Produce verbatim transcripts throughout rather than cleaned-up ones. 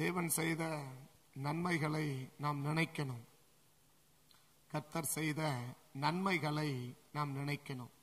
தேவன் செய்த நன்மைகளை நாம் நினைக்கணும். கர்த்தர் செய்த நன்மைகளை நாம் நினைக்கணும்.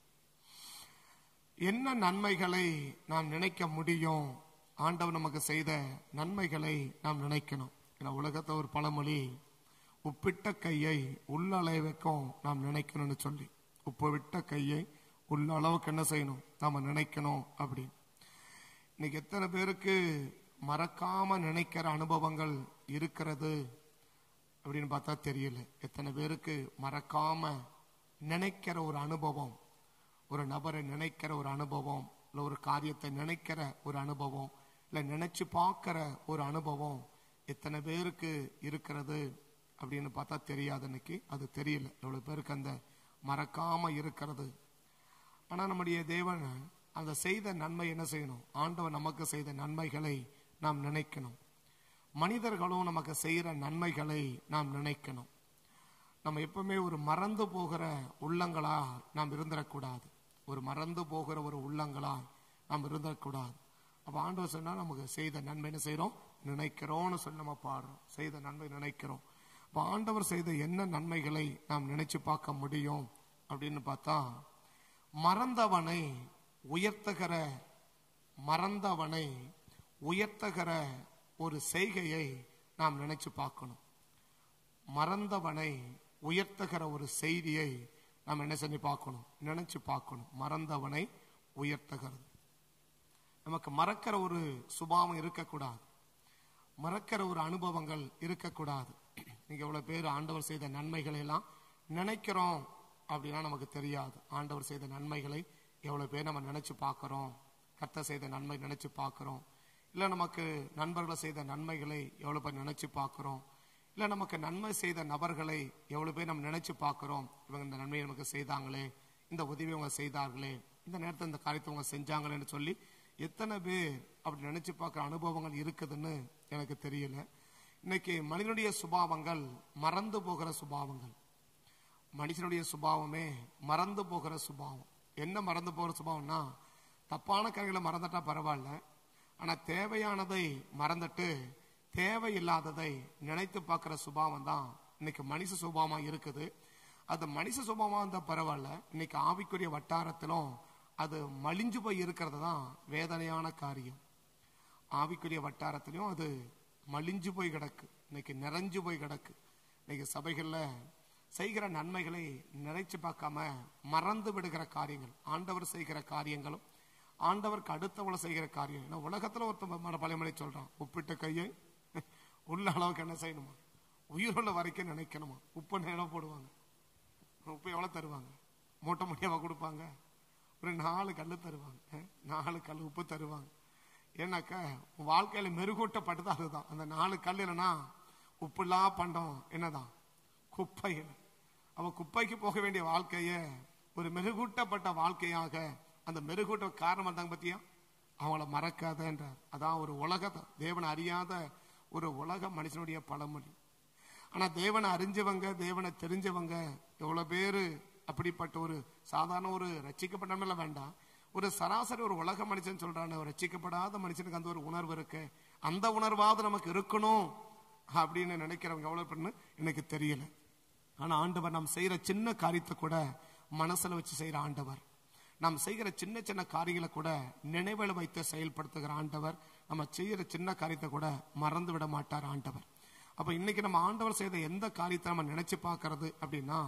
என்ன நன்மைகளை நாம் நினைக்க முடியும்? ஆண்டவர் நமக்கு செய்த நன்மைகளை நாம் நினைக்கணும். ஏன்னா உலகத்தை ஒரு பழமொழி, உப்பிட்ட கையை உள்ள அளவுக்கும் நாம் நினைக்கணும்னு சொல்லி, உப்பு விட்ட கையை உள்ள அளவுக்கு என்ன செய்யணும்? நாம நினைக்கணும் அப்படின்னு. இன்னைக்கு எத்தனை பேருக்கு மறக்காம நினைக்கிற அனுபவங்கள் இருக்கிறது அப்படின்னு பார்த்தா தெரியல. எத்தனை பேருக்கு மறக்காம நினைக்கிற ஒரு அனுபவம், ஒரு நபரை நினைக்கிற ஒரு அனுபவம், இல்லை ஒரு காரியத்தை நினைக்கிற ஒரு அனுபவம், இல்லை நினைச்சு பார்க்கிற ஒரு அனுபவம் எத்தனை பேருக்கு இருக்கிறது அப்படின்னு பார்த்தா தெரியாது. இன்னைக்கு அது தெரியல எவ்வளவு பேருக்கு அந்த மறக்காம இருக்கிறது. ஆனா நம்முடைய தேவன் அந்த செய்த நன்மை என்ன செய்யணும்? ஆண்டவர் நமக்கு செய்த நன்மைகளை நாம் நினைக்கணும். மனிதர்களும் நமக்கு செய்யற நன்மைகளை நாம் நினைக்கணும். நம்ம எப்பவுமே ஒரு மறந்து போகிற உள்ளங்களா நாம் இருந்துடக்கூடாது. ஒரு மறந்து போகிற ஒரு உள்ளங்களா நாம் இருந்துடக்கூடாது. அப்ப ஆண்டவர் சொன்னா நமக்கு செய்த நன்மை என்ன செய்யறோம்? நினைக்கிறோம்னு சொல்லி நம்ம பாடுறோம். செய்த நன்மை நினைக்கிறோம். அப்ப ஆண்டவர் செய்த என்ன நன்மைகளை நாம் நினைச்சு பார்க்க முடியும் அப்படின்னு பார்த்தா, மறந்தவனை உயர்த்துகிற மறந்தவனை உயர்த்துகிற ஒரு செய்கையை நாம் நினைச்சு பார்க்கணும். மறந்தவனை உயர்த்துகிற ஒரு செய்தியை நாம் என்ன செஞ்சு பார்க்கணும்? நினைச்சு பார்க்கணும். மறந்தவனை உயர்த்துகிறது. நமக்கு மறக்கிற ஒரு சுபாவம் இருக்கக்கூடாது. மறக்கிற ஒரு அனுபவங்கள் இருக்கக்கூடாது. நீங்க எவ்வளவு பேர் ஆண்டவர் செய்த நன்மைகளை எல்லாம் நினைக்கிறோம் அப்படின்னா நமக்கு தெரியாது. ஆண்டவர் செய்த நன்மைகளை எவ்வளவு பேர் நம்ம நினைச்சு பார்க்கிறோம்? கர்த்தர் செய்த நன்மை நினைச்சு பார்க்கிறோம்? இல்ல நமக்கு நண்பர்களை செய்த நன்மைகளை எவ்வளவு பேர் நினைச்சு பார்க்கிறோம்? இல்ல நமக்கு நன்மை செய்த நபர்களை எவ்வளவு பேர் நம்ம நினைச்சு பார்க்கிறோம்? இவங்க இந்த நன்மையை நமக்கு செய்தாங்களே, இந்த உதவி அவங்க செய்தார்களே, இந்த நேரத்தில் இந்த காரியத்தை அவங்க செஞ்சாங்களேன்னு சொல்லி எத்தனை பேர் அப்படி நினைச்சு பார்க்கிற அனுபவங்கள் இருக்குதுன்னு எனக்கு தெரியல. இன்னைக்கு மனிதனுடைய சுபாவங்கள் மறந்து போகிற சுபாவங்கள். மனுஷனுடைய சுபாவமே மறந்து போகிற சுபாவம். என்ன மறந்து போகிற சுபாவம்னா, தப்பான காரியங்களை மறந்துட்டா பரவாயில்ல, ஆனா தேவையானதை மறந்துட்டு தேவையில்லாததை நினைத்து பார்க்கிற சுபாவம் தான் இன்னைக்கு மனுஷ சுபாவமா இருக்குது. அது மனுஷ சுபாவமா இருந்தா பரவாயில்ல, இன்னைக்கு ஆவிக்குரிய வட்டாரத்திலும் அது மலிஞ்சு போய் இருக்கிறது தான் வேதனையான காரியம். ஆவிக்குரிய வட்டாரத்திலும் அது மலிஞ்சு போய் கிடக்கு, இன்னைக்கு நிறைஞ்சு போய் கிடக்கு. இன்னைக்கு சபைகள்ல செய்கிற நன்மைகளை நினைச்சு பார்க்காம மறந்து விடுகிற காரியங்கள், ஆண்டவர் செய்கிற காரியங்களும் ஆண்டவருக்கு அடுத்தவளை செய்கிற காரியம். ஏன்னா உலகத்துல ஒருத்தர் பழையமொழி சொல்றான், உப்பிட்ட கையை உள்ள அளவுக்கு என்ன செய்யணுமா? உயிருள்ள வரைக்கும் நினைக்கணுமா? உப்பு நிலம் போடுவாங்க, உப்பு எவ்வளவு தருவாங்க? மூட்டை முடியாவா கொடுப்பாங்க? ஒரு நாலு கல்லு தருவாங்க, நாலு கல் உப்பு தருவாங்க. ஏன்னாக்கா வாழ்க்கையில மெருகூட்டப்பட்டது அதுதான். அந்த நாலு கல் இல்லைன்னா உப்புலா பண்டம் என்னதான்? குப்பைகள். அவன் குப்பைக்கு போக வேண்டிய வாழ்க்கைய ஒரு மெருகூட்டப்பட்ட வாழ்க்கையாக, அந்த மெருகூட்ட காரணம் வந்தாங்க பத்தியா, அவங்கள மறக்காத என்றார். அதான் ஒரு உலக தேவனை அறியாத ஒரு உலக மனுஷனுடைய பழமொழி. ஆனா தேவனை அறிஞ்சவங்க, தேவனை தெரிஞ்சவங்க எவ்வளவு பேரு அப்படிப்பட்ட ஒரு சாதாரண ஒரு ரட்சிக்கப்பட்ட வேண்டாம், ஒரு சராசரி ஒரு உலக மனுஷன் சொல்றான, ஒரு ரட்சிக்கப்படாத மனுஷனுக்கு அந்த ஒரு உணர்வு இருக்கு. அந்த உணர்வாவது நமக்கு இருக்கணும் அப்படின்னு நினைக்கிறவங்க எவ்வளவு பேருன்னு எனக்கு தெரியல. ஆனா ஆண்டவர் நாம் செய்யற சின்ன காரியத்தை கூட மனசுல வச்சு செய்யற ஆண்டவர். நாம் செய்கிற சின்ன சின்ன காரியங்களை கூட நினைவில் வைத்து செயல்படுத்துகிற ஆண்டவர். நம்ம செய்யற சின்ன காரியத்தை கூட மறந்து விட மாட்டார் ஆண்டவர். அப்ப இன்னைக்கு நம்ம ஆண்டவர் செய்த எந்த காரியத்தை நம்ம நினைச்சு பார்க்கறது அப்படின்னா,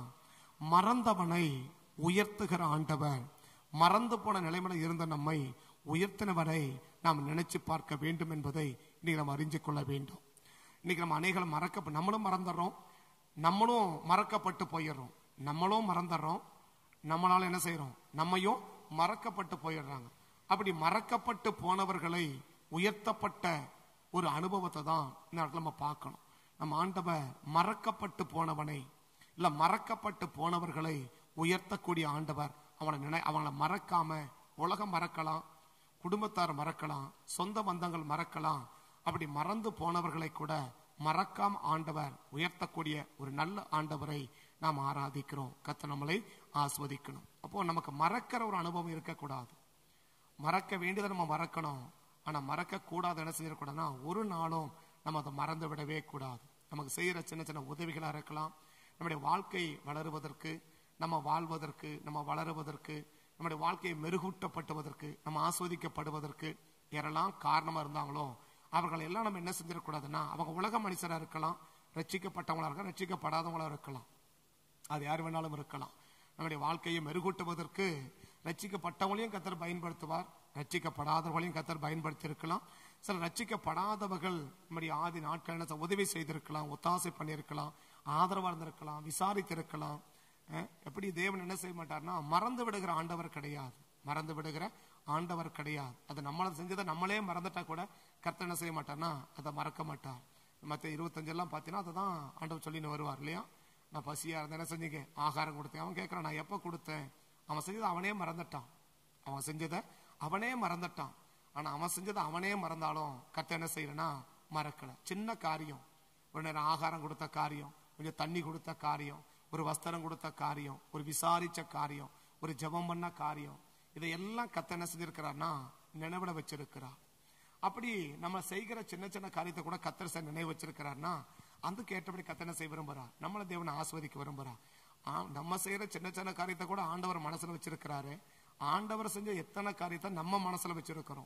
மறந்தவனை உயர்த்துகிற ஆண்டவர். மறந்து போன நிலைமையில இருந்த நம்மை உயர்த்தினவரை நாம் நினைச்சு பார்க்க வேண்டும் என்பதை இன்னைக்கு நம்ம அறிஞ்சு கொள்ள வேண்டும். இன்னைக்கு நம்ம அநேகளை மறக்க நம்மளும் மறந்துடுறோம், நம்மளும் மறக்கப்பட்டு போயிடுறோம். நம்மளும் மறந்துடுறோம், நம்மளால என்ன செய்யறோம்? நம்மையும் மறக்கப்பட்டு போயிடுறாங்க. அப்படி மறக்கப்பட்டு போனவர்களை உயர்த்தப்பட்ட ஒரு அனுபவத்தை தான் இந்த இடத்துல நம்ம பார்க்கணும். நம்ம ஆண்டவர் மறக்கப்பட்டு போனவனை இல்ல மறக்கப்பட்டு போனவர்களை உயர்த்தக்கூடிய ஆண்டவர். அவனை நினை அவங்களை மறக்காம உலகம் மறக்கலாம், குடும்பத்தார் மறக்கலாம், சொந்த பந்தங்கள் மறக்கலாம். அப்படி மறந்து போனவர்களை கூட மறக்காம ஆண்டவர் உயர்த்தக்கூடிய ஒரு நல்ல ஆண்டவரை நாம் ஆராதிக்கிறோம். கர்த்தர் நம்மளை ஆஸ்வதிக்கணும். அப்போ நமக்கு மறக்கிற ஒரு அனுபவம் இருக்கக்கூடாது. மறக்க வேண்டியதை நம்ம மறக்கணும், ஆனா மறக்க கூடாது. என்ன செஞ்சிடக்கூடாதுன்னா, ஒரு நாளும் நம்ம அதை மறந்து விடவே கூடாது. நமக்கு செய்யற சின்ன சின்ன உதவிகளா இருக்கலாம், நம்முடைய வாழ்க்கை வளருவதற்கு, நம்ம வாழ்வதற்கு, நம்ம வளருவதற்கு, நம்முடைய வாழ்க்கையை மெருகூட்டப்பட்டுவதற்கு, நம்ம ஆஸ்வதிக்கப்படுவதற்கு யாரெல்லாம் காரணமா இருந்தாங்களோ அவர்கள் எல்லாம் நம்ம என்ன செஞ்சிடக்கூடாதுன்னா, அவங்க உலக மனுஷரா இருக்கலாம், ரட்சிக்கப்பட்டவங்களா இருக்கலாம், ரட்சிக்கப்படாதவங்களா இருக்கலாம், அது யார் வேணாலும் இருக்கலாம். நம்முடைய வாழ்க்கையை மெருகூட்டுவதற்கு ரட்சிக்கப்பட்டவங்களையும் கர்த்தர் பயன்படுத்துவார், ரட்சிக்கப்படாதவர்களையும் கர்த்தர் பயன்படுத்தி இருக்கலாம். சில ரட்சிக்கப்படாதவர்கள் நம்முடைய ஆதி நாட்கள் என்ன உதவி செய்திருக்கலாம், ஒத்தாசை பண்ணியிருக்கலாம், ஆதரவா இருந்திருக்கலாம், விசாரித்திருக்கலாம். எப்படி தேவன் என்ன செய்ய மாட்டார்னா, மறந்து விடுகிற ஆண்டவர் கிடையாது, மறந்து விடுகிற ஆண்டவர் கிடையாது. அது நம்மள செஞ்சதை நம்மளே மறந்துட்டா கூட கர்த்தர் என்ன செய்ய மாட்டார்னா அதை மறக்க மாட்டார். மற்ற இருபத்தஞ்சு எல்லாம் பார்த்தீங்கன்னா அதை தான் ஆண்டவர் சொல்லின்னு வருவார் இல்லையா. நான் பசியா இருந்தேன், என்ன செஞ்சீங்க, ஆகாரம் கொடுத்தேன். அவன் கேட்கறான், நான் எப்ப கொடுத்தேன்? அவன் செஞ்சதை அவனே மறந்துட்டான், அவன் செஞ்சதை அவனே மறந்துட்டான். ஆனா அவன் செஞ்சதை அவனே மறந்தாலும் கர்த்தர் என்ன செய்யறனா மறக்கல. சின்ன காரியம், ஒரு நேரம் ஆகாரம் கொடுத்த காரியம், கொஞ்சம் தண்ணி கொடுத்த காரியம், ஒரு வஸ்திரம் கொடுத்த காரியம், ஒரு விசாரிச்ச காரியம், ஒரு ஜெபம் பண்ண காரியம், இதையெல்லாம் கர்த்தர் என்ன செஞ்சிருக்கிறார்னா நினைவிட வச்சிருக்கிறார். அப்படி நம்ம செய்கிற சின்ன சின்ன காரியத்தை கூட கர்த்தர் நினைவு வச்சிருக்கிறார்னா அதுக்கு ஏற்றபடி கர்த்தர் என்ன செய்ய விரும்புறா, நம்மள தேவனை ஆஸ்வதிக்க விரும்புறா. நம்ம செய்யற சின்ன சின்ன காரியத்தை கூட ஆண்டவர் மனசுல வச்சிருக்கிறாரு. ஆண்டவர் செஞ்ச எத்தனை காரியத்தை நம்ம மனசுல வச்சிருக்கிறோம்.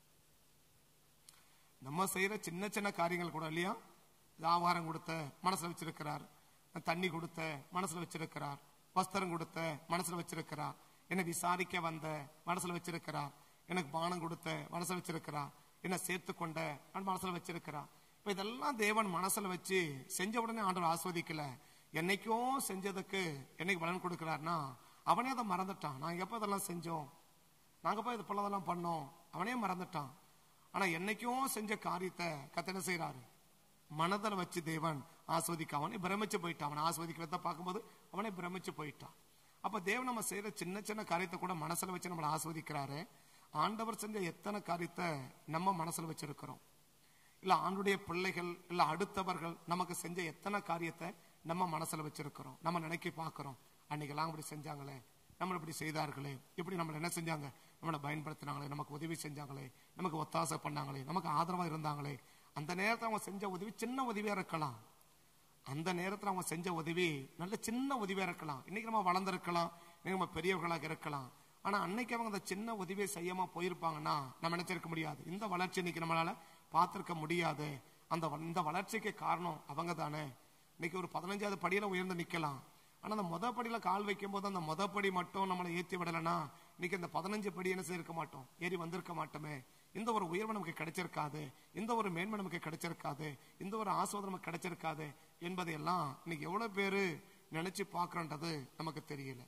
நம்ம செய்யற சின்ன சின்ன காரியங்கள் கூட இல்லையா, ஆகாரம் கொடுத்த மனசுல வச்சிருக்கிறார், தண்ணி கொடுத்த மனசுல வச்சிருக்கிறார், வஸ்திரம் கொடுத்த மனசுல வச்சிருக்கிறார், என்னை விசாரிக்க வந்த மனசுல வச்சிருக்கிறார், எனக்கு பானம் கொடுத்த மனசுல வச்சிருக்கிறார், என்ன சேர்த்து கொண்ட மனசுல வச்சிருக்கிறார். இப்ப இதெல்லாம் தேவன் மனசுல வச்சு செஞ்ச உடனே ஆண்டவர் ஆஸ்வதிக்கல. என்னைக்கும் செஞ்சதுக்கு என்னைக்கு பலன் கொடுக்கிறார்னா அவனே அதை மறந்துட்டான். நாங்க எப்ப இதெல்லாம் செஞ்சோம், நாங்க போய் இது போலதெல்லாம் பண்ணோம், அவனே மறந்துட்டான். ஆனா என்னைக்கும் செஞ்ச காரியத்தை கர்த்தர் என்ன செய்யறாரு, மனதில் வச்சு தேவன் ஆஸ்வதிக்க அவனே பிரமிச்சு போயிட்டான். அவனை ஆஸ்வதிக்கிறத பார்க்கும்போது அவனே பிரமிச்சு போயிட்டான். அப்ப தேவன் நம்ம செய்யற சின்ன சின்ன காரியத்தை கூட மனசுல வச்சு நம்மளை ஆஸ்வதிக்கிறாரு. ஆண்டவர் செஞ்ச எத்தனை காரியத்தை நம்ம மனசுல வச்சிருக்கிறோம், இல்ல ஆண்டுடைய பிள்ளைகள் இல்ல அடுத்தவர்கள் நமக்கு செஞ்ச எத்தனை காரியத்தை நம்ம மனசுல வச்சிருக்கிறோம். நம்ம நினைக்க பாக்குறோம், அன்னைக்கெல்லாம் இப்படி செஞ்சாங்களே, நம்ம இப்படி செய்தார்களே, இப்படி நம்மளை என்ன செஞ்சாங்க, நம்மளை பயன்படுத்தினாங்களே, நமக்கு உதவி செஞ்சாங்களே, நமக்கு ஒத்தாசை பண்ணாங்களே, நமக்கு ஆதரவா இருந்தாங்களே. அந்த நேரத்தில் அவங்க செஞ்ச உதவி சின்ன உதவியா இருக்கலாம், அந்த நேரத்தில் அவங்க செஞ்ச உதவி நல்ல சின்ன உதவியா இருக்கலாம். இன்னைக்கு நம்ம வளர்ந்துருக்கலாம், இன்னைக்கு நம்ம பெரியவர்களாக இருக்கலாம். ஆனா அன்னைக்கு அவங்க அந்த சின்ன உதவியை செய்யாம போயிருப்பாங்கன்னா நம்ம நினைச்சிருக்க முடியாது, இந்த வளர்ச்சி இன்னைக்கு நம்மளால பார்த்திருக்க முடியாது. அந்த இந்த வளர்ச்சிக்கு காரணம் அவங்க தானே. இன்னைக்கு ஒரு பதினஞ்சாவது படியில உயர்ந்து நிக்கலாம், ஆனா அந்த முத படியில கால் வைக்கும் போது அந்த முத படி மட்டும் நம்மளை ஏற்றி விடலைன்னா இன்னைக்கு இந்த பதினஞ்சு படி என்ன செய்யிருக்க மாட்டோம், ஏறி வந்திருக்க மாட்டோமே. இந்த ஒரு உயர்வு நமக்கு கிடைச்சிருக்காது, இந்த ஒரு மேன்மை நமக்கு கிடைச்சிருக்காது, இந்த ஒரு ஆஸ்வாதம் நமக்கு கிடைச்சிருக்காது என்பதையெல்லாம் இன்னைக்கு எவ்வளவு பேரு நினைச்சு பாக்குறோன்றது நமக்கு தெரியல.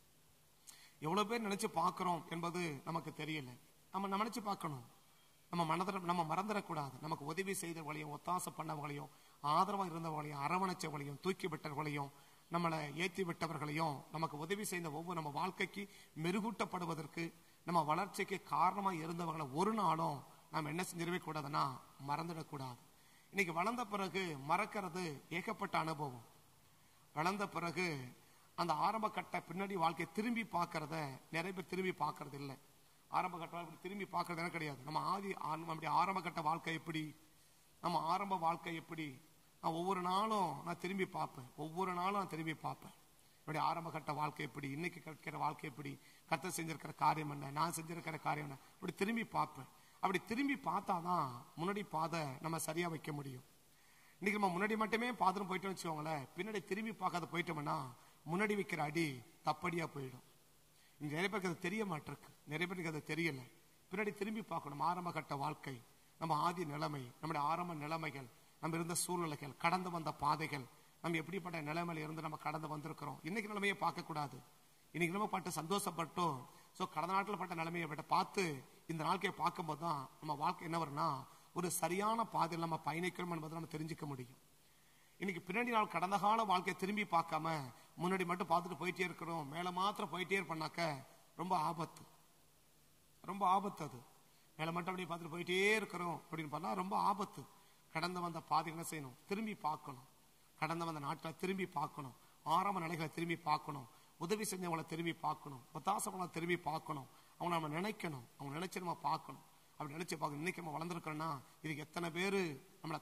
எவ்வளவு பேர் நினைச்சு பாக்குறோம் என்பது நமக்கு தெரியல. நம்ம நினைச்சு பார்க்கணும், நம்ம மனதில் நம்ம மறந்துடக்கூடாது. நமக்கு உதவி செய்தவங்களையும் ஒத்தாசை பண்ணவங்களையும் ஆதரவாக இருந்தவங்களையும் அரவணைச்சவங்களையும் தூக்கி விட்டவர்களையும் நம்மளை ஏற்றி விட்டவர்களையும் நமக்கு உதவி செய்த ஒவ்வொரு நம்ம வாழ்க்கைக்கு மெருகூட்டப்படுவதற்கு நம்ம வளர்ச்சிக்கு காரணமாக இருந்தவங்களை ஒரு நாளும் நாம் என்ன செஞ்சிடவே கூடாதுன்னா மறந்துடக்கூடாது. இன்னைக்கு வளர்ந்த பிறகு மறக்கிறது ஏகப்பட்ட அனுபவம். வளர்ந்த பிறகு அந்த ஆரம்ப கட்ட பின்னாடி வாழ்க்கையை திரும்பி பார்க்கறத நிறைய பேர் திரும்பி பார்க்கறது இல்லை. ஆரம்ப கட்ட திரும்பி பார்க்கறது கிடையாது. நம்ம ஆதி நம்முடைய ஆரம்ப கட்ட வாழ்க்கை எப்படி, நம்ம ஆரம்ப வாழ்க்கை எப்படி, நான் ஒவ்வொரு நாளும் நான் திரும்பி பார்ப்பேன், ஒவ்வொரு நாளும் நான் திரும்பி பார்ப்பேன். என்னுடைய ஆரம்ப கட்ட வாழ்க்கை எப்படி, இன்னைக்கு கிடைக்கிற வாழ்க்கை எப்படி, கர்த்தர் செஞ்சிருக்கிற காரியம் என்ன, நான் செஞ்சிருக்கிற காரியம் என்ன, அப்படி திரும்பி பார்ப்பேன். அப்படி திரும்பி பார்த்தாதான் முன்னாடி பாதை நம்ம சரியா வைக்க முடியும். இன்னைக்கு நம்ம முன்னாடி மட்டுமே பாத்திரம் போயிட்டு வச்சுக்கோங்களேன், பின்னாடி திரும்பி பார்க்காத போயிட்டோம்னா முன்னாடி வைக்கிற அடி தப்படியா போயிடும். இங்க நிறைய பேருக்கு அது தெரிய மாட்டிருக்கு, நிறைய பேருக்கு அது தெரியல. பின்னாடி திரும்பி பார்க்கணும். ஆரம்ப கட்ட வாழ்க்கை, நம்ம ஆதி நிலைமை, நம்முடைய ஆரம்ப நிலைமைகள், நம்ம இருந்த சூழ்நிலைகள், கடந்து வந்த பாதைகள், நம்ம எப்படிப்பட்ட நிலைமையில இருந்து நம்ம கடந்து வந்திருக்கிறோம். இன்னைக்கு நிலைமையை பார்க்க கூடாது. இன்னைக்கு நம்ம பட்டு சந்தோஷப்பட்டோம். ஸோ கடந்த நாட்டில் பட்ட நிலைமையை விட பார்த்து இந்த நாட்கையை பார்க்கும்போது தான் நம்ம வாழ்க்கை என்ன வரும்னா ஒரு சரியான பாதையில் நம்ம பயணிக்கிறோம் என்பதை நம்ம தெரிஞ்சுக்க முடியும். இன்னைக்கு பின்னாடி நாள் கடந்த கால வாழ்க்கையை திரும்பி பார்க்காம முன்னாடி மட்டும் பார்த்துட்டு போயிட்டே இருக்கிறோம், மேல மாத்திரம் போயிட்டே இருப்போம்னாக்க ரொம்ப ஆபத்து, ரொம்ப ஆபத்து. அது மேல மட்டும் அப்படியே பார்த்துட்டு போயிட்டே இருக்கிறோம் அப்படின்னு பண்ணா ரொம்ப ஆபத்து. கடந்து வந்த பாதை என்ன செய்யணும், திரும்பி பார்க்கணும். கடந்து வந்த நாட்களை திரும்பி பார்க்கணும், ஆரம்ப நிலைகளை திரும்பி பார்க்கணும், உதவி செஞ்சவங்களை திரும்பி பார்க்கணும், ஒத்தாசவங்களை திரும்பி பார்க்கணும், அவங்க நம்ம நினைக்கணும், அவங்க நினைச்சு நம்ம பார்க்கணும். அப்படி நினைச்சு பார்க்கணும். இன்னைக்கு நம்ம வளர்ந்துருக்கோம்னா இதுக்கு எத்தனை பேரு நம்மளை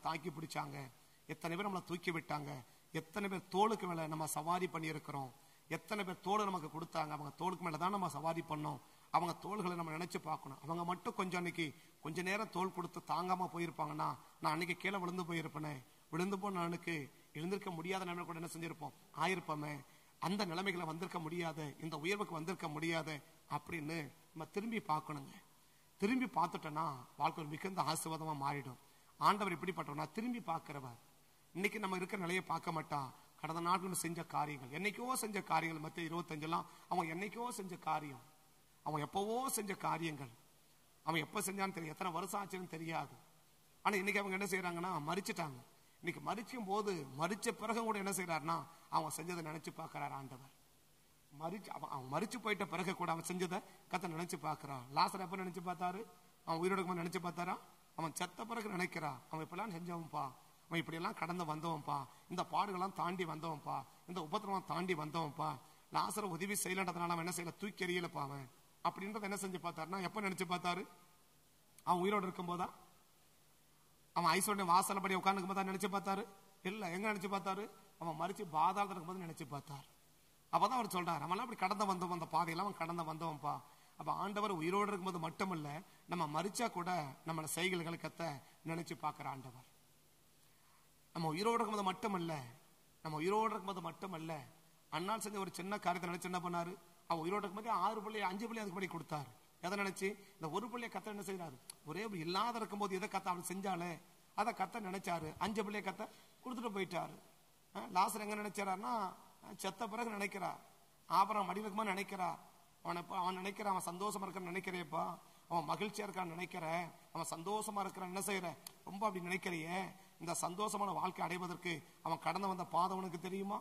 தாக்கி பிடிச்சாங்க, எத்தனை பேர் நம்மளை தூக்கி விட்டாங்க, எத்தனை பேர் தோளுக்கு மேல நம்ம சவாரி பண்ணி இருக்கிறோம், எத்தனை பேர் தோடு நமக்கு கொடுத்தாங்க, அவங்க தோளுக்கு மேலதான் நம்ம சவாரி பண்ணோம். அவங்க தோள்களை நம்ம நினைச்சு பார்க்கணும். அவங்க மட்டும் கொஞ்சம் அன்னைக்கு கொஞ்ச நேரம் தோல் கொடுத்து தாங்காம போயிருப்பாங்கன்னா நான் அன்னைக்கு கீழே விழுந்து போயிருப்பேனே, விழுந்து போன எனக்கு எழுந்திருக்க முடியாத நிலைமை கூட என்ன செஞ்சிருப்போம் ஆயிருப்போமே, அந்த நிலைமைகளை வந்திருக்க முடியாத, இந்த உயர்வுக்கு வந்திருக்க முடியாத அப்படின்னு நம்ம திரும்பி பார்க்கணுங்க. திரும்பி பார்த்துட்டோன்னா வாழ்க்கை மிகுந்த ஆசீர்வாதமா மாறிடும். ஆண்டவர் இப்படிப்பட்டவனா திரும்பி பார்க்கிறவர். இன்னைக்கு நம்ம இருக்கிற நிலையை பார்க்க மாட்டான். கடந்த நாட்கள் நம்ம செஞ்ச காரியங்கள், என்னைக்கோ செஞ்ச காரியங்கள், மற்ற இருபத்தஞ்செல்லாம் அவன் என்னைக்கோ செஞ்ச காரியம், அவன் எப்பவோ செஞ்ச காரியங்கள், அவன் எப்ப செஞ்சான்னு தெரியும், எத்தனை வருஷம் ஆச்சுன்னு தெரியாது. ஆனா இன்னைக்கு அவங்க என்ன செய்யறாங்கன்னா மறிச்சுட்டாங்க. இன்னைக்கு மறிக்கும் போது மறிச்ச பிறகு கூட என்ன செய்யறாருன்னா அவன் செஞ்சதை நினைச்சு பார்க்கிறார் ஆண்டவர். மறிச்சு அவன் மறிச்சு போயிட்ட பிறகு கூட அவன் செஞ்சதை கத்த நினைச்சு பார்க்கிறான். லாசர் எப்ப நினைச்சு பார்த்தாரு? அவன் உயிரோடு நினைச்சு பார்த்தாரா? அவன் செத்த பிறகு நினைக்கிறான் அவன் இப்பெல்லாம் செஞ்சவன்பா, அவன் இப்படி எல்லாம் கடந்து வந்தவன்பா, இந்த பாடுகள்லாம் தாண்டி வந்தவன்பா, இந்த உபத்திரவம் தாண்டி வந்தவன்பா, லாசரை உதவி செய்யலன்றதுனால அவன் என்ன செய்யல, தூக்கி எறியலப்பா அவன் அப்படின்றத என்ன செஞ்சு பார்த்தாருன்னா எப்ப நினைச்சு பார்த்தாரு? அவன் உயிரோடு இருக்கும் போதா? அவன் ஐஸ்வர்ய வாசலப்படி உட்கார்ந்து போதா நினைச்சு பார்த்தாரு? இல்ல. எங்க நினைச்சு பார்த்தாரு? அவன் மறிச்சு பாதாளத்துல இருக்கும் போது நினைச்சு பார்த்தாரு. அப்பதான் அவர் சொல்றாரு அவன் அப்படி கடந்து வந்தவன், அந்த பாதையெல்லாம் அவன் கடந்து வந்தவன்பா. அப்ப ஆண்டவர் உயிரோடு இருக்கும்போது மட்டுமல்ல, நம்ம மறிச்சா கூட நம்மள செய்கைகளை கத்த நினைச்சு பார்க்கிற ஆண்டவர். நம்ம உயிரோடு இருக்கும்போது மட்டுமல்ல, நம்ம உயிரோடு இருக்கும்போது மட்டுமல்ல, அண்ணால் செஞ்ச ஒரு சின்ன காரியத்தை நினைச்சு என்ன பண்ணாரு? அவன் உயிரோடு இருக்கும்போது ஆறு பிள்ளை அஞ்சு பிள்ளை அதுக்கு படி கொடுத்தாரு. எதை நினைச்சு? இந்த ஒரு பிள்ளைய கத்த என்ன செய்யறாரு? ஒரே இல்லாத இருக்கும் போது எதை கத்த அவன் செஞ்சாலே அதை கத்த நினைச்சாரு. அஞ்சு பிள்ளைய கத்த கொடுத்துட்டு போயிட்டாரு. லாசர் எங்க நினைச்சாருன்னா செத்த பிறகு நினைக்கிறார். ஆபரம் மடி இருக்குமா நினைக்கிறார். அவனை அவன் நினைக்கிறான் அவன் சந்தோஷமா இருக்கான்னு நினைக்கிறேப்பா, அவன் மகிழ்ச்சியா இருக்கான்னு நினைக்கிற, அவன் சந்தோஷமா இருக்கிறான் என்ன செய்யற, ரொம்ப அப்படி நினைக்கிறியே. இந்த சந்தோஷமான வாழ்க்கை அடைவதற்கு அவன் கடந்து வந்த பாதை உனக்கு தெரியுமா?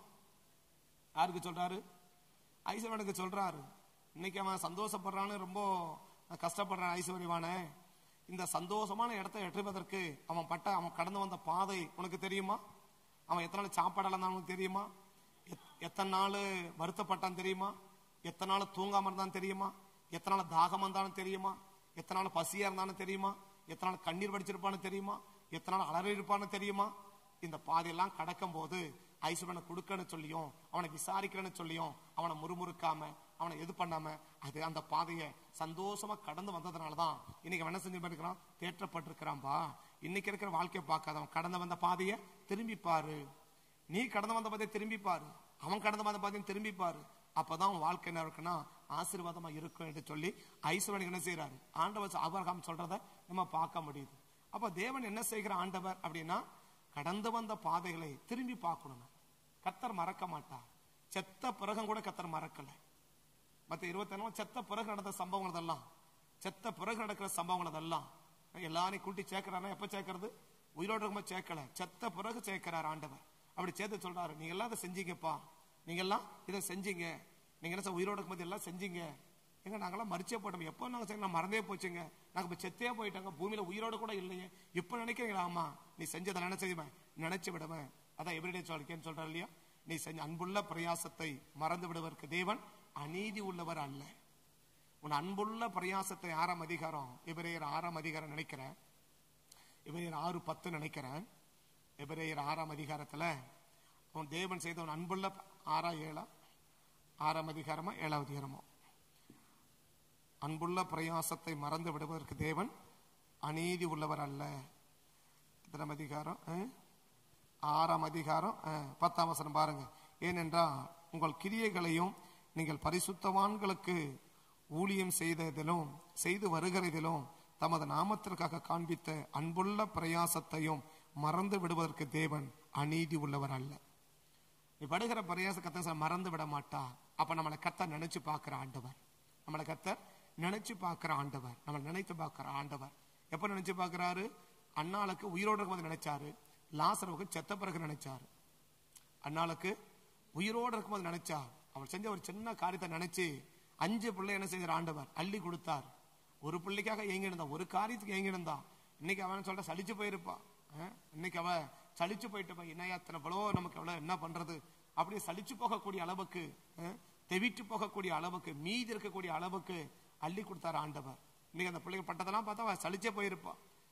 யாருக்கு சொல்றாரு? ஐஸ்வர்யனுக்கு சொல்றாரு. இன்னைக்கு அவன் சந்தோஷப்படுறான்னு ரொம்ப கஷ்டப்படுறான் ஐஸ்வர்யவான. இந்த சந்தோஷமான இடத்தை எட்டுவதற்கு அவன் பட்ட அவன் கடந்து வந்த பாதை உனக்கு தெரியுமா? அவன் எத்தனை நாள் சாப்பாடெல்லாம் தான் தெரியுமா? எத்தனை நாள் வருத்தப்பட்டான் தெரியுமா? எத்தனை நாள் தூங்காம இருந்தான்னு தெரியுமா? எத்தனை நாள் தாகம் இருந்தாலும் தெரியுமா? எத்தனை நாள் பசியா இருந்தாலும் தெரியுமா? எத்தனை நாள் கண்ணீர் வடிச்சிருப்பான்னு தெரியுமா? எத்தனை நாள் அலறி இருப்பான்னு தெரியுமா? இந்த பாதையெல்லாம் கடக்கும் போது ஐஸ்வர்யனை கொடுக்கன்னு சொல்லியும் அவனை விசாரிக்கிறேன்னு சொல்லியும் அவனை முறுமுறுக்காம அவனை எது பண்ணாம அது அந்த பாதையை சந்தோஷமா கடந்து வந்ததுனாலதான் இன்னைக்கு என்ன செஞ்சு இருக்கிறான், தேற்றப்பட்டிருக்கிறான்பா. இன்னைக்கு இருக்கிற வாழ்க்கையை பார்க்காதவன் கடந்து வந்த பாதையை திரும்பி பாரு. நீ கடந்து வந்த பாதையை திரும்பி பாரு, அவன் கடந்து வந்த பாதையை திரும்பி பாரு. அப்பதான் உன் வாழ்க்கை என்ன இருக்குன்னா ஆசீர்வாதமா இருக்கும் என்று சொல்லி ஐஸ்வர்யன் என்ன செய்யறாரு? ஆண்டவர் ஆபிரகாம் சொல்றத நம்ம பார்க்க முடியுது. அப்ப தேவன் என்ன செய்கிற ஆண்டவர் அப்படின்னா கடந்து வந்த பாதைகளை திரும்பி பார்க்கணும். கர்த்தர் மறக்க மாட்டார். செத்த பிறகும் கூட கர்த்தர் மறக்கல. மத்த இருபத்தி ஏழு செத்த பிறகு நடந்த சம்பவங்கள் அதெல்லாம், செத்த பிறகு நடக்கிற சம்பவங்கள் அதெல்லாம் எல்லாரையும் கூட்டி சேர்க்கிறாரு. எப்ப சேர்க்கறது? உயிரோடு இருக்கும்போது சேர்க்கல, செத்த பிறகு சேர்க்கிறார் ஆண்டவர். அப்படி சேர்த்து சொல்றாரு, நீங்க எல்லாம் இதை செஞ்சீங்கப்பா, நீங்க எல்லாம் இதை செஞ்சீங்க, நீங்க என்ன உயிரோடு இருக்கும்போது எல்லாம் செஞ்சீங்க. எங்க நாங்கெல்லாம் மறிச்சே போட்டோம், எப்போ நாங்க சரி நான் மறந்தே போச்சுங்க, நாங்க இப்ப செத்தே போயிட்டாங்க, பூமியில உயிரோடு கூட இல்லையே, இப்ப நினைக்கிறீங்களா? ஆமா, நீ செஞ்சதை நினைச்சதுமே நினைச்சு விடுவேன். அதான் எவ்ரிடே சொல்லிக்கேன்னு சொல்ற இல்லையா? நீ செஞ்ச அன்புள்ள பிரயாசத்தை மறந்து விடுவதற்கு தேவன் அநீதி உள்ளவர் அல்ல. உன் அன்புள்ள பிரயாசத்தை ஆறாம் அதிகாரம் எபிரேயர் ஆறாம் அதிகாரம் நினைக்கிறேன், எபிரேயர் ஆறு பத்து நினைக்கிறேன். எபிரேயர் ஆறாம் அதிகாரத்துல உன் தேவன் செய்த உன் அன்புள்ள ஆறா ஏழா ஆறாம் அதிகாரமா ஏழாவது அதிகாரமோ, அன்புள்ள பிரயாசத்தை மறந்து விடுவதற்கு தேவன் அநீதி உள்ளவர் அல்ல. எத்தனாம் அதிகாரம்? ஆறாம் அதிகாரம் பத்தாம் வசனம் பாருங்க. ஏனென்றால் உங்கள் கிரியைகளையும் நீங்கள் பரிசுத்தவான்களுக்கு ஊழியம் செய்ததிலும் செய்து வருகிறதிலும் தமது நாமத்திற்காக காண்பித்த அன்புள்ள பிரயாசத்தையும் மறந்து விடுவதற்கு தேவன் அநீதி உள்ளவர் அல்ல. நீ படுகிற பிரயாச கத்த மறந்து விட மாட்டா. அப்ப நம்மளை கத்த நினைச்சு பார்க்கிற ஆண்டவர், நம்மளை கத்த நினைச்சு பார்க்கிற ஆண்டவர், நம்மளை நினைத்து பார்க்கிற ஆண்டவர். எப்ப நினைச்சு பார்க்கிறாரு? அண்ணாளுக்கு உயிரோடு இருக்கும்போது நினைச்சாரு, லாசருக்கு செத்த பிறகு நினைச்சாரு. அண்ணாளுக்கு உயிரோடு இருக்கும்போது நினைச்சார். அவள் செஞ்ச ஒரு சின்ன காரியத்தை நினைச்சு அஞ்சு பிள்ளை என்ன செய்தார்? ஆண்டவர் அள்ளி கொடுத்தார். ஒரு பிள்ளைக்காக ஏங்கி இருந்தான், ஒரு காரியத்துக்கு ஏங்கி இருந்தான். இன்னைக்கு அவன் சொல்ற சலிச்சு போயிருப்பான். இன்னைக்கு அவ சலிச்சு போயிட்டு என்னையா எவ்வளோ நமக்கு எவ்வளவு என்ன பண்றது அப்படி சலிச்சு போகக்கூடிய அளவுக்கு, தெவிட்டு போகக்கூடிய அளவுக்கு, மீதி இருக்கக்கூடிய அளவுக்கு அள்ளி கொடுத்தாரு ஆண்டவர். இன்னைக்கு அந்த பிள்ளைங்க பட்டதெல்லாம் பார்த்தா அவ சலிச்சே போயிருப்பான்.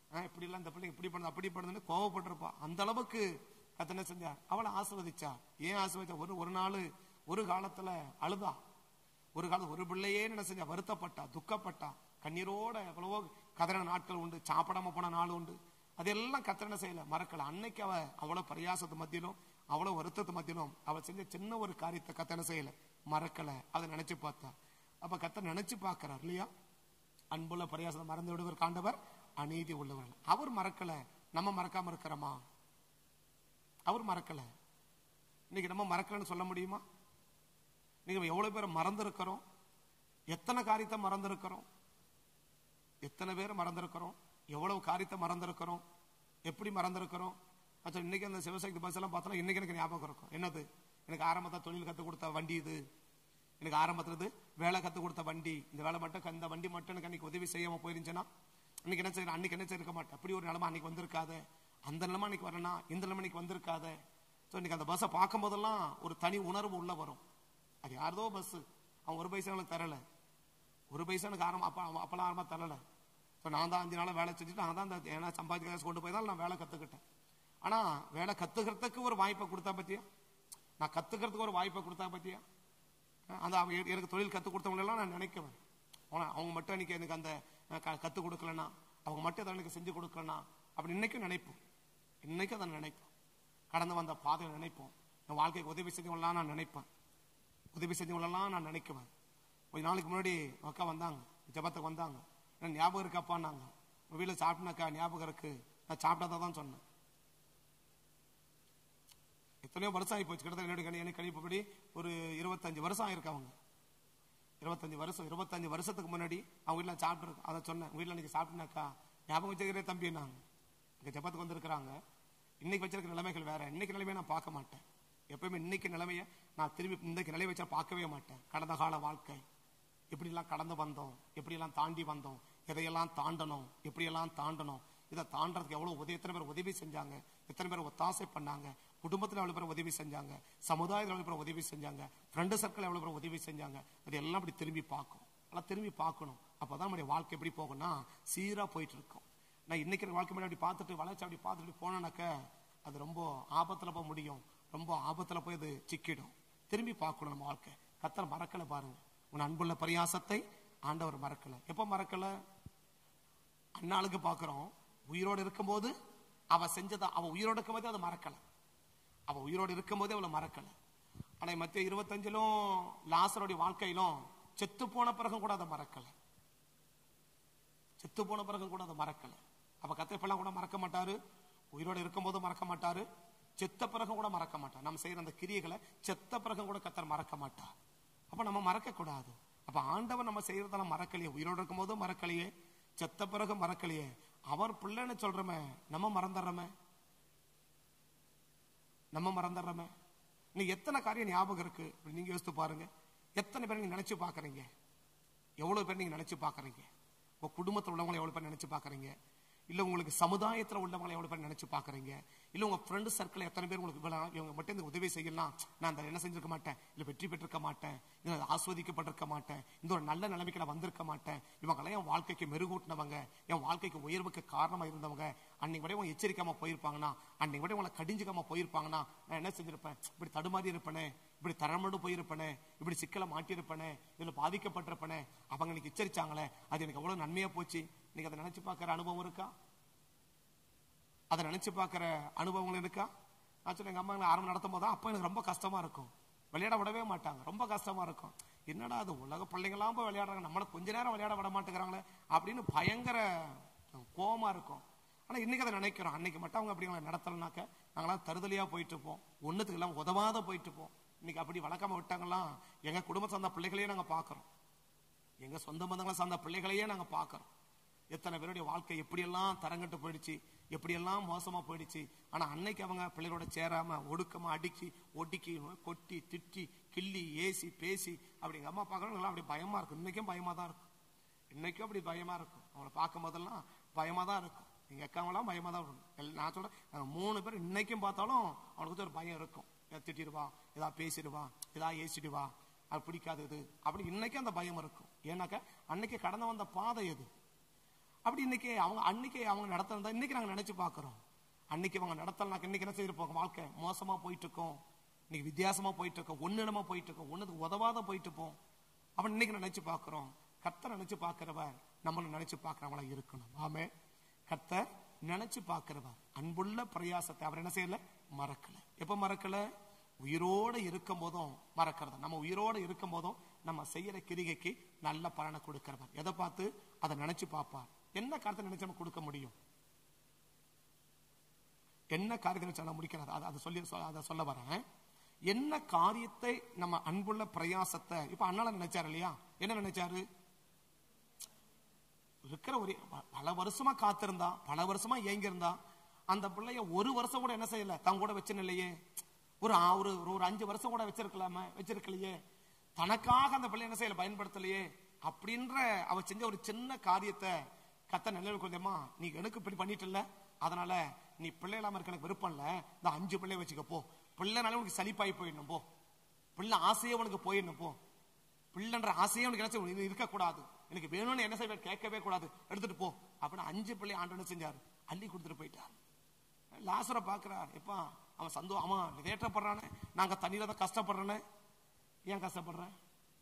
இப்படி எல்லாம் இந்த பிள்ளைங்க இப்படி பண்ணு அப்படி பண்ணுன்னு கோவப்பட்டிருப்பா. அந்த அளவுக்கு கர்த்தர் என்ன செஞ்சார், அவளை ஆசீர்வதிச்சா. ஏன் ஆசீர்வதிச்சா? ஒரு ஒரு நாள் ஒரு காலத்துல அழுதா, ஒரு காலம் ஒரு பிள்ளையே என்ன செஞ்சா, வருத்தப்பட்டா, துக்கப்பட்டா, கண்ணீரோட எவ்வளவோ கதற நாட்கள் உண்டு, சாப்பிடாம போன நாள் உண்டு. அதெல்லாம் கர்த்தர் என்ன செய்யல, மறக்கல. அன்னைக்கு அவ அவ்வளவு பிரயாசத்து மத்தியிலும் அவ்வளவு வருத்தத்து மத்தியிலும் அவள் செஞ்ச சின்ன ஒரு காரியத்தை கர்த்தர் என்ன செய்யல, மறக்கல. அதை நினைச்சு பார்த்தா. அப்ப கர்த்தர் நினைச்சு பார்க்கிறார் இல்லையா, அன்புள்ள பிரயாசத்தை மறந்து விடுவர் காண்டவர் அநீதி உள்ளவர்கள். அவர் மறக்கல, நம்ம மறக்காம இருக்கிறோமா? அவர் மறக்கல. இன்னைக்கு நம்ம மறக்கலன்னு சொல்ல முடியுமா? நீங்க எவ்வளவு பேரை மறந்திருக்கிறோம், எத்தனை காரியத்தை மறந்திருக்கிறோம், எத்தனை பேரை மறந்திருக்கிறோம், எவ்வளவு காரியத்தை மறந்திருக்கிறோம், எப்படி மறந்திருக்கிறோம். இன்னைக்கு அந்த சிவசக்தி பஸ் எல்லாம் பார்த்தோம்னா இன்னைக்கு எனக்கு ஞாபகம் இருக்கும். என்னது, எனக்கு ஆரம்பத்தில் தொழில் கற்றுக் கொடுத்த வண்டி இது, எனக்கு ஆரம்பத்துல வேலை கற்றுக் கொடுத்த வண்டி, இந்த வேலை மட்டும் இந்த வண்டி மட்டும் எனக்கு அன்னைக்கு உதவி செய்யாம போயிருந்துச்சுன்னா அன்னைக்கு என்ன செய்யணும், அன்னைக்கு என்ன செய்யிருக்க மாட்டேன். அப்படி ஒரு நிலைமை அன்னைக்கு வந்திருக்காத, அந்த நிலைமை அன்னைக்கு வரனா, இந்த நிலைமை அன்னைக்கு வந்திருக்காத. ஸோ இன்னைக்கு அந்த பஸ்ஸை பார்க்கும் போதெல்லாம் ஒரு தனி உணர்வு உள்ள வரும். அது யாரதோ பஸ், அவன் ஒரு பைசா எனக்கு தரல, ஒரு பைசா எனக்கு ஆரம்ப அப்ப அப்பெல்லாம் ஆரம்பமா தரல. ஸோ நான் தான் அஞ்சு நாள் வேலை செஞ்சுட்டு நான் தான் அந்த ஏன்னா சம்பாதிக்க காசு கொண்டு போய் தான் நான் வேலை கத்துக்கிட்டேன். ஆனா வேலை கத்துக்கிறதுக்கு ஒரு வாய்ப்பை கொடுத்தா பத்தியா, நான் கத்துக்கிறதுக்கு ஒரு வாய்ப்பை கொடுத்தா பத்தியா, அந்த எனக்கு தொழில் கத்துக் கொடுத்தவங்க எல்லாம் நான் நினைக்குவேன். அவங்க மட்டும் இன்னைக்கு எனக்கு அந்த கத்துக் கொடுக்கலன்னா, அவங்க மட்டும் அதை எனக்கு செஞ்சு கொடுக்கலன்னா, அப்படி இன்னைக்கும் நினைப்போம். இன்னைக்கும் அதை நினைப்போம். கடந்து வந்த பாதையை நினைப்போம். என் வாழ்க்கைக்கு உதவி செஞ்சவங்களாம் நான் நினைப்பேன், உதவி செஞ்சவங்களெல்லாம் நான் நினைக்குவேன். கொஞ்ச நாளைக்கு முன்னாடி அக்கா வந்தாங்க, ஜபத்துக்கு வந்தாங்க. ஞாபகம் இருக்காப்பான்னாங்க. உங்க வீட்டில் சாப்பிட்டனாக்கா ஞாபகம் இருக்கு, நான் சாப்பிட்டாதான் தான் சொன்னேன். எத்தனையோ வருஷம் ஆகி போச்சு, கிட்டத்தட்ட எனக்கு கணிப்பபடி ஒரு இருபத்தஞ்சு வருஷம் ஆயிருக்கு. அவங்க இருபத்தஞ்சு வருஷம் இருபத்தஞ்சு வருஷத்துக்கு முன்னாடி அவங்க வீட்டில் சாப்பிட்டு அதை சொன்னேன். உங்க வீட்டில் இன்னைக்கு சாப்பிட்டுனாக்கா ஞாபகம் வச்சுக்கிறே தம்பி, நாங்க இங்க ஜபத்துக்கு வந்திருக்கிறாங்க. இன்னைக்கு வச்சிருக்கிற நிலைமைகள் வேற, இன்னைக்கு நிலைமையை நான் பார்க்க மாட்டேன். எப்பயுமே இன்னைக்கு நிலைமையை நான் திரும்பி இன்னைக்கு நிலையை வச்சா பார்க்கவே மாட்டேன். கடந்த கால வாழ்க்கை எப்படியெல்லாம் கடந்து வந்தோம், எப்படியெல்லாம் தாண்டி வந்தோம், எதையெல்லாம் தாண்டணும், எப்படியெல்லாம் தாண்டணும், இதை தாண்டறதுக்கு எவ்வளவு உதவி, எத்தனை பேர் உதவி செஞ்சாங்க, எத்தனை பேர் ஒத்தாசை பண்ணாங்க, குடும்பத்தில் எவ்வளவு பேர் உதவி செஞ்சாங்க, சமுதாயத்தில் எவ்வளவு பேர் உதவி செஞ்சாங்க, ஃப்ரெண்டு சர்க்கிள் எவ்வளவு பேர் உதவி செஞ்சாங்க. அது எல்லாம் அப்படி திரும்பி பார்க்கணும், எல்லாம் திரும்பி பார்க்கணும். அப்பதான் நம்முடைய வாழ்க்கை எப்படி போகும்னா சீரா போயிட்டு இருக்கும். நான் இன்னைக்கு வாழ்க்கை முன்னாடி அப்படி பார்த்துட்டு வளர்ச்சி அப்படி பார்த்துட்டு போனாக்க அது ரொம்ப ஆபத்துல போய் முடியும், ரொம்ப ஆபத்துல போய் அது சிக்கிடும். திரும்பி பார்க்கணும் நம்ம வாழ்க்கை. கர்த்தர் மறக்கல பாருங்க, உன் அன்புள்ள பரியாசத்தை ஆண்டவர் மறக்கல. எப்ப மறக்கல? அண்ணாளுக்கு பாக்குறோம், உயிரோடு இருக்கும் போது அவ செஞ்சதா, அவ உயிரோடு இருக்கும் போது அதை மறக்கல, அவ உயிரோடு இருக்கும் போதே அவளை மறக்கல. ஆனா மத்திய இருபத்தஞ்சிலும் லாசருடைய வாழ்க்கையிலும் செத்து போன பிறகு கூட அதை மறக்கல, செத்து போன பிறகு கூட அதை மறக்கல. அப்ப கத்திரப்பெல்லாம் கூட மறக்க மாட்டாரு, உயிரோடு இருக்கும் போது மறக்க மாட்டாரு, செத்த பிறகு கூட மறக்க மாட்டார். நம்ம செய்யற அந்த கிரியைகளை செத்த பிறகு கூட கர்த்தர் மறக்க மாட்டார். அப்ப நம்ம மறக்க கூடாது. அப்ப ஆண்டவர் நம்ம செய்யறதெல்லாம் மறக்கலையே, உயிரோடு இருக்கும் போதும் மறக்கலையே, செத்த பிறகு மறக்கலையே. அவர் பிள்ளைன்னு சொல்றமே, நம்ம மறந்துடுறோமே, நம்ம மறந்துடுறோமே. நீங்க எத்தனை காரியம் ஞாபகம் இருக்கு நீங்க யோசித்து பாருங்க. எத்தனை பேர் நீங்க நினைச்சு பாக்குறீங்க, எவ்வளவு பேர் நீங்க நினைச்சு பாக்குறீங்க, உங்க குடும்பத்தில் உள்ளவங்களை எவ்வளவு பேர் நினைச்சு பாக்குறீங்க, இல்ல உங்களுக்கு சமுதாயத்தில் உள்ளவங்களை எவ்வளவு பேர் நினைச்சு பாக்குறீங்க, இல்ல உங்க ஃப்ரெண்ட் சர்க்கிள் எத்தனை பேர் உங்களுக்கு இவங்க மட்டும் இந்த உதவி செய்யலாம், நான் அந்த என்ன செஞ்சிருக்க மாட்டேன், இல்ல வெற்றி பெற்றிருக்க மாட்டேன், ஆஸ்வதிக்கப்பட்டிருக்க மாட்டேன், இந்த ஒரு நல்ல நிலைமைக்கு நான் வந்திருக்க மாட்டேன், இவங்கெல்லாம் என் வாழ்க்கைக்கு மெருகூட்டினவங்க, என் வாழ்க்கைக்கு உயர்வுக்கு காரணமா இருந்தவங்க, அன்னைக்கு விட இவங்க எச்சரிக்காம போயிருப்பாங்கன்னா, அன்னைக்கு விட இவங்களை கடிஞ்சுக்காம போயிருப்பாங்கன்னா நான் என்ன செஞ்சிருப்பேன், இப்படி தடுமாறி இருப்பேனே, இப்படி தரமடு போயிருப்பேனே, இப்படி சிக்கலை மாட்டியிருப்பேனே, இதுல பாதிக்கப்பட்டிருப்பேனே, அவங்க இன்னைக்கு எச்சரிச்சாங்களே, அது எனக்கு எவ்வளவு நன்மையா போச்சு. நீங்க அதை நினைச்சு பாக்குற அனுபவம் இருக்கா? அதை நினைச்சு பாக்குற அனுபவங்கள் இருக்கா? நான் சொல்ல எங்க அம்மா ஆரம்பம் நடத்தும் போது அப்ப எனக்கு ரொம்ப கஷ்டமா இருக்கும், விளையாட விடவே மாட்டாங்க, ரொம்ப கஷ்டமா இருக்கும். என்னடா அது உலக பிள்ளைங்களாம் போய் விளையாடுறாங்க, நம்மள கொஞ்ச நேரம் விளையாட விட மாட்டேங்கிறாங்களே அப்படின்னு பயங்கர கோபமா இருக்கும். ஆனா இன்னைக்கு அதை நினைக்கிறோம், அன்னைக்கு மட்டும் அவங்க அப்படி நடத்தலனாக்க நாங்களாம் தருதலியா போயிட்டு இருப்போம், ஒண்ணுத்துக்கு எல்லாம் உதவாத போயிட்டு இருப்போம். இன்னைக்கு அப்படி வளர்க்காம விட்டாங்கலாம். எங்க குடும்ப சார்ந்த பிள்ளைகளையே நாங்க பாக்குறோம், எங்க சொந்த பந்தங்களை சார்ந்த பிள்ளைகளையே நாங்க பாக்குறோம். எத்தனை பேருடைய வாழ்க்கை எப்படியெல்லாம் தரங்கட்டு போயிடுச்சு, எப்படியெல்லாம் மோசமா போயிடுச்சு. ஆனா அன்னைக்கு அவங்க பிள்ளைகளோட சேராம ஒடுக்கமா அடுக்கி ஒடுக்கி கொட்டி திட்டி கிள்ளி ஏசி பேசி அப்படி எங்க அம்மா பாக்குறவங்க அப்படி பயமா இருக்கும். இன்னைக்கும் பயமா தான் இருக்கும், இன்னைக்கும் அப்படி பயமா இருக்கும். அவங்களை பார்க்கும் போதெல்லாம் பயமா தான் இருக்கும். எங்க அக்காவெல்லாம் பயமா தான் இருக்கும். நான் சொல்றேன், நாங்க மூணு பேர் இன்னைக்கும் பார்த்தாலும் அவனுக்கு ஒரு பயம் இருக்கும். திட்டிடுவா, ஏதா பேசிடுவா, ஏதா ஏசிடுவா, அது பிடிக்காதது அப்படி இன்னைக்கும் அந்த பயம் இருக்கும். ஏன்னாக்க அன்னைக்கு கடந்து வந்த பாதை எது. அப்படி இன்னைக்கு அவங்க அன்னைக்கு அவங்க நடத்தினதா இன்னைக்கு நாங்க நினைச்சு பாக்குறோம். அன்னைக்கு அவங்க நடத்தலாம், இன்னைக்கு என்ன செய்யிருப்போம், வாழ்க்கை மோசமா போயிட்டு இருக்கோம், இன்னைக்கு வித்தியாசமா போயிட்டு இருக்கோம், ஒன்னிடமா போயிட்டு இருக்கோம், ஒன்னுக்கு உதவாத போயிட்டு இருப்போம். அப்ப இன்னைக்கு நினைச்சு பாக்குறோம். கர்த்தர் நினைச்சு பாக்குறவர் நம்மள நினைச்சு பாக்குறவங்களா இருக்கணும். ஆமே, கர்த்தர் நினைச்சு பாக்குறவர் அன்புள்ள பிரயாசத்தை அவர் என்ன செய்யல, மறக்கல. எப்ப மறக்கல, உயிரோட இருக்கும் போதும் மறக்கிறது. நம்ம உயிரோட இருக்கும் போதும் நம்ம செய்யற கிரிகைக்கு நல்ல பலனை கொடுக்கிறவர். எதை பார்த்து அதை நினைச்சு பார்ப்பார். என்ன காரியத்தை நினைச்சு நம்ம கொடுக்க முடியும், என்ன காரியத்தை நினைச்சு முடிக்கிறது, அதை சொல்லி அதை சொல்ல வரேன். என்ன காரியத்தை நம்ம அன்புள்ள பிரயாசத்தை இப்ப அண்ணால நினைச்சாரு இல்லையா, என்ன நினைச்சாரு, இருக்கிற ஒரு பல வருஷமா காத்திருந்தா, பல வருஷமா ஏங்கிருந்தா, அந்த பிள்ளைய ஒரு வருஷம் கூட என்ன செய்யல, தங்க கூட வச்சு இல்லையே, ஒரு ஒரு அஞ்சு வருஷம் கூட வச்சிருக்கலாமே, வச்சிருக்கலையே, தனக்காக அந்த பிள்ளை என்ன செய்யல, பயன்படுத்தலையே அப்படின்ற அவ செஞ்ச ஒரு சின்ன காரியத்தை கத்த நினைவு கொள்ளையமா, நீ எனக்கு இப்படி பண்ணிட்டு இல்ல, அதனால நீ பிள்ளை இல்லாம இருக்க எனக்கு விருப்பம் இல்ல, இந்த அஞ்சு பிள்ளை வச்சுக்க போ, பிள்ளைனால உனக்கு சலிப்பாய் போயிடணும் போ, பிள்ளை ஆசையே உனக்கு போயிடணும் போ, பிள்ளைன்ற ஆசையே உனக்கு என்ன இருக்கக்கூடாது, எனக்கு வேணும்னு என்ன செய்ய கேட்கவே கூடாது, எடுத்துட்டு போ அப்படின்னு அஞ்சு பிள்ளை ஆண்டு செஞ்சாரு, அள்ளி கொடுத்துட்டு போயிட்டார். லாசரை பாக்குறார், எப்பா அவன் சந்தோஷம், அவன் தேட்டப்படுறானே, நாங்க தண்ணியில தான் கஷ்டப்படுறேன்னு, ஏன் கஷ்டப்படுறேன்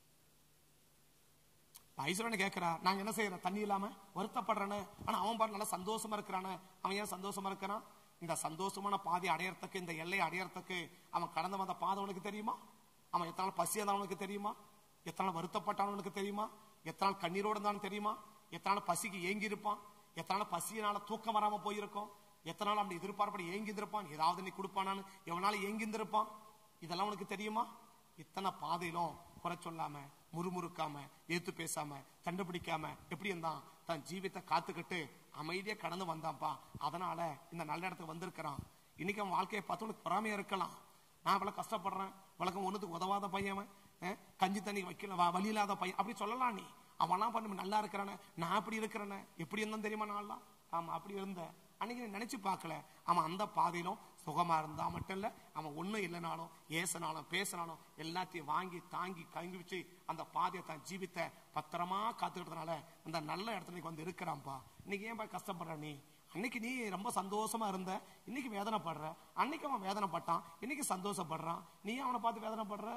ஐஸ்வரன் கேட்கிறா, நாங்க என்ன செய்யறோம் தண்ணி இல்லாம வருத்தப்படுறேன்னு, ஆனா அவன் பாரு நல்லா சந்தோஷமா இருக்கிறானே, அவன் ஏன் சந்தோஷமா இருக்கிறான், இந்த சந்தோஷமான பாதை அடையறதுக்கு, இந்த எல்லையை அடையறதுக்கு அவன் கடந்து வந்த பாதை உனக்கு தெரியுமா, அவன் எத்தனை பசியாதான் உனக்கு தெரியுமா, எத்தனை வருத்தப்பட்டான் உனக்கு தெரியுமா, எத்தனை கண்ணீரோடு இருந்தாலும் தெரியுமா, எத்தனை பசிக்கு ஏங்கி இருப்பான், எத்தனை பசியினால தூக்கம் வராம போயிருக்கும், எத்தனை நாள் அப்படி எதிர்பார்ப்படி ஏங்கி இருப்பான், ஏதாவது நீ கொடுப்பானான்னு எவனால ஏங்கி இருந்திருப்பான், இதெல்லாம் உனக்கு தெரியுமா. இத்தனை பாதையிலும் குறை சொல்லாம, முறுமுறுக்காம, ஏத்து பேசாம, கண்டுபிடிக்காம எப்படி இருந்தான், தன் ஜீவித்தை காத்துக்கிட்டு அமைதியா கடந்து வந்தான்ப்பா. அதனால இந்த நல்ல இடத்துக்கு வந்திருக்கிறான். இன்னைக்கு அவன் வாழ்க்கையை பார்த்து உனக்கு பொறாமையா இருக்கலாம், நான் இவ்வளவு கஷ்டப்படுறேன், வழக்கம் ஒண்ணுக்கு உதவாத பையன், கஞ்சி தண்ணி வைக்கல வழி இல்லாத பையன் அப்படி சொல்லலாம். நீ அவன்லாம் பண்ண நல்லா இருக்கிறானே, நான் அப்படி இருக்கிறேன்னு எப்படி இருந்தான் தெரியுமா, நான்லாம் ஆமா அப்படி இருந்த அன்னைக்கு நினைச்சு பார்க்கல. அவன் அந்த பாதையிலும் சுகமா இருந்தா மட்டும் இல்ல, அவன் ஒண்ணும் இல்லைனாலும் ஏசனாலும் பேசினாலும் எல்லாத்தையும் வாங்கி தாங்கி கங்கி வச்சு அந்த பாதையை தான் ஜீவித்த பத்திரமா காத்துக்கிட்டதுனால அந்த நல்ல இடத்துல வந்து இருக்கிறான்ப்பா. இன்னைக்கு ஏன் கஷ்டப்படுற நீ, அன்னைக்கு நீ ரொம்ப சந்தோஷமா இருந்த, இன்னைக்கு வேதனைப்படுற, அன்னைக்கு அவன் வேதனைப்பட்டான், இன்னைக்கு சந்தோஷப்படுறான், நீ அவனை பார்த்து வேதனைப்படுற,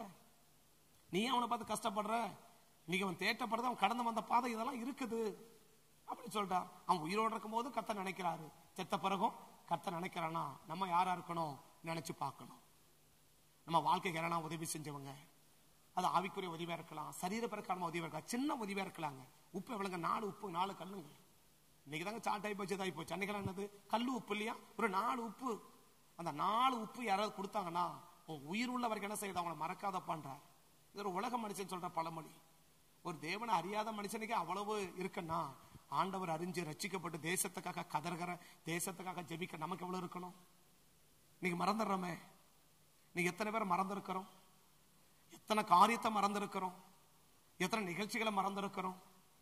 நீ அவனை பார்த்து கஷ்டப்படுற, இன்னைக்கு அவன் தேட்டப்படுறது, அவன் கடந்து வந்த பாதை இதெல்லாம் இருக்குது அப்படி சொல்றான். அவன் உயிரோடு இருக்கும் போது கத்த நினைக்கிறாரு, செத்த பிறகும் கத்த நினைக்கிறானா, நம்ம யாரா இருக்கணும் நினைச்சு பார்க்கணும். நம்ம வாழ்க்கைக்கு யாரா உதவி செஞ்சவங்க, அது ஆவிக்குரிய உதவியா இருக்கலாம், சரீர பிரகாரமா உதவியா இருக்கலாம், சின்ன உதவியா இருக்கலாங்க. உப்பு எவ்வளவுங்க, நாலு உப்பு நாலு கல்லுங்க. இன்னைக்கு தாங்க சாட்டாய் போச்சு, இதாகி போச்சு. அன்னைக்கு என்னது கல்லு உப்பு இல்லையா, ஒரு நாலு உப்பு. அந்த நாலு உப்பு யாராவது கொடுத்தாங்கன்னா உயிர் உள்ள வரைக்கும் என்ன செய்யுது, அவங்களை மறக்காதப்பான்றார். இது ஒரு உலக மனுஷன் சொல்ற பழமொழி. ஒரு தேவனை அறியாத மனுஷனுக்கு அவ்வளவு இருக்குன்னா, ஆண்டவர் அறிஞ்சு ரட்சிக்கப்பட்டு தேசத்துக்காக கதறுகிற, தேசத்துக்காக ஜெபிக்க நமக்கு எவ்வளவு இருக்கணும். நீங்க மறந்துடுறோமே, நீங்க எத்தனை பேர் மறந்திருக்கிறோம், எத்தனை காரியத்தை மறந்திருக்கிறோம், எத்தனை நிகழ்ச்சிகளை மறந்திருக்கிறோம்.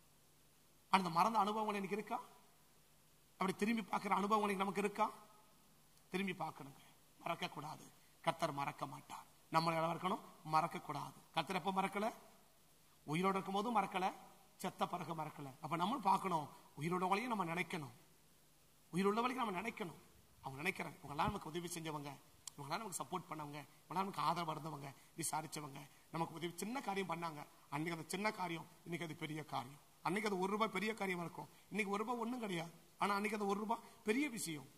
அந்த மறந்த அனுபவங்கள் எனக்கு இருக்கா, அப்படி திரும்பி பார்க்கிற அனுபவங்கள் நமக்கு இருக்கா, திரும்பி பார்க்கணுங்க. மறக்க கூடாது, கர்த்தர் மறக்க மாட்டார். நம்ம எல்லாம் இருக்கணும், மறக்க கூடாது. கர்த்தர் எப்ப மறக்கல, உயிரோடு இருக்கும் போதும் மறக்கல, செத்த பிறகு மறக்கல. அப்ப நம்ம பார்க்கணும், உயிரோடவளையும் நம்ம நினைக்கணும், உயிருள்ளவளையும் நம்ம நினைக்கணும். அவங்க நினைக்கிறேன், இவங்கெல்லாம் நமக்கு உதவி செஞ்சவங்க, இவங்கெல்லாம் நமக்கு சப்போர்ட் பண்ணவங்க, இவங்கெல்லாம் நமக்கு ஆதரவு இருந்தவங்க, விசாரிச்சவங்க, நமக்கு உதவி சின்ன காரியம் பண்ணாங்க. அன்னைக்கு அந்த சின்ன காரியம், இன்னைக்கு அது பெரிய காரியம். அன்னைக்கு அது ஒரு ரூபாய் பெரிய காரியமா இருக்கும், இன்னைக்கு ஒரு ரூபாய் ஒண்ணும் கிடையாது. ஆனா அன்னைக்கு அது ஒரு ரூபாய் பெரிய விஷயம்.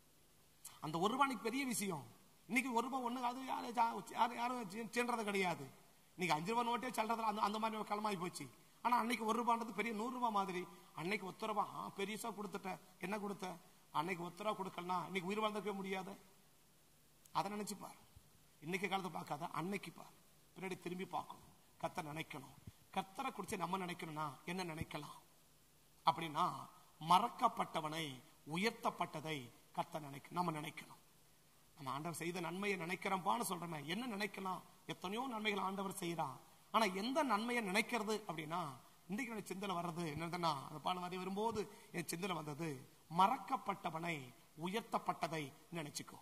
அந்த ஒரு ரூபாய் இன்னைக்கு பெரிய விஷயம். இன்னைக்கு ஒரு ரூபாய் ஒண்ணு அது யாரும் யாரும் சென்றது கிடையாது. இன்னைக்கு அஞ்சு ரூபாய் நோட்டே செல்றது அந்த அந்த மாதிரி களமாயி போச்சு. ஆனா அன்னைக்கு ஒரு ரூபான்றது பெரிய நூறு ரூபாய் மாதிரி. அன்னைக்கு ஒத்த ரூபாய் பெரியசா கொடுத்துட்ட, என்ன கொடுத்த, அன்னைக்கு ஒத்த ரூபா கொடுக்கலாம், இன்னைக்கு உயிர் வாழ்ந்துக்க முடியாது. அதை நினைச்சுப்பார். இன்னைக்கு காலத்தை பார்க்காத, அன்னைக்கு பார், பின்னாடி திரும்பி பார்க்கணும். கர்த்தரை நினைக்கணும். கர்த்தரை குறிச்சு நம்ம நினைக்கணும்னா என்ன நினைக்கலாம் அப்படின்னா, மறக்கப்பட்டவனை உயர்த்தப்பட்டதை கர்த்தர் நினைக்க நம்ம நினைக்கணும். நம்ம ஆண்டவர் செய்த நன்மையை நினைக்கிறோம்பான்னு சொல்றோமே, என்ன நினைக்கலாம், எத்தனையோ நன்மைகள் ஆண்டவர் செய்யறான். ஆனா எந்த நன்மையை நினைக்கிறது அப்படின்னா, இன்னைக்கு எனக்கு சிந்தனை வர்றது என்னதுன்னா, அந்த பாடம் வரை வரும்போது என் சிந்தனை வந்தது, மறக்கப்பட்டவனை உயர்த்தப்பட்டதை நினைச்சுக்கோ.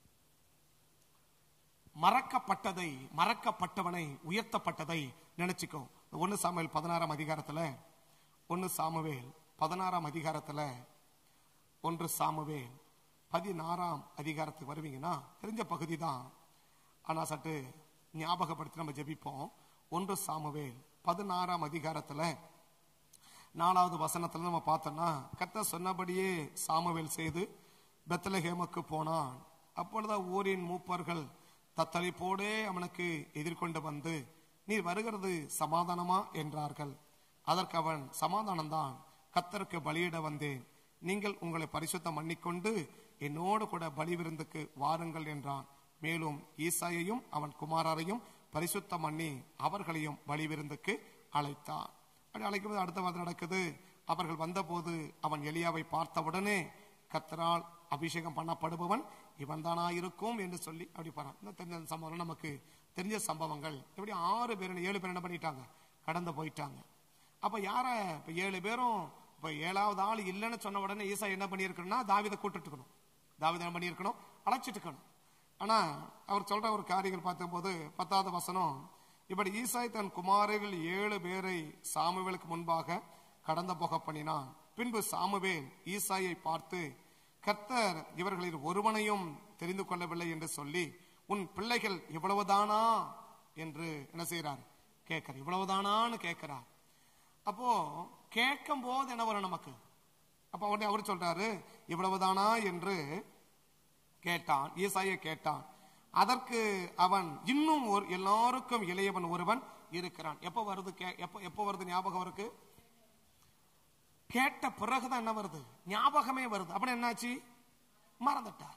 மறக்கப்பட்டதை மறக்கப்பட்டவனை உயர்த்தப்பட்டதை நினைச்சுக்கோ. ஒன்னு சாமுவேல் பதினாறாம் அதிகாரத்துல ஒன்னு சாமுவேல் பதினாறாம் அதிகாரத்துல ஒன்று சாமுவேல் பதினாறாம் அதிகாரத்துக்கு வருவீங்கன்னா தெரிஞ்ச பகுதி தான், ஆனா சற்று ஞாபகப்படுத்தி நம்ம ஜெபிப்போம். ஒன்று சாமுவேல் பதினாறாம் அதிகாரத்துல நாலாவது வசனத்துல நம்ம பார்த்தோம்னா, கர்த்தர் சொன்னபடியே சாமுவேல் செய்து பெத்லகேமுக்கு போனான். அப்பொழுது ஊரின் மூப்பர்கள் தத்தளிப்போடே அவனுக்கு எதிர்கொண்டு வந்து, நீர் வருகிறது சமாதானமா என்றார்கள். அதற்கு அவன், சமாதானம்தான், கர்த்தருக்கு பலியிட வந்தேன், நீங்கள் உங்களை பரிசுத்தம் பண்ணிக்கொண்டு என்னோடு கூட பலி விருந்துக்கு வாருங்கள் என்றான். மேலும் ஈசாயையும் அவன் குமாரரையும் பரிசுத்தம் பண்ணி அவர்களையும் பலி விருந்துக்கு அழைத்தான். அப்படி அழைக்கும்போது அடுத்த வாரம் நடக்குது. அவர்கள் வந்தபோது அவன் எலியாவை பார்த்தவுடனே, கர்த்தரால் அபிஷேகம் பண்ணப்படுபவன் இவன் தானா இருக்கும் என்று சொல்லி அப்படி பாரு. தெரிஞ்ச சம்பவம், நமக்கு தெரிஞ்ச சம்பவங்கள். இப்படி ஆறு பேர் ஏழு பேர் என்ன பண்ணிட்டாங்க, கடந்து போயிட்டாங்க. அப்ப யார இப்ப ஏழு பேரும் இப்ப ஏழாவது ஆள் இல்லைன்னு சொன்ன உடனே ஈசா என்ன பண்ணியிருக்கணும்னா, தாவீதை கூட்டிட்டு இருக்கணும், தாவீதை என்ன பண்ணியிருக்கணும், அழைச்சிட்டு இருக்கணும். ஆனா அவர் சொல்ற ஒரு காரியங்கள் பார்க்கும்போது பத்தாவது வசனம், இப்படி ஈசாய் தன் குமாரர்கள் ஏழு பேரை சாமுவேலுக்கு முன்பாக கடந்து போக பண்ணினான். பின்பு சாமுவேல் ஈசாயை பார்த்து, கர்த்தர் இவர்களில் ஒருவனையும் தெரிந்து கொள்ளவில்லை என்று சொல்லி, உன் பிள்ளைகள் இவ்வளவுதானா என்று என்ன செய்யறார், கேட்கிறார். இவ்வளவுதானான்னு கேட்கிறார். அப்போ கேட்கும் போது என்ன வரும் நமக்கு, அப்ப உடனே அவர் சொல்றாரு, இவ்வளவுதானா என்று கேட்டான், ஈசாயை கேட்டான். அதற்கு அவன், இன்னும் ஒரு எல்லாருக்கும் இளையவன் ஒருவன் இருக்கிறான். எப்ப வருது, எப்ப எப்ப வருது ஞாபகம் இருக்கு, கேட்ட பிறகுதான் என்ன வருது, ஞாபகமே வருது. அப்படி என்னாச்சு, மறந்துட்டார்.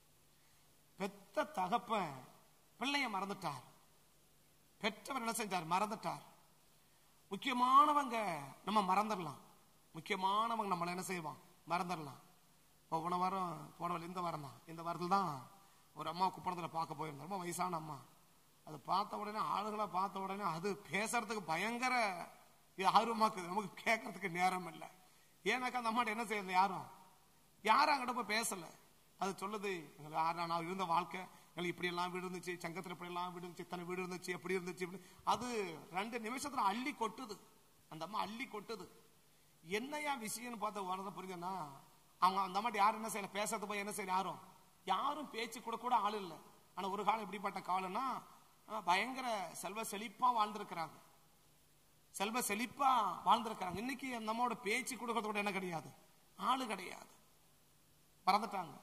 பெத்த தகப்பன் பிள்ளைய மறந்துட்டார், பெற்றவர் என்ன செஞ்சார், மறந்துட்டார். முக்கியமானவங்க நம்ம மறந்துடலாம், முக்கியமானவங்க நம்மள என்ன செய்வான், மறந்துடலாம். போன வாரம் போன இந்த வாரம் தான் இந்த வாரத்தில் தான் ஒரு அம்மா குப்பணத்தில் பார்க்க போயிருந்தோம், ரொம்ப வயசான அம்மா. அது பார்த்த உடனே, ஆளுகளை பார்த்த உடனே அது பேசுறதுக்கு பயங்கர ஆர்வமாக்குது, நமக்கு கேட்கறதுக்கு நேரம் இல்லை. ஏன்னாக்கா அந்த அம்மாட்ட என்ன செய்யறது, யாரும் யாரும் அங்கிட்ட போய் பேசல. அது சொல்லுது, எங்களுக்கு நான் இருந்த வாழ்க்கை, எங்களுக்கு இப்படி எல்லாம் வீடு இருந்துச்சு, சங்கத்தில் இப்படி எல்லாம் வீடு இருந்துச்சு, இத்தனை வீடு இருந்துச்சு, எப்படி இருந்துச்சு, அது ரெண்டு நிமிஷத்துல அள்ளி கொட்டுது. அந்த அம்மா அள்ளி கொட்டுது. என்னையா விஷயம்னு பார்த்து வரத புரியுதுன்னா, அவங்க அந்த அம்மாட்ட யாரும் என்ன செய்யல, பேசுறது போய் என்ன செய்யல, யாரும் யாரும் பேச்சு கூட கூட ஆள் இல்லை. ஆனா ஒரு காலம் எப்படிப்பட்ட காலம்னா, பயங்கர செல்வ செழிப்பா வாழ்ந்திருக்கிறாங்க, செல்வ செழிப்பா வாழ்ந்திருக்கிறாங்க. இன்னைக்கு அந்த அம்மாவோட பேச்சு கொடுக்கறதோட என்ன கிடையாது, ஆளு கிடையாது, மறந்துட்டாங்க.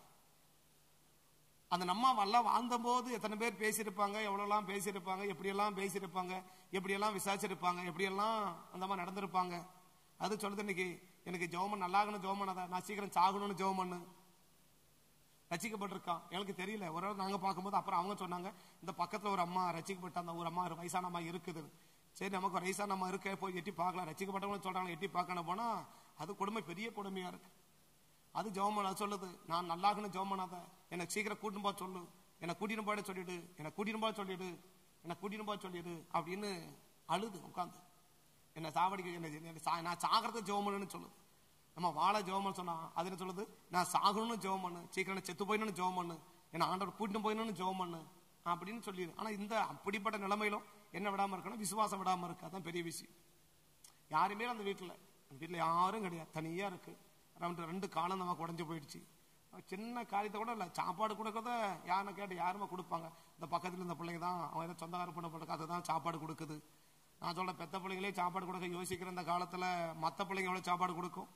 அந்த நம்ம வல்ல வாழ்ந்த போது எத்தனை பேர் பேசியிருப்பாங்க, எவ்வளவு பேசியிருப்பாங்க, எப்படி எல்லாம் பேசியிருப்பாங்க, எப்படி எல்லாம் விசாரிச்சிருப்பாங்க, எப்படி எல்லாம் அந்த மாதிரி நடந்திருப்பாங்க. அது சொல்லுது, இன்னைக்கு எனக்கு ஜெபம் நல்லாகணும், ஜெபம் பண்ணாத, நான் சீக்கிரம் சாகணும்னு ஜெபம் பண்ணு. ரசிக்கப்பட்டிருக்கான், எனக்கு தெரியல. ஒரு நாள் நாங்க பார்க்கும்போது அப்புறம் அவங்க சொன்னாங்க, இந்த பக்கத்துல ஒரு அம்மா ரசிக்கப்பட்ட அந்த ஒரு அம்மா, ஒரு வயசான அம்மா இருக்குது. சரி, நமக்கு ஒரு வயசான அம்மா இருக்க, போய் எட்டி பார்க்கலாம். ரசிக்கப்பட்டவங்க சொல்றாங்க, எட்டி பார்க்கணும் போனா அது கொடுமை, பெரிய கொடுமையா இருக்கு. அது ஜெபம் பண்ண சொல்லுது, நான் நல்லாகணும் ஜெபம் பண்ணாத, எனக்கு சீக்கிரம் கூட்டின்னு போக சொல்லு, என்னை கூட்டின்னு போட சொல்லிடு, என்னை கூட்டின்னு போக சொல்லிடு, என்னை கூட்டின்னு போக சொல்லிடு அப்படின்னு அழுது உட்காந்து. என்ன சாவடிக்க, என்ன நான் சாகிறதுக்கு ஜெபம் பண்ணுன்னு சொல்லுது. நம்ம வாழ ஜெபம் பண்ண சொன்னா அது என்ன சொல்லுது, நான் சாகணும்னு ஜெபம் பண்ணு, சீக்கிரம் செத்து போயிடணும்னு ஜெபம் பண்ணு, என்ன ஆண்டவர் கூட்டிட்டு போயிடணும்னு ஜெபம் பண்ணு அப்படின்னு சொல்லிடு. ஆனா இந்த அப்படிப்பட்ட நிலைமையிலும் என்ன விடாம இருக்கணும், விசுவாசம் விடாம இருக்கு. அதான் பெரிய விஷயம். யாருமே அந்த வீட்டுல வீட்டுல யாரும் கிடையாது, தனியா இருக்கு. ரெண்டு ரெண்டு காலம் நமக்கு உடஞ்சு போயிடுச்சு. சின்ன காரியத்தை கூட இல்லை, சாப்பாடு கொடுக்கறத யாருன்னு கேட்டு யாருமே கொடுப்பாங்க. இந்த பக்கத்துல இந்த பிள்ளைங்க தான், அவன் ஏதோ சொந்தக்கார பண்ண போட்டு அதுதான் சாப்பாடு கொடுக்குது. நான் சொல்ல, பெத்த பிள்ளைங்களே சாப்பாடு கொடுக்க யோசிக்கிற இந்த காலத்துல மற்ற பிள்ளைங்க எவ்வளவு சாப்பாடு கொடுக்கும்.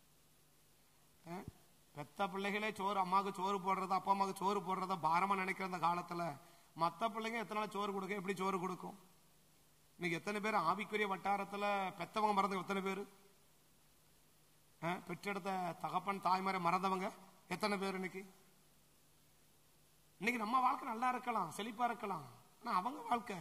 பெத்த பிள்ளைகளே சோறு, அம்மாவுக்கு சோறு போடுறத, அப்பா அம்மாவுக்கு சோறு போடுறத பாரமா நினைக்கிற இந்த காலத்துல மற்ற பிள்ளைங்க எத்தனை நாள் சோறு கொடுக்க, எப்படி சோறு கொடுக்கும். இன்னைக்கு எத்தனை பேர் ஆவிக்குரிய வட்டாரத்துல பெத்தவங்க மறந்து எத்தனை பேரு, பெற்றெடுத்த தகப்பன் தாய்மாரை மறந்தவங்க எத்தனை பேர். இன்னைக்கு இன்னைக்கு நம்ம வாழ்க்கை நல்லா இருக்கலாம், செழிப்பா இருக்கலாம், ஆனா அவங்க வாழ்க்கை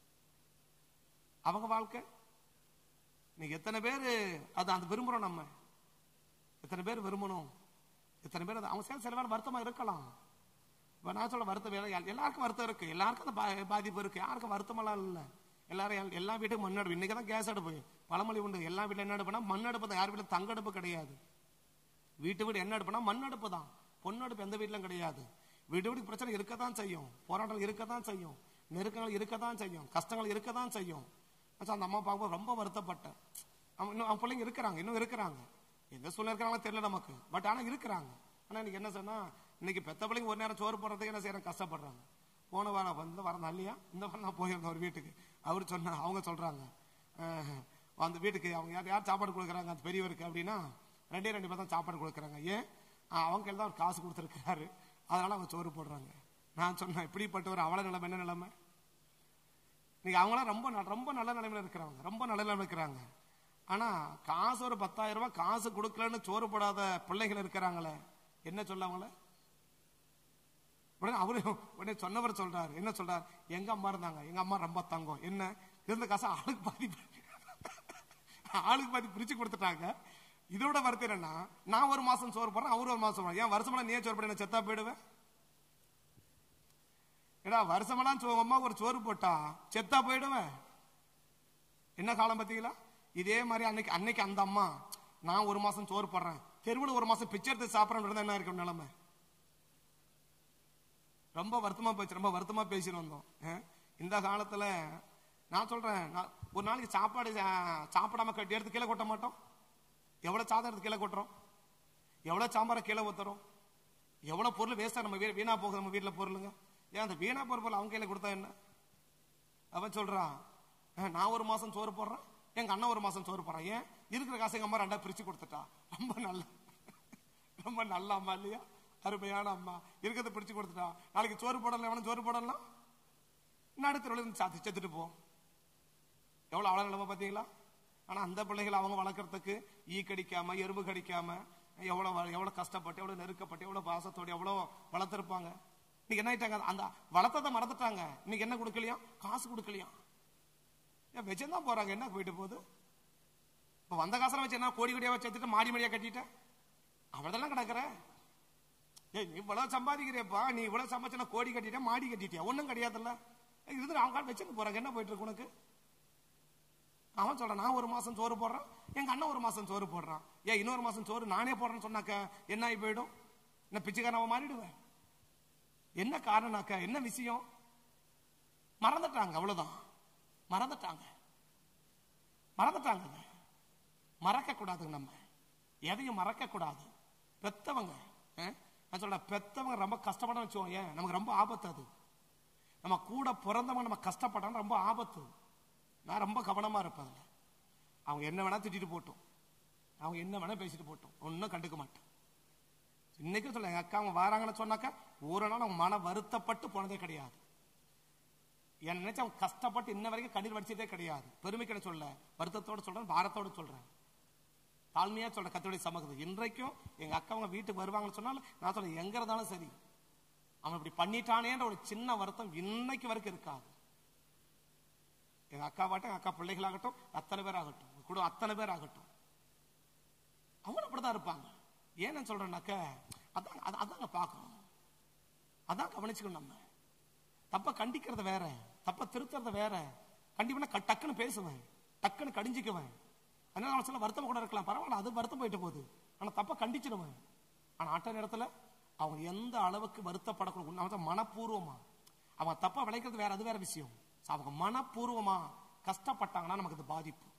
அவங்க வாழ்க்கை இன்னைக்கு எத்தனை பேரு அது அந்த விரும்புறோம், நம்ம எத்தனை பேர் விரும்பணும், எத்தனை பேர் அவங்க சேர்ந்து சில பேர் வருத்தமா இருக்கலாம். இப்ப நான் சொல்ல வருத்தம், எல்லாருக்கும் வருத்தம் இருக்கு, எல்லாருக்கும் அந்த பாதிப்பு இருக்கு, யாருக்கும் வருத்தமெல்லாம் இல்லை. எல்லாரும் எல்லா வீட்டுக்கும் மண் அடுப்பு, இன்னைக்குதான் கேஸ் அடுப்பு பழமொழி உண்டு. எல்லா வீட்டுல என்ன அடுப்புனா மண் அடுப்பு தான், யார் வீட்டுல தங்க அடுப்பு கிடையாது. வீட்டு வீடு என்ன அடுப்புனா மண் அடுப்பு தான், பொண்ணு அடுப்பு எந்த வீட்டிலும் கிடையாது. வீடு வீடு பிரச்சனை இருக்கத்தான் செய்யும், போராட்டம் இருக்கத்தான் செய்யும், நெருக்கங்கள் இருக்கத்தான் செய்யும், கஷ்டங்கள் இருக்கத்தான் செய்யும். அந்த அம்மா பார்க்கும்போது ரொம்ப வருத்தப்பட்டேன். இன்னும் அவங்க பிள்ளைங்க இருக்கிறாங்க, இன்னும் இருக்கிறாங்க. எந்த சூழ்நிலை இருக்கிறாங்களோ தெரியல நமக்கு, பட் ஆனா இருக்கிறாங்க. ஆனா இன்னைக்கு என்ன சொன்னா, இன்னைக்கு பெத்த பிள்ளைங்க ஒரு நேரம் சோறு போடுறதுக்கு என்ன செய்யறாங்க, கஷ்டப்படுறாங்க. போன வாரம் வந்து வரணும் இல்லையா, இந்த வாரம் நான் போயிருந்தேன் ஒரு வீட்டுக்கு. அவரு சொன்ன அவங்க சொல்றாங்க, அந்த வீட்டுக்கு அவங்க யார் யார் சாப்பாடு கொடுக்குறாங்க அந்த பெரியவருக்கு அப்படின்னா ரெண்டே ரெண்டு பேர் தான் சாப்பாடு கொடுக்குறாங்க. ஏன், அவங்க கையில் தான் ஒரு காசு கொடுத்துருக்காரு, அதனால அவங்க சோறு போடுறாங்க. நான் சொன்னேன், இப்படிப்பட்ட ஒரு அவல நிலைமை என்ன நிலைமை. இன்னைக்கு அவங்களாம் ரொம்ப ரொம்ப நல்ல நிலைமையில இருக்கிறாங்க, ரொம்ப நல்ல நிலைமை இருக்கிறாங்க. ஆனா காசு ஒரு பத்தாயிரம் ரூபாய் காசு கொடுக்கலன்னு சோறு போடாத பிள்ளைகள் இருக்கிறாங்களே, என்ன சொல்ல அவங்கள. உடனே அவரு உடனே சொன்னவர் சொல்றாரு, என்ன சொல்றாரு, எங்க அம்மா இருந்தாங்க, எங்க அம்மா ரொம்ப தங்கம், என்ன இருந்த காசு ஆளுக்கு பாதி ஆளுக்கு பாதி பிரிச்சு கொடுத்துட்டாங்க. இதோட வருத்தம் என்னன்னா, நான் ஒரு மாசம் சோறு போடுறேன், அவரு ஒரு மாசம் போடுறேன். ஏன் வருஷமெல்லாம் நீ சோறு போட செத்தா போயிடுவேன். ஏடா வருஷமெல்லாம் அம்மா ஒரு சோறு போட்டா செத்தா போயிடுவேன். என்ன காலம் பாத்தீங்களா. இதே மாதிரி அன்னைக்கு அன்னைக்கு அந்த அம்மா நான் ஒரு மாசம் சோறு போடுறேன், தெருவில் ஒரு மாசம் பிச்சை எடுத்து சாப்பிடறேன், என்ன இருக்கும் நிலைமை. ரொம்ப வருத்தமா போச்சு, ரொம்ப வருத்தமா பேசிட்டு வந்தோம். இந்த காலத்துல நான் சொல்றேன், ஒரு நாளைக்கு சாப்பாடு சாப்பிடாம கட்டி எடுத்து கீழே கொட்ட மாட்டோம். எவ்வளவு சாதம் எடுத்து கீழே கொட்டுறோம், எவ்வளவு சாம்பார கீழே ஊத்துறோம், எவ்வளவு பொருள் வேஸ்டா நம்ம வீணா போகுது நம்ம வீட்டுல பொருளுங்க. ஏன் அந்த வீணா போற பொருள் அவங்க கையில கொடுத்தா என்ன. அவன் சொல்றான், நான் ஒரு மாசம் சோறு போடுறேன், எங்க அண்ணன் ஒரு மாசம் சோறு போடுறான். ஏன், இருக்கிற காசு எங்க அம்மா ரெண்டா பிரிச்சு கொடுத்துட்டா. ரொம்ப நல்ல ரொம்ப நல்ல அம்மா இல்லையா, அருமையான அம்மா. இருக்கிறத பிரிச்சு கொடுத்துட்டா. நாளைக்கு சோறு போடலாம், எவனும் சோறு போடலாம், நடுத்தர சாத்தி செத்துட்டு போ. எவ்வளவு அவ்வளவு நிலைமை பாத்தீங்களா. ஆனா அந்த பிள்ளைகளை அவங்க வளர்க்கறதுக்கு ஈ கடிக்காம எறும்பு கடிக்காம எவ்வளவு எவ்வளவு கஷ்டப்பட்டு எவ்வளவு நெருக்கப்பட்டு எவ்வளவு பாசத்தோடு எவ்வளவு வளர்த்திருப்பாங்க. இன்னைக்கு என்ன ஆயிட்டாங்க, அந்த வளர்த்ததை மறந்துட்டாங்க. இன்னைக்கு என்ன கொடுக்கலையா, காசு கொடுக்கலையா, வச்சுதான் போறாங்க. என்ன போயிட்டு போகுது. இப்ப வந்த காசுல வச்சு என்ன கோடி கோடியா வச்சு மாடி மடியா கட்டிட்டேன், அவ்வளவுதான் கிடக்குற. ஏய், நீ இவ்வளவு சம்பாதிக்கிறேப்பா, நீ இவ்வளவு சம்பாதிச்சா கோடி கட்டிட்ட மாடி கட்டிட்டியா, ஒன்னும் கிடையாதுல்ல. இருந்து அவங்க வச்சுட்டு போறாங்க. என்ன போயிட்டு இருக்கு உனக்கு. அவன் சொல்றான், நான் ஒரு மாசம் சோறு போடுறான், எங்க அண்ணன் ஒரு மாசம் சோறு போடுறான். ஏன் இன்னொரு மாசம் சோறு நானே போடுறேன்னு சொன்னாக்க என்ன ஆகி போயிடும், என்ன பிச்சைக்காரன் மாறிடுவேன். என்ன காரணம்னாக்க என்ன விஷயம், மறந்துட்டாங்க. அவ்வளவுதான், மறந்துட்டாங்க மறந்துட்டாங்க மறக்க கூடாதுங்க, நம்ம எதையும் மறக்க கூடாது. பெத்தவங்க நான் சொல்ற பெத்தவங்க ரொம்ப கஷ்டப்பட வச்சுவோம். ஏன், நமக்கு ரொம்ப ஆபத்து. அது நம்ம கூட பிறந்தவங்க நம்ம கஷ்டப்பட்டாலும் ரொம்ப ஆபத்து. நான் ரொம்ப கவனமா இருப்பேன். அவங்க என்ன வேணா திட்டிட்டு போட்டோம், அவங்க என்ன வேணா பேசிட்டு போட்டோம், ஒன்னும் கண்டுக்க மாட்டேன். இன்னைக்கும் சொல்ல, எங்க அக்கா அவங்க வராங்கன்னு சொன்னாக்கா ஒரு நாள் அவங்க மன வருத்தப்பட்டு போனதே கிடையாது. என்ன நினைச்சு அவங்க கஷ்டப்பட்டு இன்ன வரைக்கும் கண்ணீர் வடிச்சதே கிடையாது. பெருமைக்கிட சொல்ல, வருத்தத்தோடு சொல்றேன், பாரத்தோடு சொல்றேன், தாழ்மையா சொல்ற கத்தோடைய சமூகத்தை. இன்றைக்கும் எங்க அக்கா அவங்க வீட்டுக்கு வருவாங்கன்னு சொன்னாலும் நான் சொல்றேன், எங்க இருந்தாலும் சரி, அவன் இப்படி பண்ணிட்டானேன்ற ஒரு சின்ன வருத்தம் இன்னைக்கு வரைக்கும் இருக்காது. எங்க அக்கா வாட்டும் அக்கா பிள்ளைகளாகட்டும், அத்தனை பேர் ஆகட்டும், கூட அத்தனை பேர் ஆகட்டும், அவங்க அப்படிதான் இருப்பாங்க. ஏன்னு சொல்றேன்னாக்க அதான் அதாங்க பார்க்கணும், அதான் கவனிச்சுக்கணும். நம்ம தப்ப கண்டிக்கிறத வேற, தப்ப திருத்துறத வேற. கண்டிப்பா டக்குன்னு பேசுவேன், டக்குன்னு கடிஞ்சிக்குவேன். அதனால அவன் சொல்ல வருத்தம் கூட இருக்கலாம், பரவாயில்ல, அது வருத்தம் போயிட்டு போகுது. ஆனா தப்ப கண்டிச்சிடுவேன். ஆனா ஆட்ட நேரத்துல அவங்க எந்த அளவுக்கு வருத்தப்படக்கூடாது, மனப்பூர்வமா அவங்க தப்பா விளைக்கிறது வேற, அது வேற விஷயம். அவங்க மனப்பூர்வமா கஷ்டப்பட்டாங்கன்னா நமக்கு அது பாதிப்பு.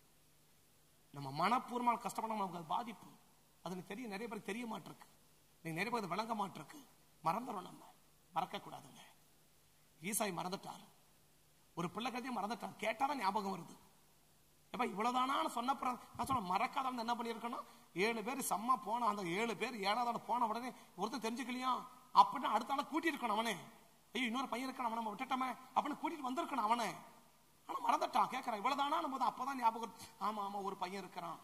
நம்ம மனப்பூர்வமா கஷ்டப்பட்டா நமக்கு அது பாதிப்பு. அது தெரிய நிறைய பேருக்கு தெரிய மாட்டிருக்கு, நீங்க நிறைய பேருக்கு விளங்க மாட்டிருக்கு. மறந்துடும், நம்ம மறக்க கூடாதுங்க. ஈசாய் மறந்துட்டார், ஒரு பிள்ளை கதையும் மறந்துட்டார். கேட்டாதான் ஞாபகம் வருது. எப்ப இவ்வளவுதானா சொன்னப்புறம் நான் சொல்ல மறக்காத என்ன பண்ணிருக்கணும், ஏழு பேர் செம்ம போன, அந்த ஏழு பேர் ஏழாவது போன உடனே ஒருத்தர் தெரிஞ்சுக்கலையா அப்படின்னு அடுத்த ஆளை கூட்டிட்டு இருக்கணும். அவனே ஐயோ இன்னொரு பையன் இருக்கான், அவனை விட்டுட்டோமே அப்படின்னு கூட்டிட்டு வந்திருக்கணும் அவனை. ஆனா மறந்துட்டான். கேட்கறான், இவ்வளவுதானா போது அப்பதான் ஞாபகம், ஆமா ஆமா ஒரு பையன் இருக்கிறான்.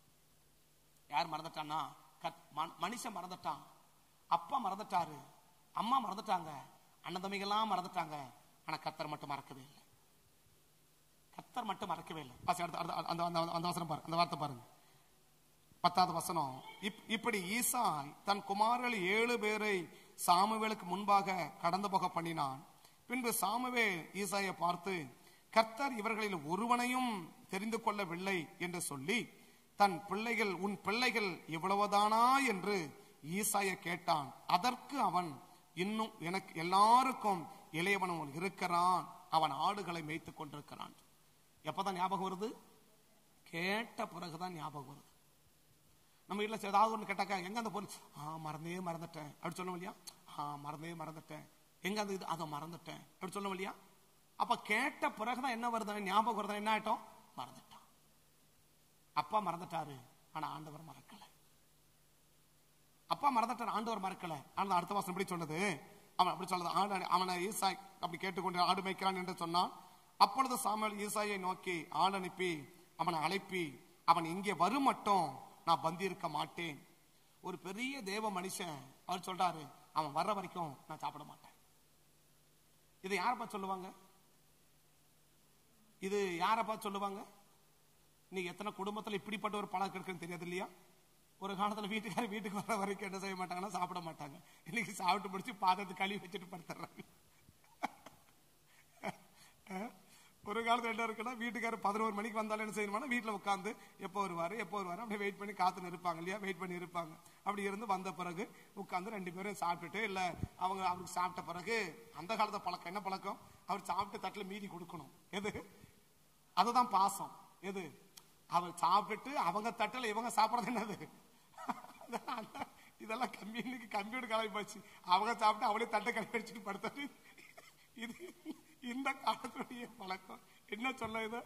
யார் மறந்துட்டான்னா, மனுஷன் மறந்துட்டான், அப்பா மறந்துட்டாரு, அம்மா மறந்துட்டாங்க, அண்ணன் தம்பிகள்லாம் மறந்துட்டாங்க. ஆனா கர்த்தர் மட்டும் மறக்கவே இல்லை, கர்த்தர் மட்டும் மறக்கவே இல்லை. அந்த வசனம் பாருங்க, அந்த வார்த்தை பாருங்க, பத்தாவது வசனம். இப்படி ஈசாய் தன் குமாரர்கள் ஏழு பேரை சாமுவேலுக்கு முன்பாக கடந்து போக பண்ணினான். பின்பு சாமுவேல் ஈசாயை பார்த்து, கர்த்தர் இவர்களில் ஒருவனையும் தெரிந்து கொள்ளவில்லை என்று சொல்லி, தன் பிள்ளைகள் உன் பிள்ளைகள் இவ்வளவுதானா என்று ஈசாயை கேட்டான். அதற்கு அவன், இன்னும் எனக்கு எல்லாருக்கும் இளையவன் இருக்கிறான், அவன் ஆடுகளை மேய்த்துக் கொண்டிருக்கிறான். எப்பதான் ஞாபகம் வருது, கேட்ட பிறகுதான் ஞாபகம் வருது. நம்ம வீட்டில் ஏதாவது ஒன்று கேட்டாக்கா எங்க அந்த பொருள், ஆ மறந்தே மறந்துட்டேன் அப்படி சொல்லுவோம் இல்லையா? ஆ மறந்தே மறந்துட்டேன், எங்க அந்த இது, அதை மறந்துட்டேன் அப்படி சொல்லுவோம் இல்லையா? அப்ப கேட்ட பிறகுதான் என்ன வருது, ஞாபகம் வருது, என்ன ஆயிட்டோம், மறந்துட்டான். அப்பா மறந்துட்டாரு, ஆனா ஆண்டவர் மறக்கல. அப்பா மறந்துட்டாரு, ஆண்டவர் மறக்கல. ஆனா அடுத்த வாசம் எப்படி சொன்னது, அவன் அப்படி சொல்றது, அவனை ஈசாய் அப்படி கேட்டுக்கொண்டு ஆடு மேய்க்கிறான் என்று சொன்னான். அப்பொழுது சாமுவேல் ஈசாயை நோக்கி ஆள் அனுப்பி அவனை அழைப்பி, அவன் இங்கே வரும் மட்டும் நான் பந்தி இருக்க மாட்டேன். ஒரு பெரிய தேவ மனுஷன் அவர் சொல்றாரு, அவன் வர்ற வரைக்கும் நான் சாப்பிட மாட்டேன். இதை யாரப்பா சொல்லுவாங்க? இது யாரப்பா சொல்லுவாங்க? நீ எத்தனை குடும்பத்துல இப்படிப்பட்ட ஒரு பழக்கம் இருக்குன்னு தெரியாது இல்லையா? ஒரு காலத்துல வீட்டுக்கார வீட்டுக்கு வர வரைக்கும் என்ன செய்ய மாட்டாங்கன்னா சாப்பிட மாட்டாங்க. இன்னைக்கு சாப்பிட்டு முடிச்சு பாத்திரத்தை கழுவி வச்சுட்டு படுத்துறாங்க. ஒரு காலத்துல என்ன இருக்குன்னா, வீட்டுக்காரர் பதினோரு மணிக்கு வந்தாலும் என்ன செய்யணும்னா வீட்டுல உட்காந்து எப்போ வருவாரு எப்போ வருவாரு அப்படியே வெயிட் பண்ணி காத்துன்னு இருப்பாங்க இல்லையா? வெயிட் பண்ணி இருப்பாங்க. அப்படி இருந்து வந்த பிறகு உட்காந்து ரெண்டு பேரும் சாப்பிட்டுட்டு, இல்ல அவங்க அவருக்கு சாப்பிட்ட பிறகு, அந்த காலத்து பழக்கம் என்ன பழக்கம், அவர் சாப்பிட்டு தட்டுல மீதி கொடுக்கணும். எது? அதுதான் பாசம். எது? அவர் சாப்பிட்டு அவங்க தட்டுல இவங்க சாப்பிடறது என்னது? இதெல்லாம் கம்மி, இன்னைக்கு கம்ப்யூட்டர் கலவி போச்சு. அவங்க சாப்பிட்டு அவளே தட்டை கலவி அடிச்சுட்டு படுத்தாரு. இது இந்த காலத்துடைய பழக்கம். என்ன சொல்ல, இது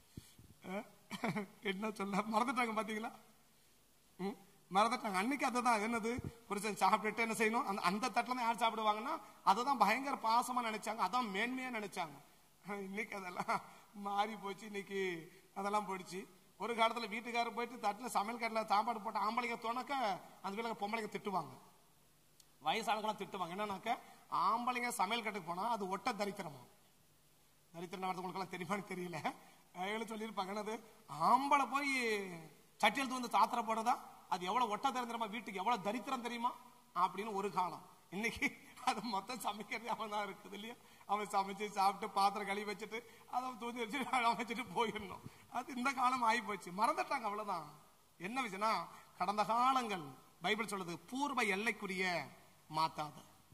என்ன சொல்ல மறந்துட்டாங்க பாத்தீங்களா? மறந்துட்டாங்க. அன்னைக்கு அதுதான் என்னது, புருஷன் சாப்பிட்டுட்டு என்ன செய்யணும், அந்த அந்த தட்டுல தான் யார் சாப்பிடுவாங்கன்னா அதுதான் பயங்கர பாசமா நினைச்சாங்க, அதான் மேன்மையா நினைச்சாங்க. இன்னைக்கு அதெல்லாம் மாறி போச்சு. இன்னைக்கு அதெல்லாம் போயிடுச்சு. ஒரு காலத்துல வீட்டுக்காரர் போயிட்டு தட்டுல சமையல் கட்டில சாப்பாடு போட்டு ஆம்பளைங்க தோணக்க அந்த வீட்டுல பொம்பளைங்க திட்டுவாங்க, வயசானவங்களாம் திட்டுவாங்க. என்னன்னாக்க, ஆம்பளைங்க சமையல் கட்டுக்கு போனா அது ஒட்ட தரித்திரமா. தரித்திரம் உங்களுக்கு எல்லாம் தெரியுமான்னு தெரியல, சொல்லியிருப்பாங்க. என்னது, ஆம்பளை போய் சட்டியல் வந்து சாத்திர போடுறதா, அது எவ்வளவு ஒட்ட தரித்திரமா, வீட்டுக்கு எவ்வளவு தரித்திரம் தெரியுமா அப்படின்னு ஒரு காலம். இன்னைக்கு அது மொத்தம் சமைக்கிறது அவன் தான் இருக்குது இல்லையா? அவன் சமைச்சு சாப்பிட்டு பாத்திரம் கழுவி வச்சுட்டு அதை தூக்கி வச்சுட்டு வச்சுட்டு போயிடணும். அது இந்த காலம் ஆகி போச்சு, மறந்துட்டாங்க, அவ்வளவுதான். என்ன விஷயம்னா, கடந்த காலங்கள் பைபிள் சொல்லுது, பூர்வ எல்லைக்குரிய மாத்தாத,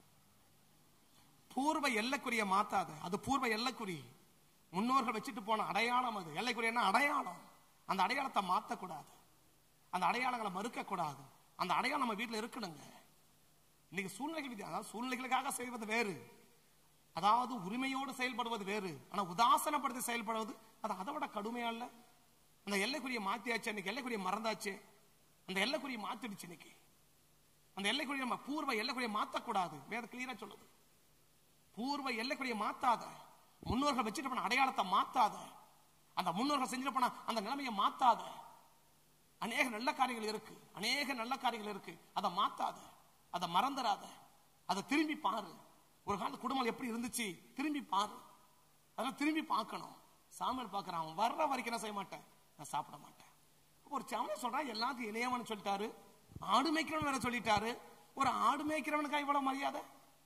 பூர்வ எல்லைக்குரிய மாத்தாத, அது பூர்வ எல்லைக்குறி, முன்னோர்கள் வச்சுட்டு போன அடையாளம். அது எல்லைக்குரிய அடையாளம். அந்த அடையாளத்தை மாற்றக்கூடாது, அந்த அடையாளங்களை மறுக்க கூடாது. அந்த அடையாளம் நம்ம வீட்டில் இருக்கணுங்க. இன்னைக்கு சூழ்நிலைகள், அதாவது சூழ்நிலைகளுக்காக செய்வது வேறு, அதாவது உரிமையோடு செயல்படுவது வேறு. ஆனா உதாசனப்படுத்தி செயல்படுவது அது அதை விட கடுமையா இல்ல? அந்த எல்லைக்குரிய மாத்தியாச்சு, இன்னைக்கு எல்லைக்குரிய மறந்தாச்சு, அந்த எல்லைக்குரிய மாத்திடுச்சு. இன்னைக்கு அந்த எல்லைக்குரிய பூர்வ எல்லைக்குரிய மாத்தக்கூடாது. வேற கிளியரா சொல்லுது, பூர்வ எல்லைக்குரிய மாத்தாத, முன்னோர்கள் வச்சுட்டு போன அடையாளத்தை மாத்தாத, அந்த முன்னோர்கள் செஞ்சுட்டு போன அந்த நிலைமையை மாத்தாத. அநேக நல்ல காரியங்கள் இருக்கு, அநேக நல்ல காரியங்கள் இருக்கு, அதை மாத்தாத, அதை மறந்துடாத, அதை திரும்பி பாரு. ஒரு காலத்து குடும்பம் எப்படி இருந்துச்சு திரும்பி பாரு, அதெல்லாம் திரும்பி பார்க்கணும். சாமியார் பார்க்கறான், அவன் வர்ற வரைக்கும் என்ன செய்ய மாட்டேன், நான் சாப்பிட மாட்டேன். ஒரு சாமியார் சொல்றான், எல்லாத்தையும் இளையவன் சொல்லிட்டாரு, ஆடு மேய்க்கிறவன் வேற சொல்லிட்டாரு. ஒரு ஆடு மேய்க்கிறவனுக்கா இவ்வளவு மரியாதை?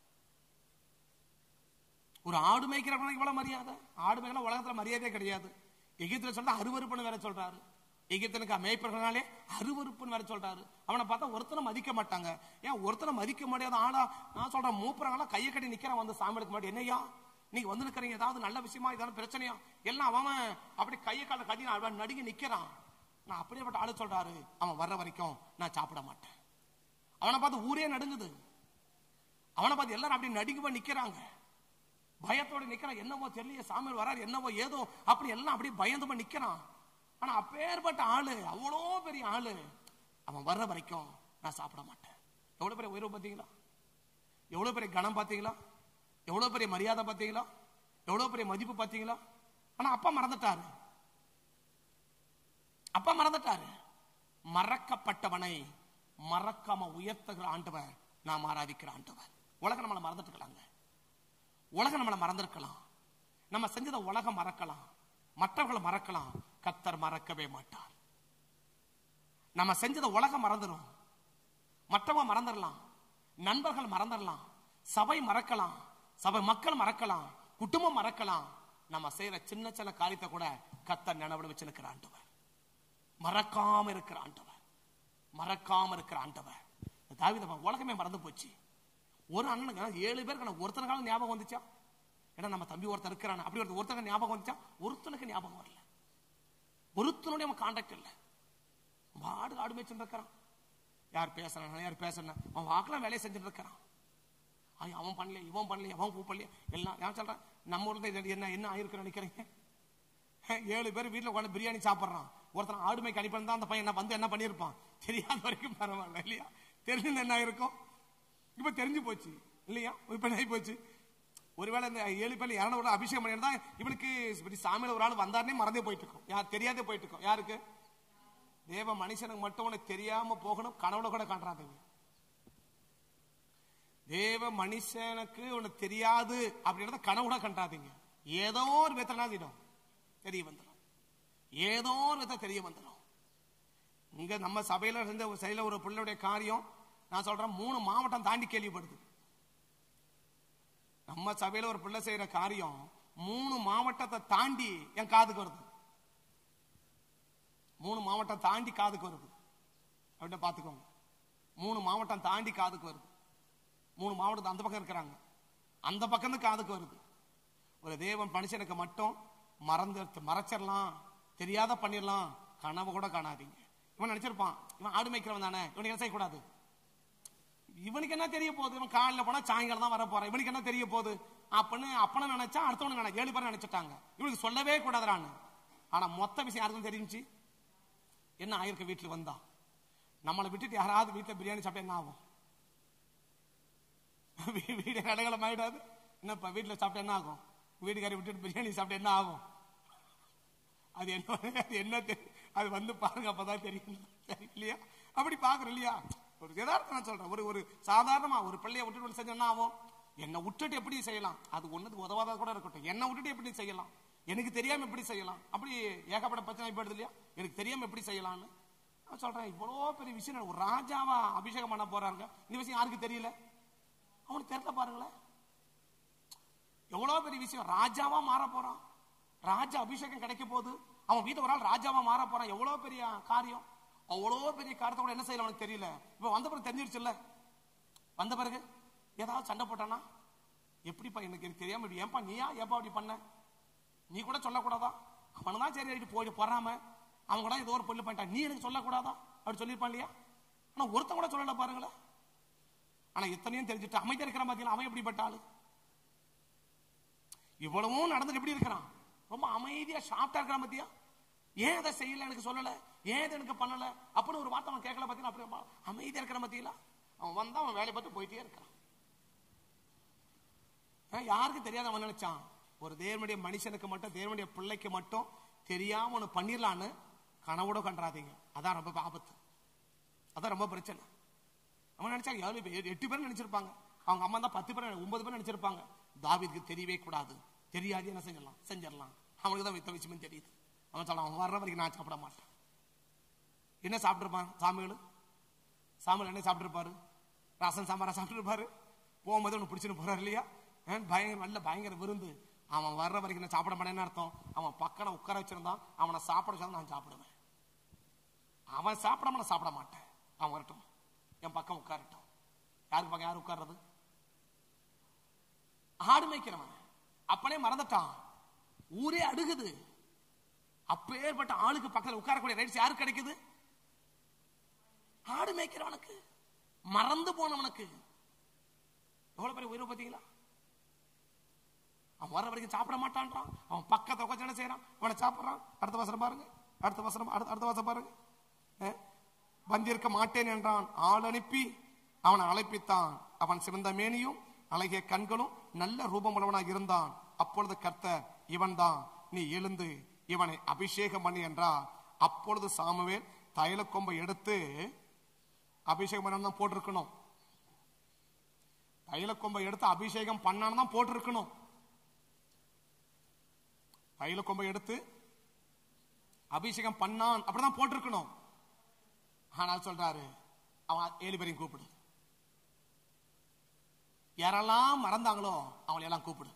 ஒரு ஆடு மேய்க்கிறவனுக்கு இவ்வளவு மரியாதை? ஆடு மேய்க்கிற உலகத்துல மரியாதையே கிடையாது. எகிப்துல சொல்ற அருவருப்புன்னு வேற சொல்றாரு. எகிப்தனுக்கு மேய்ப்பர்களாலே அருவருப்புன்னு வேற சொல்றாரு. அவனை பார்த்தா ஒருத்தனை மதிக்க மாட்டாங்க. ஏன் ஒருத்தனை மதிக்க முடியாத ஆளா? நான் சொல்றேன், மூப்பரங்களா கையை கட்டி நிக்கிறான் வந்து சாமிக்கு மாட்டேன். என்னையா நீங்க வந்து நிக்கிறீங்க, ஏதாவது நல்ல விஷயமா, ஏதாவது பிரச்சனையா? எல்லாம் அவன் அப்படி கையை கால கட்டி அவன் நடுங்கி நிக்கிறான். நான் அப்படியேப்பட்ட ஆளு சொல்றாரு, அவன் வர்ற வரைக்கும் நான் சாப்பிட மாட்டேன். அவனை பார்த்து ஊரே நடுங்குது, அவனை பார்த்து எல்லாரும் அப்படி நடுங்கி நிக்கிறாங்க, பயத்தோடு நிக்கிறான். என்னவோ தெரியல, சாமியார் வராரு என்னவோ ஏதோ அப்படி எல்லாம் அப்படி பயந்து நிக்கிறான். ஆனா அப்பேற்பட்ட ஆளு, அவ்வளோ பெரிய ஆளு, அவன் வர்ற வரைக்கும் நான் சாப்பிட மாட்டேன். எவ்வளவு பெரிய உயர்வு பாத்தீங்களா? எவ்வளவு பெரிய கணம் பாத்தீங்களா? எவ்வளவு பெரிய மரியாதை பாத்தீங்களா? எவ்வளவு பெரிய மதிப்பு பாத்தீங்களா? ஆனா அப்பா மறந்துட்டாரு, அப்பா மறந்துட்டாரு. மறக்கப்பட்டவனை மறக்காம உயர்த்துகிற ஆண்டவர் நாம் ஆராதிக்கிற ஆண்டவர். உலகம் நம்மளை மறந்துட்டுக்கலாங்க, உலகம் நம்மளை மறந்திருக்கலாம், நம்ம செஞ்சதை உலகம் மறக்கலாம், மற்றவர்களை மறக்கலாம், கர்த்தர் மறக்கவே மாட்டார். நம்ம செஞ்சதை உலகம் மறந்துடும், மற்றவங்க மறந்துடலாம், நண்பர்கள் மறந்துடலாம், சபை மறக்கலாம், சபை மக்கள் மறக்கலாம், குடும்பம் மறக்கலாம். நம்ம செய்யற சின்ன சின்ன காரியத்தை கூட கர்த்தர் நினைவு வச்சிருக்கிற ஆண்டவர், மறக்காம இருக்கிற ஆண்டவர், மறக்காம இருக்கிற ஆண்டவர். தாவீது உலகமே மறந்து போச்சு. ஒரு அண்ணனுக்கு ஏழு பேருக்கு ஒருத்தன காலம் ஞாபகம் வந்துச்சா? ஏன்னா நம்ம தம்பி ஒருத்தர் இருக்கிறான், அப்படி ஒருத்தர் ஒருத்தருக்கு ஞாபகம் வந்துச்சா? ஒருத்தனுக்கு ஞாபகம் வரல, ஒருத்தனுடைய கான்டாக்ட் இல்லை. ஆடு ஆடு மேய்ச்சுட்டு இருக்கிறான், யார் பேசுறான் யார் பேசுறான், அவன் வாக்கெல்லாம் வேலையை செஞ்சுட்டு இருக்கிறான். அவன் பண்ணல, இவன் பண்ணல, அவன் பூ பண்ணல, எல்லாம் நான் சொல்றேன். நம்ம ஊர்ல என்ன என்ன ஆயிருக்கு நினைக்கிறீங்க? ஏழு பேர் வீட்டுல உட்காந்து பிரியாணி சாப்பிட்றான். ஒருத்தன் ஆடுமைக்கு அனுப்பினா அந்த பையன் வந்து என்ன பண்ணிருப்பான் தெரியாத வரைக்கும் பரவாயில்ல இல்லையா? தெரிஞ்சு என்ன ஆயிருக்கும்? இப்ப தெரிஞ்சு போச்சு இல்லையா? இப்ப என்ன போச்சு? ஒருவேளை இந்த ஏழு பேர் இரநூறு அபிஷேகம் பண்ணியிருந்தா இவனுக்கு சாமியில ஒரு ஆள் வந்தாருன்னே மறந்தே போயிட்டு இருக்கும், யார் தெரியாதே போயிட்டு இருக்கும். யாருக்கு? தேவ மனுஷனுக்கு மட்டும் உனக்கு தெரியாம போகணும், கனவுல கூட காட்டுறாதீங்க. தேவ மனுஷனுக்கு உனக்கு தெரியாது அப்படின்றத கனவுல கண்டாதீங்க. ஏதோ ஒரு விதத்தினாலும் தெரிய வந்துடும், ஏதோ ஒரு விதத்தை தெரிய வந்துடும். இங்க நம்ம சபையில இருந்த ஒரு சைடுல ஒரு பிள்ளையுடைய காரியம் நான் சொல்றேன், மூணு மாவட்டம் தாண்டி கேள்விப்படுது. நம்ம சபையில ஒரு பிள்ளை செய்யற காரியம் மூணு மாவட்டத்தை தாண்டி என் காதுக்கு வருது. மூணு மாவட்டம் தாண்டி காதுக்கு வருது. அப்படின்ட்டு பாத்துக்கோங்க, மூணு மாவட்டம் தாண்டி காதுக்கு வருது. மூணு மாவட்டத்தை அந்த பக்கம் இருக்கிறாங்க, அந்த பக்கம் காதுக்கு வருது. ஒரு தேவன் மனுஷனுக்கு மட்டும் மறந்து மறைச்சிடலாம், தெரியாத பண்ணிடலாம், கனவு கூட காணாதீங்க. இவன் நினைச்சிருப்பான் இவன் ஆடு மேய்க்கிறவன் தானே, இவனுக்கு என்ன செய்யக்கூடாது, இவனுக்கு என்ன தெரிய போகுது, இவன் காலையில் போனா சாயங்காலம் தான் வர போறான், இவனுக்கு என்ன தெரிய போகுது அப்படின்னு அப்பனை நினைச்சா அடுத்தவனு நினை ஏழு பேர் நினைச்சிட்டாங்க. இவனுக்கு சொல்லவே கூடாதுறான்னு. ஆனா மொத்த விஷயம் யாருக்கும் தெரிஞ்சு என்ன ஆயிருக்கு? வீட்டுல வந்தா நம்மளை விட்டுட்டு யாராவது வீட்டுல பிரியாணி சாப்பிட்டா என்ன ஆகும்? வீடு கடகலம் ஆயிடாது. என்னப்பா வீட்டுல சாப்பிட்டா என்ன ஆகும்? வீட்டுக்காரி விட்டுட்டு பிரியாணி சாப்பிட்டா என்ன ஆகும்? அது என்ன அது என்ன அது வந்து பாருங்க, அப்பதான் தெரியும் இல்லையா? அப்படி பாக்குறோம் இல்லையா? ஒரு யதார்த்தம் நான் சொல்றேன். ஒரு ஒரு சாதாரணமா ஒரு பிள்ளைய விட்டுட்டு செஞ்சா என்ன ஆகும்? என்னை விட்டுட்டு எப்படி செய்யலாம்? அது ஒண்ணுக்கு உதவாத கூட இருக்கட்டும், என்னை விட்டுட்டு எப்படி செய்யலாம், எனக்கு தெரியாம எப்படி செய்யலாம், அப்படி ஏகப்பட்ட பிரச்சனை போயிடுது இல்லையா? எனக்கு தெரியாம எப்படி செய்யலாம்னு நான் சொல்றேன். இவ்வளவு பெரிய விஷயம், ஒரு ராஜாவா அபிஷேகம் பண்ண போறாங்க, இந்த விஷயம் யாருக்கு தெரியல? அவனுக்கு தெரியல பாருங்களேன். எவ்வளவு பெரிய விஷயம், ராஜாவா மாற போறான், ராஜா அபிஷேகம் கிடைக்க போகுது, அவன் வீட்டு ஒரு ஆள் ராஜாவா மாற போறான். எவ்வளவு பெரிய காரியம், அவ்வளவு பெரிய காரியத்தை கூட என்ன செய்யல அவனுக்கு தெரியல. இப்ப வந்த பிறகு தெரிஞ்சிருச்சுல்ல, வந்த பிறகு ஏதாவது சண்டை போட்டானா, எப்படிப்பா எனக்கு தெரியாம இப்படி ஏன்பா நீயா ஏப்பா அப்படி பண்ண, நீ கூட சொல்லக்கூடாதா? அவனதான் சரி போய் போறாம அவங்க கூட ஏதோ ஒரு பொருள் பண்ணிட்டான், நீ எனக்கு சொல்லக்கூடாதா அப்படி சொல்லியிருப்பான் இல்லையா? ஆனா ஒருத்தன் கூட சொல்லல பாருங்களேன். ஆனா எத்தனையும் தெரிஞ்சுட்டு அமைதியா இருக்கிற பாத்தீங்களா, அவன் எப்படிப்பட்ட ஆளு? இவ்வளவும் நடந்துட்டு எப்படி இருக்கிறான்? ரொம்ப அமைதியா ஷார்ட்டா இருக்கிறான் பாத்தியா? ஏன் அதை செய்யல, எனக்கு சொல்லல, ஏன் இதை எனக்கு பண்ணல அப்படின்னு ஒரு வார்த்தை அவன் கேட்கல பாத்தீங்களா? அப்படி அமைதியா இருக்கிற பாத்தீங்களா? அவன் வந்தா அவன் வேலையை பார்த்து போயிட்டே இருக்கான். யாருக்கு தெரியாத அவன் நினைச்சான், ஒரு தேவனுடைய மனுஷனுக்கு மட்டும், தேவனுடைய பிள்ளைக்கு மட்டும் தெரியாம ஒண்ணு பண்ணிடலான்னு கனவோட கண்டாதீங்க. அதான் ரொம்ப ஆபத்து, அதான் ரொம்ப பிரச்சனை. அவன் நினைச்சாங்க ஏழு பேர் எட்டு பேர் நினைச்சிருப்பாங்க, அவங்க அம்மா தான் பத்து பேர் ஒன்பது பேர் நினைச்சிருப்பாங்க. தாவீதுக்கு தெரியவே கூடாது, தெரியாது, என்ன செஞ்சிடலாம் செஞ்சிடலாம். அவனுக்கு தான் வித்த விஷயமும் தெரியுது. அவன் சொல்ல அவன் வர்ற வரைக்கும் நான் சாப்பிட மாட்டேன். என்ன சாப்பிட்டுருப்பான் சாமியல்? சாமியல் என்ன சாப்பிட்டுருப்பாரு? ரசம் சாம்பாரா சாப்பிட்டுருப்பாரு. போகும்போது ஒன்று பிடிச்சின்னு போறாரு இல்லையா? பயங்கர நல்ல பயங்கர விருந்து. அவன் வர்ற வரைக்கும் நான் சாப்பிட மாட்டேன்னு அர்த்தம். அவன் பக்கம் உட்கார வச்சிருந்தான், அவனை சாப்பிட சொன்னா நான் சாப்பிடுவேன். அவன் சாப்பிடாம நான் சாப்பிட மாட்டேன். அவன் வரட்டும், என் பக்கம் உட்காரட்டும். யாருக்கு பக்கம் யாரு உட்கார்றது? ஆடு மேய்க்கிறவன் அப்பனே மறந்துட்டான், ஊரே அடுகுது. அப்பேற்பட்ட ஆளுக்கு பக்கத்தில் உட்காரக்கூடிய ரைட்ஸ் யாருக்கு கிடைக்குது? ஆடு மேய்க்கிறவனுக்கு, மறந்து போனவனுக்கு. எவ்வளவு பெரிய உயிரை பார்த்தீங்களா? அவன் வர வரைக்கும் சாப்பிட மாட்டான்றான், அவன் பக்கத்தை உட்காந்து என்ன செய்யறான், அவனை சாப்பிடுறான். அடுத்த வசனம் பாருங்க, அடுத்த வசனம் அடுத்த வசனம் பாருங்க. வந்திருக்க மாட்டேன் என்றான், ஆள் அனுப்பி அவனை அழைப்பித்தான். அவன் சிறந்த மேனியும் அழகிய கண்களும் நல்ல ரூபமுள்ளவனாக இருந்தான். அப்பொழுது கர்த்தர், இவன் தான், நீ எழுந்து இவனை அபிஷேகம் பண்ணி என்றார். அப்பொழுது சாமுவேல் தைல கொம்பை எடுத்து அபிஷேகம் பண்ண போட்டிருக்கணும். தைல கொம்பை எடுத்து அபிஷேகம் பண்ணான்னு தான் போட்டிருக்கணும். தைல கொம்பை எடுத்து அபிஷேகம் பண்ணான் அப்படிதான் போட்டிருக்கணும். ஆனால் சொல்றாரு, அவன் ஏழு பேரையும் கூப்பிடு, யாரெல்லாம் மறந்தாங்களோ அவங்களை எல்லாம் கூப்பிடு.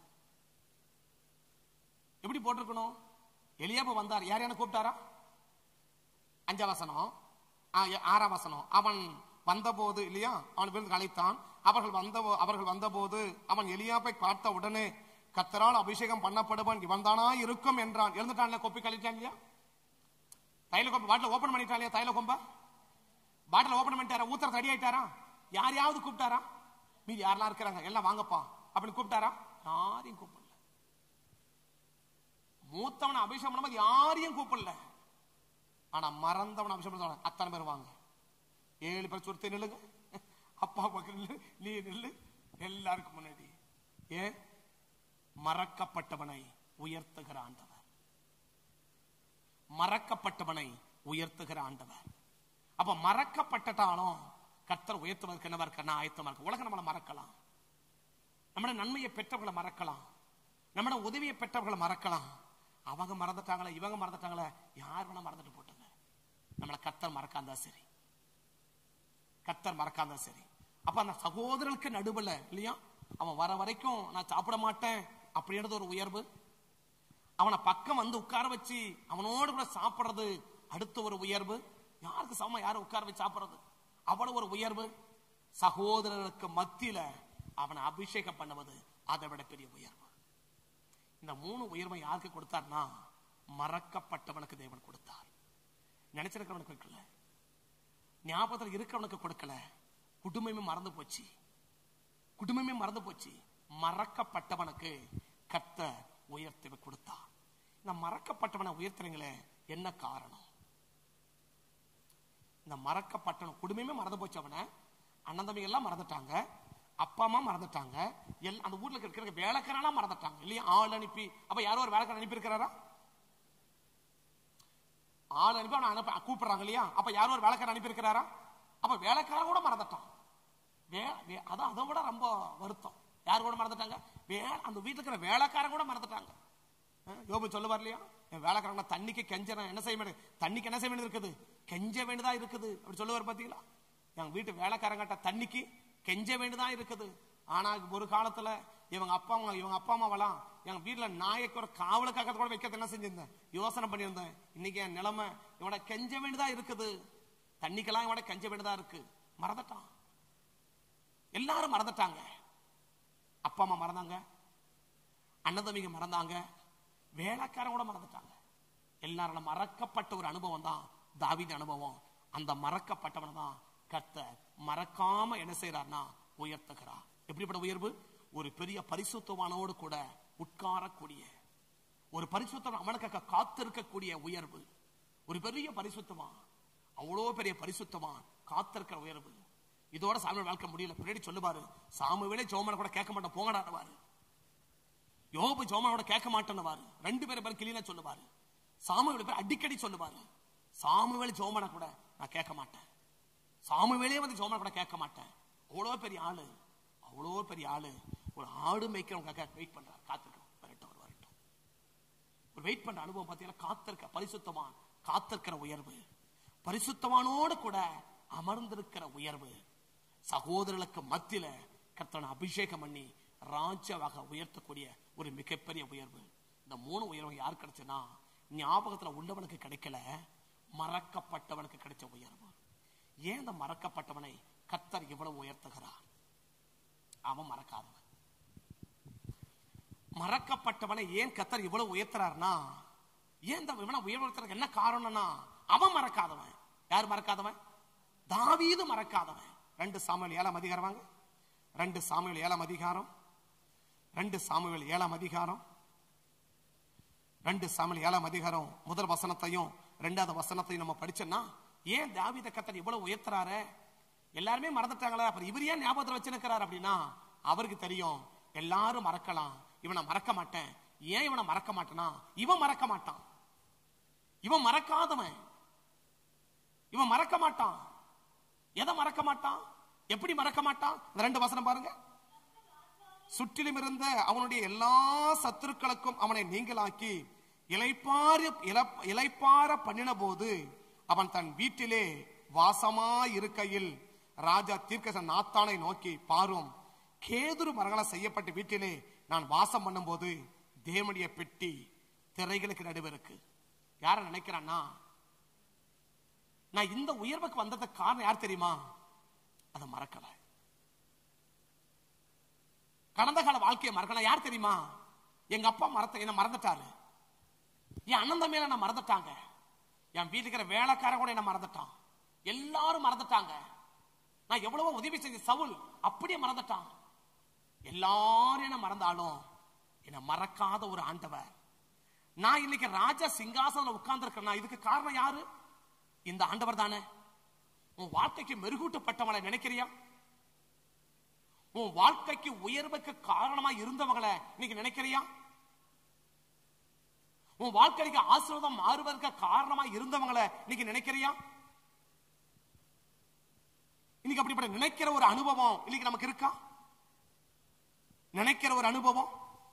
எப்படி போட்டிருக்கணும்? எலியாபு வந்தார், யார் என்ன கூப்பிட்டாரா? அஞ்சாம் வசனம், ஆறாம் வசனம். அவன் வந்தபோது இல்லையா, அவன் விருந்து அழைத்தான். அவர்கள் வந்த அவர்கள் வந்தபோது அவன் எலியாபை பார்த்த உடனே, கர்த்தரால் அபிஷேகம் பண்ணப்படுவன் இவன் தானா இருக்கும் என்றான். எழுந்துட்டான், கொப்பி கழிட்டான் இல்லையா, தைல கொம்பை வாட்டில் ஓபன் பண்ணிட்டான் இல்லையா, தைல கொம்ப பாட்டில் ஓபன் பண்ணிட்டாரா? ஊத்துறது ரெடி ஆயிட்டாரா? யாரையாவது கூப்பிட்டாரா? மீதி யாரெல்லாம் இருக்கிறாங்க எல்லாம் வாங்கப்பா அப்படின்னு கூப்பிட்டாரா? யாரையும் கூப்பிடல. மூத்தவனை அபிஷேகம் பண்ணும்போது யாரையும் கூப்பிடல. ஆனா மறந்தவன் அபிஷேகம் பண்ண அத்தனை பேர் வாங்க, ஏழு பேர் சுருத்தி நில்லுங்க, அப்பா பக்கம் நில்லு, நீ நில்லு, எல்லாருக்கும் முன்னாடி. ஏன்? மறக்கப்பட்டவனை உயர்த்துகிற ஆண்டவர், மறக்கப்பட்டவனை உயர்த்துகிற ஆண்டவர். அப்ப மறக்கப்பட்டாலும் கர்த்தர் உயர்த்துவதற்கு என்னவா இருக்க ஆயத்தமா இருக்கு. உலகம் நம்மளை மறக்கலாம், நம்மளோட நன்மையை பெற்றவர்களை மறக்கலாம், நம்மளோட உதவியை பெற்றவர்களை மறக்கலாம். அவங்க மறந்துட்டாங்களே, இவங்க மறந்துட்டாங்களே, யார் வேணா மறந்துட்டு போட்டுங்க. நம்மளை கர்த்தர் மறக்காந்தா சரி, கர்த்தர் மறக்காந்தா சரி. அப்ப அந்த சகோதரர்களுக்கு நடுவுல இல்லையா, அவன் வர வரைக்கும் நான் சாப்பிட மாட்டேன் அப்படின்றது ஒரு உயர்வு. அவனை பக்கம் வந்து உட்கார வச்சு அவனோடு கூட சாப்பிடுறது அடுத்த ஒரு உயர்வு. யாருக்கு சமமா யாரும் உட்கார வச்சு சாப்பிடுறது அவ்வளவு ஒரு உயர்வு. சகோதரருக்கு மத்தியில அவனை அபிஷேகம் பண்ணுவது அதை விட பெரிய உயர்வு. இந்த மூணு உயர்வை யாருக்கு கொடுத்தார்னா மறக்கப்பட்டவனுக்கு தேவன் கொடுத்தார். நினைச்சிருக்கிறவனுக்கு கொடுக்கல, ஞாபகத்தில் இருக்கிறவனுக்கு கொடுக்கல. குடும்பமே மறந்து போச்சு, குடும்பமே மறந்து போச்சு. மறக்கப்பட்டவனுக்கு கர்த்தர் உயர்த்தி கொடுத்தார். இந்த மறக்கப்பட்டவனை உயர்த்துறீங்களே, என்ன காரணம்? இந்த மறக்கப்பட்டவன் குடும்பமே மறந்து போச்சு. அவனை அண்ணன் தம்பி எல்லாம் மறந்துட்டாங்க, அப்பா அம்மா மறந்துட்டாங்க, அந்த ஊர்ல இருக்கிற வேலைக்காரெல்லாம் மறந்துட்டாங்க இல்லையா? ஆள் அனுப்பி, அப்ப யாரோ ஒரு வேலைக்காரன் அனுப்பி இருக்கிறாரா? ஆள் அனுப்பி அவனை அனுப்ப கூப்பிடுறாங்க இல்லையா? அப்ப யாரோ ஒரு வேலைக்காரன் அனுப்பி இருக்கிறாரா? அப்ப வேலைக்காரன் கூட மறந்துட்டான். அதான் அதை விட ரொம்ப வருத்தம். யார் கூட மறந்துட்டாங்க? அந்த வீட்டுல இருக்கிற வேலைக்காரன் கூட மறந்துட்டாங்க. யோபு சொல்லுவார் இல்லையா, என் வேலைக்காரங்க தண்ணிக்கு கெஞ்ச என்ன செய்ய வேண்டியது, தண்ணிக்கு என்ன செய்ய வேண்டியது இருக்குது, கெஞ்ச வேண்டியதா இருக்குது அப்படி சொல்லுவார். பாத்தீங்களா? என் வீட்டு வேலைக்காரங்கிட்ட தண்ணிக்கு கெஞ்ச வேண்டியதா இருக்குது. ஆனா ஒரு காலத்துல இவங்க அப்பா அம்மா இவங்க அப்பா அம்மாவெல்லாம் எங்க வீட்டுல நாயக்கு ஒரு காவலுக்காக கூட வைக்கிறது என்ன செஞ்சிருந்தேன், யோசனை பண்ணியிருந்தேன். இன்னைக்கு என் நிலைமை இவனை கெஞ்ச வேண்டியதா இருக்குது, தண்ணிக்கெல்லாம் இவனை கெஞ்ச வேண்டியதா இருக்கு. மறந்துட்டான், எல்லாரும் மறந்துட்டாங்க. அப்பா அம்மா மறந்தாங்க, அண்ணன் தம்பிங்க மறந்தாங்க, வேலைக்காரன் கூட மறந்துட்டாங்க. எல்லாரும் மறக்கப்பட்ட ஒரு அனுபவம் தான் தாவீது அனுபவம். அந்த மறக்கப்பட்டவன் தான் கர்த்தர் மறக்காம என்ன செய்யறார்னா உயர்த்துகிறார். எப்படிப்பட்ட உயர்வு? ஒரு பெரிய பரிசுத்தவானோடு கூட உட்காரக்கூடிய ஒரு பரிசுத்தம், அவனுக்காக காத்திருக்கக்கூடிய உயர்வு. ஒரு பெரிய பரிசுத்தவான், அவ்வளோ பெரிய பரிசுத்தவான் காத்திருக்கிற உயர்வு. இதோட சாமுவேல் வாழ்க்கை முடியல. பின்னாடி சொல்லுவாரு, சாமுவேலே ஜோமனை கூட கேட்க மாட்டேன் போங்கடாடுவாரு, யோபு ஜோமனோட கேட்க மாட்டேன்னுவாரு. ரெண்டு பேரும் பேரும் கிளீனா சொல்லுவாரு. சாமுவேல் பேர் அடிக்கடி சொல்லுவாரு, சாமுவேல் ஜோமனை கூட நான் கேட்க மாட்டேன், சாமுவேலே வந்து ஜோமனை கூட கேட்க மாட்டேன். அவ்வளோ பெரிய ஆளு, அவ்வளோ பெரிய ஆளு. ஒரு ஆடு மேய்க்கிறவங்க வெயிட் பண்றாரு, காத்திருக்க வரட்டும் ஒரு வரட்டும் ஒரு வெயிட் பண்ற அனுபவம் பார்த்தீங்கன்னா காத்திருக்க பரிசுத்தவான், காத்திருக்கிற உயர்வு, பரிசுத்தவானோடு கூட அமர்ந்திருக்கிற உயர்வு. சகோதரர்களுக்கு மத்தியில கர்த்தனை அபிஷேகம் பண்ணி ராஜாவாக உயர்த்தக்கூடிய ஒரு மிகப்பெரிய உயர்வு. இந்த மூணு உயர்வு யார் கிடைச்சுன்னா ஞாபகத்துல உள்ளவனுக்கு கிடைக்கல, மறக்கப்பட்டவனுக்கு கிடைச்ச உயர்வு. ஏன் இந்த மறக்கப்பட்டவனை கர்த்தர் இவ்வளவு உயர்த்துகிறார்? அவன் மறக்காதவன். மறக்கப்பட்டவனை ஏன் கர்த்தர் இவ்வளவு உயர்த்துறார்னா, ஏன் இந்த உயர்வுறதுக்கு என்ன காரணம்னா அவன் மறக்காதவன். யார் மறக்காதவன்? தாவீது மறக்காதவன். ரெண்டு சாமுவேல் ஏழாம் அதிகாரம் வாங்க. ரெண்டு சாமுவேல் ஏழாம் அதிகாரம் ரெண்டு சாமுவேல் ஏழாம் அதிகாரம் ரெண்டு சாமுவேல் ஏழாம் அதிகாரம் முதல் வசனத்தையும் ரெண்டாவது வசனத்தையும் நம்ம படிச்சோம்னா, ஏன் தாவீதை கர்த்தர் இவ்வளவு உயர்த்துறாரு? எல்லாருமே மறந்துட்டாங்களே, அப்புறம் இவர் ஏன் ஞாபகத்தில் வச்சிருக்கிறார் அப்படின்னா, அவருக்கு தெரியும் எல்லாரும் மறக்கலாம், இவனை மறக்க மாட்டேன். ஏன் இவனை மறக்க மாட்டேனா, இவன் மறக்க மாட்டான், இவன் மறக்காதவன், இவன் மறக்க மாட்டான். எதை மறக்க மாட்டான்? எப்படி மறக்க மாட்டான்? ரெண்டு வசனம் பாருங்க. சுற்றிலும் இருந்த அவனுடைய எல்லா சத்துருக்களுக்கும் அவனை நீங்களாக்கி இளைப்பாறு இளைப்பாற பண்ணின போது அவன் தன் வீட்டிலே வாசமாய் இருக்கையில் ராஜா தீர்க்கதரிசி நாத்தானை நோக்கி, பாரும், கேதுரு மரங்களால் செய்யப்பட்ட வீட்டிலே நான் வாசம் பண்ணும் போது தேவனுடைய பெட்டி திரைகளுக்கு நடுவே இருக்கு. யார நினைக்கிறான்னா, நான் இந்த உயர்வுக்கு வந்ததுக்கு காரணம் யார் தெரியுமா? அதை மறக்கல. கடந்த கால வாழ்க்கையை மறக்கல. யார் தெரியுமா? எங்க அப்பா மறத்த என்ன மறந்துட்டாரு, என் அண்ணன் தம்பியில நான் மறந்துட்டாங்க, என் வீட்டுக்கு வேலைக்காரன் கூட என்ன மறந்துட்டான், எல்லாரும் மறந்துட்டாங்க. நான் எவ்வளவோ உதவி செஞ்ச சவுல் அப்படியே மறந்துட்டான். எல்லாரும் என்ன மறந்தாலும் என்ன மறக்காத ஒரு ஆண்டவர். நான் இன்னைக்கு ராஜா சிங்காசனம் உட்கார்ந்து இருக்கேன். இதுக்கு காரணம் யாரு? இந்த ஆண்டவர் தானே. உன் வாழ்க்கைக்கு மெருகூட்டப்பட்டவங்களை நினைக்கிறியா? உன் வாழ்க்கைக்கு உயர்வுக்கு காரணமா இருந்தவங்களை இன்னைக்கு நினைக்கிறியா? உன் வாழ்க்கைக்கு ஆசீர்வாதம் மாறுவதற்கு காரணமா இருந்தவங்களை இன்னைக்கு நினைக்கிறியா? இன்னைக்கு அப்படிப்பட்ட நினைக்கிற ஒரு அனுபவம் இன்னைக்கு நமக்கு இருக்கா? நினைக்கிற ஒரு அனுபவம்.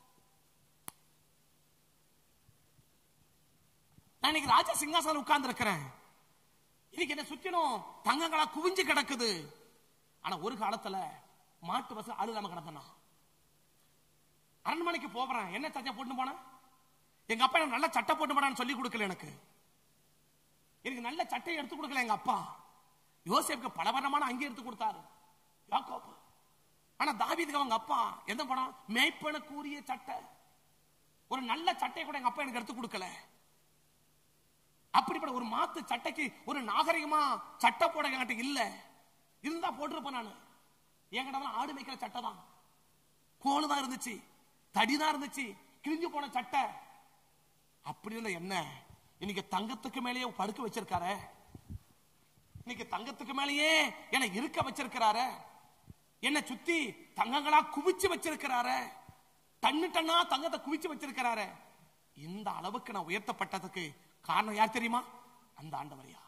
நான் இன்னைக்கு ராஜா சிங்காசனம் உட்கார்ந்து இருக்கிறேன். இன்னைக்கு என்ன சுற்றிலும் தங்கங்களா குவிஞ்சு கிடக்குது. ஆனா ஒரு காலத்துல மாட்டு பசு அழு இல்லாம கிடந்தனா. அரண்மனைக்கு போறேன், என்ன சட்டை போட்டு போன? எங்க அப்பா எனக்கு நல்ல சட்டை போட்டு போனான்னு சொல்லி கொடுக்கல. எனக்கு எனக்கு நல்ல சட்டை எடுத்து கொடுக்கல எங்க அப்பா. யோசேப்புக்கு பலவரமான அங்கே எடுத்து கொடுத்தாரு யாக்கோபு. ஆனா தாவீதுக்கு அவங்க அப்பா எந்த படம்? மேய்ப்பன கூறிய சட்டை, ஒரு நல்ல சட்டை கூட எங்க அப்பா எனக்கு எடுத்து கொடுக்கல. அப்படிப்பட்ட ஒரு மாத்து சட்டைக்கு ஒரு நாகரிகமா சட்டை போட என்கிட்ட இல்ல. இருந்தா போட்டிருப்பேன் நானு. என்கிட்ட ஆடு மேய்க்கிற சட்டை தான், கோலுதான் இருந்துச்சு, தடிதான் இருந்துச்சு, கிழிஞ்சு போன சட்டை. அப்படி இல்ல என்ன இன்னைக்கு தங்கத்துக்கு மேலேயே படுக்க வச்சிருக்காரு. இன்னைக்கு தங்கத்துக்கு மேலேயே என்ன இருக்க வச்சிருக்கிறாரு. என்ன சுத்தி தங்கங்களா குவிச்சு வச்சிருக்கிறாரு. டன்னு டன்னா தங்கத்தை குவிச்சு வச்சிருக்கிறாரு. இந்த அளவுக்கு நான் உயர்த்தப்பட்டதுக்கு காரணம் யார் தெரியுமா? அந்த ஆண்டவரையா.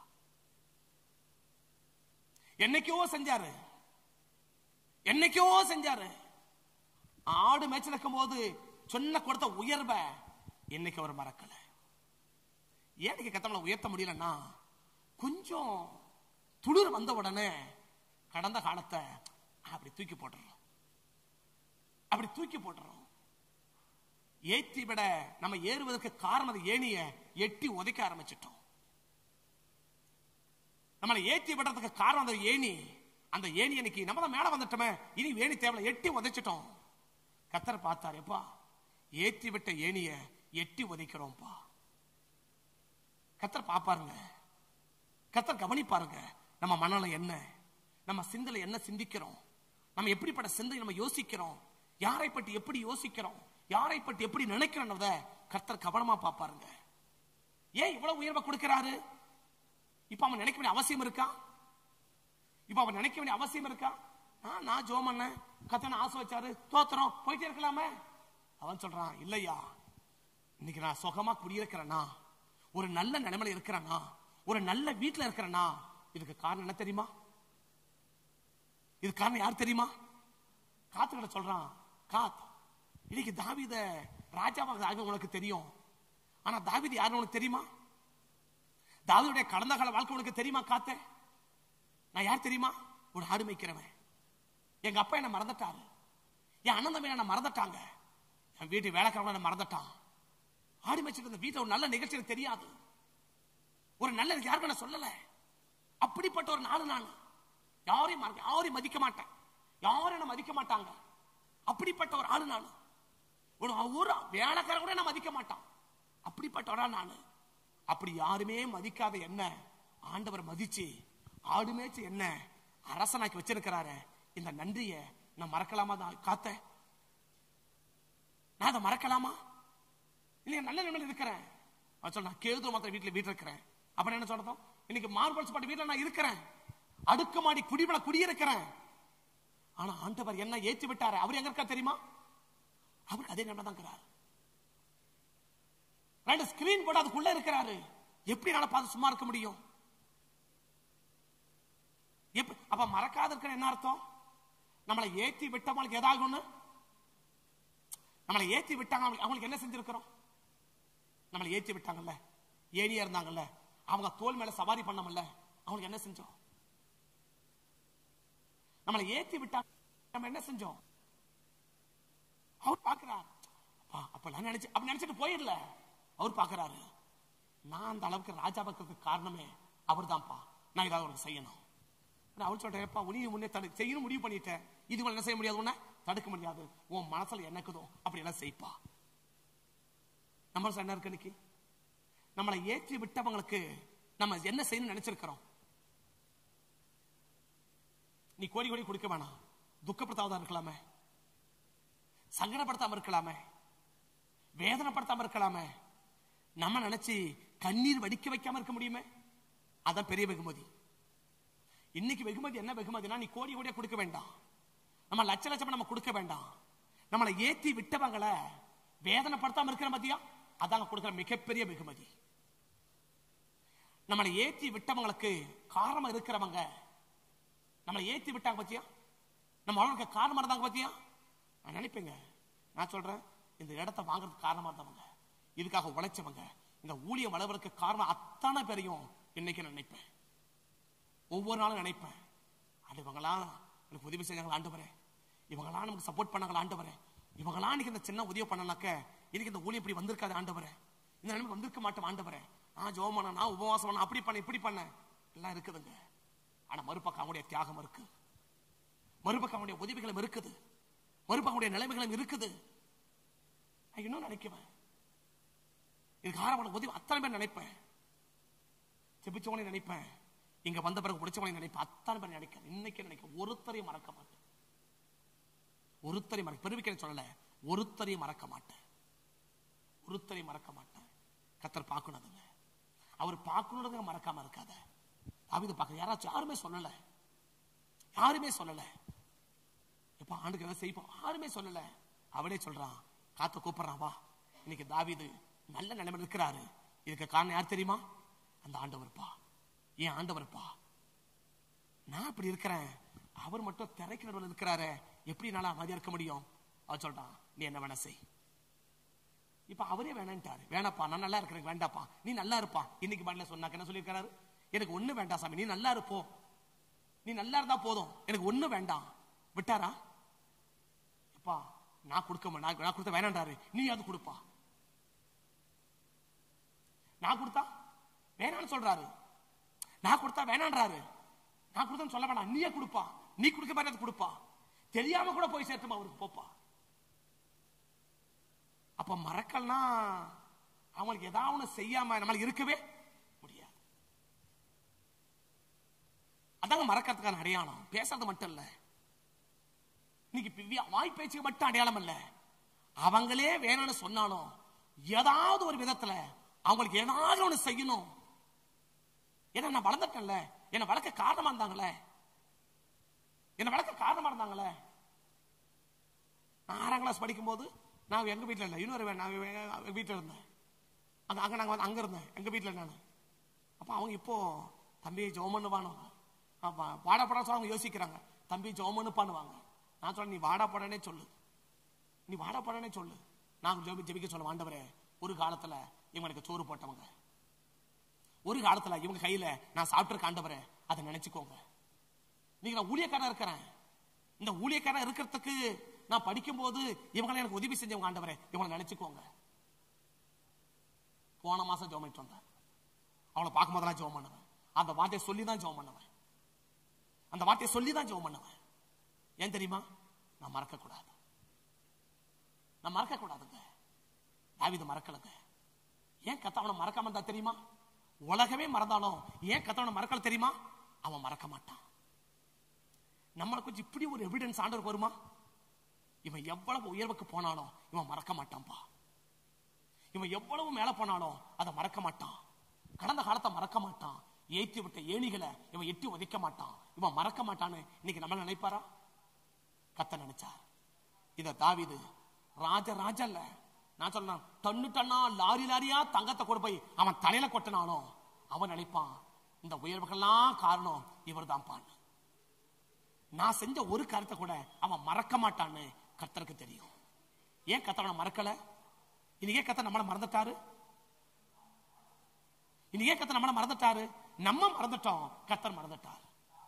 என்னைக்கோ செஞ்சாரு, என்னைக்கோ செஞ்சாரு. ஆடு மேய்ச்சல் இருக்கும் போது சொன்ன கொடுத்த உயர்வை என்னைக்கு அவர் மறக்கல. ஏன் கத்தவங்களை உயர்த்த முடியலன்னா, கொஞ்சம் துளிர் வந்த உடனே கடந்த காலத்தை அப்படி தூக்கி போட்டுறோம். அப்படி தூக்கி போட்டுறோம். ஏற்றி விட நம்ம ஏறுவதற்கு காரணம் ஏணிய எட்டி உதைக்க ஆரம்பிச்சிட்டோம். நம்மளை ஏற்றி விடுறதுக்கு காரணம் அந்த ஏணி. அந்த ஏணி இன்னைக்கு நம்ம தான் மேல வந்துட்டோமே, இனி ஏணி தேவை, எட்டி உதைச்சிட்டோம். கத்தர் பார்த்தாரு, எப்பா ஏற்றி விட்ட ஏணிய எட்டி உதைக்கிறோம்ப்பா. கத்தர் பாப்பாருங்க, கத்தர் கவனிப்பாருங்க. நம்ம மனநிலை என்ன, நம்ம சிந்தனை என்ன சிந்திக்கிறோம், நம்ம எப்படிப்பட்ட சிந்தனை நம்ம யோசிக்கிறோம், யாரை பற்றி எப்படி யோசிக்கிறோம், யாரை பற்றி எப்படி நினைக்கிறோம், கர்த்தர் கவனமா பாப்பாருங்க. ஏன் இவ்வளவு உயர்வை கொடுக்கிறாரு? இப்ப அவன் நினைக்க வேண்டிய அவசியம் இருக்கா? இப்ப அவன் நினைக்க வேண்டிய அவசியம் இருக்கா? நான் ஜோம் பண்ண கத்தனை ஆசை வச்சாரு, தோத்திரம் போயிட்டே இருக்கலாமே. அவன் சொல்றான், இல்லையா, இன்னைக்கு நான் சுகமா குடியிருக்கிறேன்னா, ஒரு நல்ல நிலைமையில இருக்கிறேன்னா, ஒரு நல்ல வீட்டுல இருக்கிறேன்னா, இதுக்கு காரணம் என்ன தெரியுமா? இது காரணம் யார் தெரியுமா? காத்துக்கிட்ட சொல்றான், காத் இன்னைக்கு தாவீத ராஜாவாக உனக்கு தெரியும். ஆனா தாவீது யாருன்னு உனக்கு தெரியுமா? தாவீதுடைய கடந்த கால வாழ்க்கை உனக்கு தெரியுமா? காத்த நான் யார் தெரியுமா? ஒரு ஆடு மேய்க்கிறவன். எங்க அப்பா என்ன மறந்துட்டாரு, என் அண்ணன் தம்பி என்ன மறந்துட்டாங்க, என் வீட்டு வேலைக்காரங்க என்ன மறந்துட்டான். ஆடு மேய்ச்சிட்டு இருந்த வீட்டை ஒரு நல்ல நிகழ்ச்சி எனக்கு தெரியாது, ஒரு நல்ல யாருக்கும் நான் சொல்லல. அப்படிப்பட்ட ஒரு நாடு நான். யாரையும் யாரையும் மதிக்க மாட்டேன், யாரும் என்ன மதிக்க மாட்டாங்க. அப்படிப்பட்ட ஒரு ஆளு நான். ஒரு ஊர் வேலைக்கார கூட என்ன மதிக்க மாட்டான். அப்படிப்பட்ட ஒரு ஆள் நான். அப்படி யாருமே மதிக்காத என்ன ஆண்டவர் மதிச்சு ஆடு மேய்ச்சி என்ன அரசனாக்கி வச்சிருக்கிறாரு. இந்த நன்றிய நான் மறக்கலாமா? தான் காத்த நான் அதை மறக்கலாமா? இல்லையா? நல்ல நிலைமையில இருக்கிறேன். சொல்ல கேது மாத்திர வீட்டுல வீட்டு இருக்கிறேன். அப்ப என்ன சொல்றோம்? இன்னைக்கு மார்பல்ஸ் பாட்டு வீட்டுல நான் இருக்கிறேன், அடுக்குமாடி குடிமலை குடியிருக்கிறேன். ஆனா ஆண்டவர் என்ன ஏற்றி விட்டாரு. அவர் எங்க இருக்கா தெரியுமா? அவருக்கு அதே நிலைமை தான் இருக்கிறார். ரெண்டு ஸ்கிரீன் போட்டு அதுக்குள்ள இருக்கிறாரு. எப்படி நான் பார்த்து சும்மா இருக்க முடியும்? அப்ப மறக்காத இருக்கிற என்ன அர்த்தம்? நம்மளை ஏற்றி விட்டவங்களுக்கு ஏதாவது ஒண்ணு, நம்மளை ஏற்றி விட்டாங்க, அவங்களுக்கு என்ன செஞ்சிருக்கிறோம்? நம்மளை ஏற்றி விட்டாங்கல்ல, ஏனியா இருந்தாங்கல்ல, அவங்க தோல் மேல சவாரி பண்ணமல்ல, அவங்களுக்கு என்ன செஞ்சோம்? நம்மளை ஏற்றி விட்டாங்க, நம்ம என்ன செஞ்சோம்? அவர் பாக்குறாரு. அப்ப நான் நினைச்சு அப்படி நினைச்சிட்டு போயிடல. அவர் பாக்குறாரு, நான் அந்த அளவுக்கு ராஜா பக்கிறதுக்கு காரணமே அவர் தான்ப்பா. நான் ஏதாவது ஒரு செய்யணும். அவர் சொல்றேன்ப்பா, உனிய முன்னே தடு செய்யணும் முடிவு பண்ணிட்டேன். இது என்ன செய்ய முடியாது, உன்ன தடுக்க முடியாது. உன் மனசுல என்னக்குதோ அப்படி எல்லாம் செய்ப்பா. நம்ம என்ன இருக்கு இன்னைக்கு? நம்மளை ஏற்றி விட்டவங்களுக்கு நம்ம என்ன செய்யணும்னு நினைச்சிருக்கிறோம். நீ கோடி கோடி கொடுக்க வேணாம், துக்கப்படுத்தாம இருக்கலாமே, சங்கடப்படுத்தாம இருக்கலாமே, வேதனைப்படுத்தாம இருக்கலாமே, நம்ம நினைச்சு கண்ணீர் வடிக்க வைக்காம இருக்க முடியுமே. அதான் பெரிய வெகுமதி. இன்னைக்கு வெகுமதி என்ன வெகுமதினா, நீ கோடி கோடியா கொடுக்க வேண்டாம், நம்ம லட்ச லட்சமா நம்ம கொடுக்க வேண்டாம், நம்மளை ஏத்தி விட்டவங்களை வேதனைப்படுத்தாம இருக்கிற மத்தியா, அதாங்க கொடுக்கிற மிகப்பெரிய வெகுமதி. நம்மளை ஏத்தி விட்டவங்களுக்கு காரணம் இருக்கிறவங்க, நம்மளை ஏத்தி விட்டாங்க பத்தியா, நம்ம அவங்களுக்கு காரணமா இருந்தாங்க பத்தியா. நான் நினைப்பேங்க, நான் சொல்றேன், இந்த இடத்தை வாங்குறதுக்கு காரணமா இருந்தவங்க, இதுக்காக உழைச்சவங்க, இந்த ஊழியம் வளர்வதற்கு காரணம் அத்தனை பேரையும் இன்னைக்கு நினைப்பேன். ஒவ்வொரு நாளும் நினைப்பேன், அது இவங்களாம் எனக்கு உதவி செஞ்சாங்களா ஆண்டவரே, இவங்களாம் நமக்கு சப்போர்ட் பண்ணாங்களா ஆண்டவரே, இவங்களாம் இன்னைக்கு இந்த சின்ன உதவி பண்ணனாக்க இன்னைக்கு இந்த ஊழியம் இப்படி வந்திருக்காது ஆண்டவரே, இந்த நிலைமைக்கு வந்திருக்க மாட்டோம் ஆண்டவரே. நான் ஜெபம் பண்ண, நான் உபவாசம் பண்ண, அப்படி பண்ண இப்படி பண்ண எல்லாம் இருக்குதுங்க. ஆனா மறுபக்கம் அவங்களுடைய தியாகம் இருக்கு, மறுபக்கம் அவங்களுடைய உதவிகளும் இருக்குது, மறுபக்கம் அவங்களுடைய நிலைமைகளும் இருக்குது. இன்னும் நினைக்குவேன், இதுக்கு ஆரம்ப உதவி அத்தனை பேர் நினைப்பேன், செபிச்சவனே நினைப்பேன், இங்க வந்த பிறகு உடைச்சவனை நினைப்பேன், அத்தனை பேர் நினைக்கிறேன். இன்னைக்கு நினைக்க ஒருத்தரையும் மறக்க மாட்டேன், ஒருத்தரையும் மறக்க, பெருமிக்க சொல்லல, ஒருத்தரையும் மறக்க மாட்டேன், ஒருத்தரையும் மறக்க மாட்டேன். கர்த்தர் பார்க்கணுங்க, அவர் பார்க்கணுங்க, மறக்காம இருக்காத. தாவீது பார்க்க யாராச்சும் யாருமே சொல்லல, யாருமே சொல்லல, எப்ப ஆண்டுக்கு ஏதாவது செய்வோம், யாருமே சொல்லல. அவனே சொல்றான், காத்த கூப்பிடுறான், வா, இன்னைக்கு தாவீது நல்ல நிலைமையில் இருக்கிறாரு, இதுக்கு காரணம் யார் தெரியுமா? அந்த ஆண்டவர்ப்பா, ஏன் ஆண்டவர்ப்பா, நான் இப்படி இருக்கிறேன், அவர் மட்டும் திரைக்கு நடுவில் இருக்கிறாரு, எப்படி நல்லா அமைதியா இருக்க முடியும்? அவர் சொல்றான், நீ என்ன வேணா செய். இப்ப அவரே வேணான்ட்டாரு, வேணாப்பா நான் நல்லா இருக்கிறேன், வேண்டாப்பா நீ நல்லா இருப்பா. இன்னைக்கு பாடல சொன்னாக்க என்ன சொல்லியிருக்காரு? எனக்கு ஒண்ணு வேண்டாம் சாமி, நீ நல்லா இருப்போ, நீ நல்லா இருந்தா போதும், எனக்கு ஒண்ணு வேண்டாம். விட்டாரா? இப்பா நான் கொடுக்க நான் கொடுத்த வேணான்றாரு, நீ அது கொடுப்பா. நான் கொடுத்தா வேணான்னு சொல்றாரு, நான் கொடுத்தா வேணான்றாரு, நான் கொடுத்தேன்னு சொல்ல வேணாம், நீயே கொடுப்பா, நீ கொடுக்க மாதிரி அது கொடுப்பா, தெரியாம கூட போய் சேர்த்துமா அவருக்கு போப்பா. அப்ப மறக்கல்னா அவங்களுக்கு ஏதாவது ஒண்ணு செய்யாம நம்மளுக்கு இருக்கவே முடியாது. அதாங்க மறக்கிறதுக்கான அடையாளம். பேசுறது மட்டும் இல்ல, இன்னைக்கு வாய் பேச்சுக்கு மட்டும் அடையாளம் இல்ல, அவங்களே வேணும்னு சொன்னாலும் ஏதாவது ஒரு விதத்துல அவங்களுக்கு ஏதாவது ஒண்ணு செய்யணும். ஏன்னா நான் வளர்ந்துட்டேன்ல, என்ன வளர்க்க காரணமா இருந்தாங்களே, என்ன வளர்க்க காரணமா இருந்தாங்களே. நான் ஆறாம் கிளாஸ் படிக்கும் போது நான் எங்க வீட்டுல இல்ல, இன்னொரு வீட்டுல இருந்தேன், அங்க நாங்க வந்து அங்க இருந்தேன், எங்க வீட்டுல நான். அப்ப அவங்க இப்போ தம்பி ஜோமன்னு வானுவாங்க, வாடா போடா சொல்ல அவங்க யோசிக்கிறாங்க, தம்பி ஜோமன்னு பண்ணுவாங்க. நான் சொல்ல, நீ வாடா போடனே சொல்லு, நீ வாடா போடனே சொல்லு. நான் ஜோபி ஜெபிக்க சொல்ல, ஆண்டவரே ஒரு காலத்துல இவங்களுக்கு சோறு போட்டவங்க, ஒரு காலத்துல இவங்க கையில நான் சாப்பிட்டு ஆண்டவரே அதை நினைச்சுக்கோங்க. நீங்க நான் ஊழியக்காரன் இருக்கிறேன், இந்த ஊழியக்காரன் இருக்கிறதுக்கு நான் படிக்கும் போது இவங்களை எனக்கு உதவி செஞ்சவங்க ஆண்டவரே, இவங்களை நினைச்சுக்கோங்க. போன மாசம் ஜெபம் பண்ணிட்டு வந்தேன், அவளை பார்க்கும் போதெல்லாம் ஜெபம் பண்ணுவேன், அந்த வார்த்தையை சொல்லிதான் ஜெபம் பண்ணுவேன், அந்த வார்த்தையை சொல்லிதான் ஜெபம் பண்ணுவேன். ஏன் தெரியுமா? நான் மறக்க கூடாது, நான் மறக்க கூடாதுங்க. தாவீது மறக்கலங்க. ஏன் கர்த்தர் மறக்காம இருந்தா தெரியுமா? உலகமே மறந்தாலும் ஏன் கர்த்தர் மறக்கல தெரியுமா? அவன் மறக்க மாட்டான். நம்மளை கொஞ்சம் இப்படி ஒரு எவிடன்ஸ் ஆண்டவர் வருமா? இவன் எவ்வளவு உயர்வுக்கு போனாலும் இவன் மறக்க மாட்டான்பா. இவன் எவ்வளவு மேல போனாலும் அதை மறக்க மாட்டான். கடந்த காலத்தை மறக்க மாட்டான். ஏற்றி விட்ட ஏணிகளை இவன் எட்டி உதைக்க மாட்டான். இவன் மறக்க மாட்டான்னு இன்னைக்கு நம்ம நினைப்பாரா? கர்த்தர் நினைச்சார். இத தாவீது ராஜ ராஜ இல்ல, நான் சொன்ன டன்னு டன்னா லாரி லாரியா தங்கத்தை கொண்டு போய் அவன் தலையில கொட்டினாலும் அவன் நினைப்பான், இந்த உயர்வுகள்லாம் காரணம் இவர் தான். நான் செஞ்ச ஒரு காரியத்தை கூட அவன் மறக்க மாட்டான்னு கர்த்தருக்கு தெரியும். ஏன் கர்த்தர் மறக்கல? இன்னைக்கே கர்த்தர் நம்மளை மறந்துட்டாரு. இன்னைக்கே கர்த்தர் நம்மளை மறந்துட்டாரு. நம்ம மறந்துட்டோம், கர்த்தர் மறந்துட்டார்.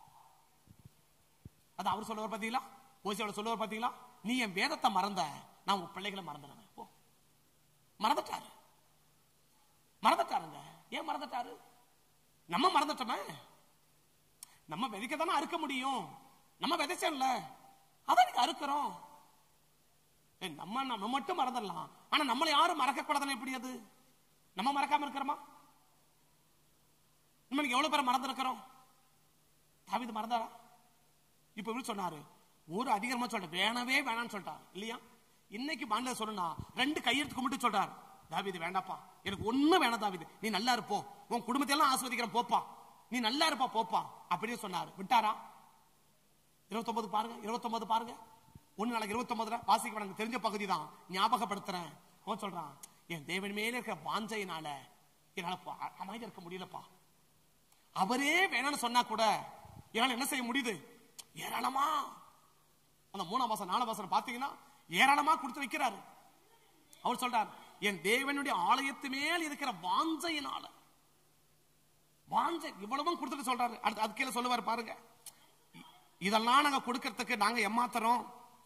அது அவர் சொல்லுவார் பாத்தீங்களா? ஓசியோட சொல்லுவார் பாத்தீங்களா? நீ என் வேதத்தை மறந்த, நான் உன் பிள்ளைகளை மறந்துடுவேன். மறந்துட்டாரு, மறந்துட்டாருங்க. ஏன் மறந்துட்டாரு? நம்ம மறந்துட்டோமே. நம்ம விதைக்க தானே அறுக்க முடியும். நம்ம விதைச்சோம்ல, அதான் அறுக்கிறோம். நம்ம நம்ம மட்டும் மறந்துடலாம், ஆனா நம்மளை யாரும் மறக்க கூடாதுன்னு எப்படி? அது நம்ம மறக்காம இருக்கிறோமா? நம்மளுக்கு எவ்வளவு பேர் மறந்து இருக்கிறோம்? தாவீது மறந்தாரா? இப்ப இவர் சொன்னாரு ஒரு அதிகாரமா சொல்ற வேணவே வேணான்னு சொல்லிட்டார் இல்லையா? இன்னைக்கு பாண்டல சொல்லணும்னா ரெண்டு கையெழுத்து கும்பிட்டு சொல்றாரு, தாவீது வேண்டாப்பா, எனக்கு ஒண்ணு வேணாம் தாவீது, நீ நல்லா இருப்போ, உன் குடும்பத்தை எல்லாம் ஆஸ்வதிக்கிறேன் போப்பா, நீ நல்லா இருப்பா போப்பா அப்படின்னு சொன்னாரு. விட்டாரா? இருபத்தி ஒன்பது பாருங்க, இருபத்தி ஒன்பது பாருங்க, ஒன்னு நாளைக்கு இருபத்தி ஒன்பதுல வாசிக்க எனக்கு தெரிஞ்ச பகுதி தான், ஞாபகப்படுத்துறேன். அவன் சொல்றான், என் தேவன் மேல இருக்கிற வாஞ்சையினால என்னால அமைதியா இருக்க முடியலப்பா. அவரே வேணும்னு சொன்னா கூட என்னால என்ன செய்ய முடியுது? ஏராளமா அந்த மூணாம் மாசம் நாலாம் மாசம் பாத்தீங்கன்னா ஏராளமா கொடுத்து வைக்கிறாரு. அவர் சொல்றார், என் தேவனுடைய ஆலயத்து மேல் இருக்கிற வாஞ்சையினால, வாஞ்சை இவ்வளவும் கொடுத்துட்டு சொல்றாரு. அடுத்து அது கீழே சொல்லுவார் பாருங்க, இதெல்லாம் நாங்க கொடுக்கறதுக்கு நாங்க ஏமாத்துறோம்.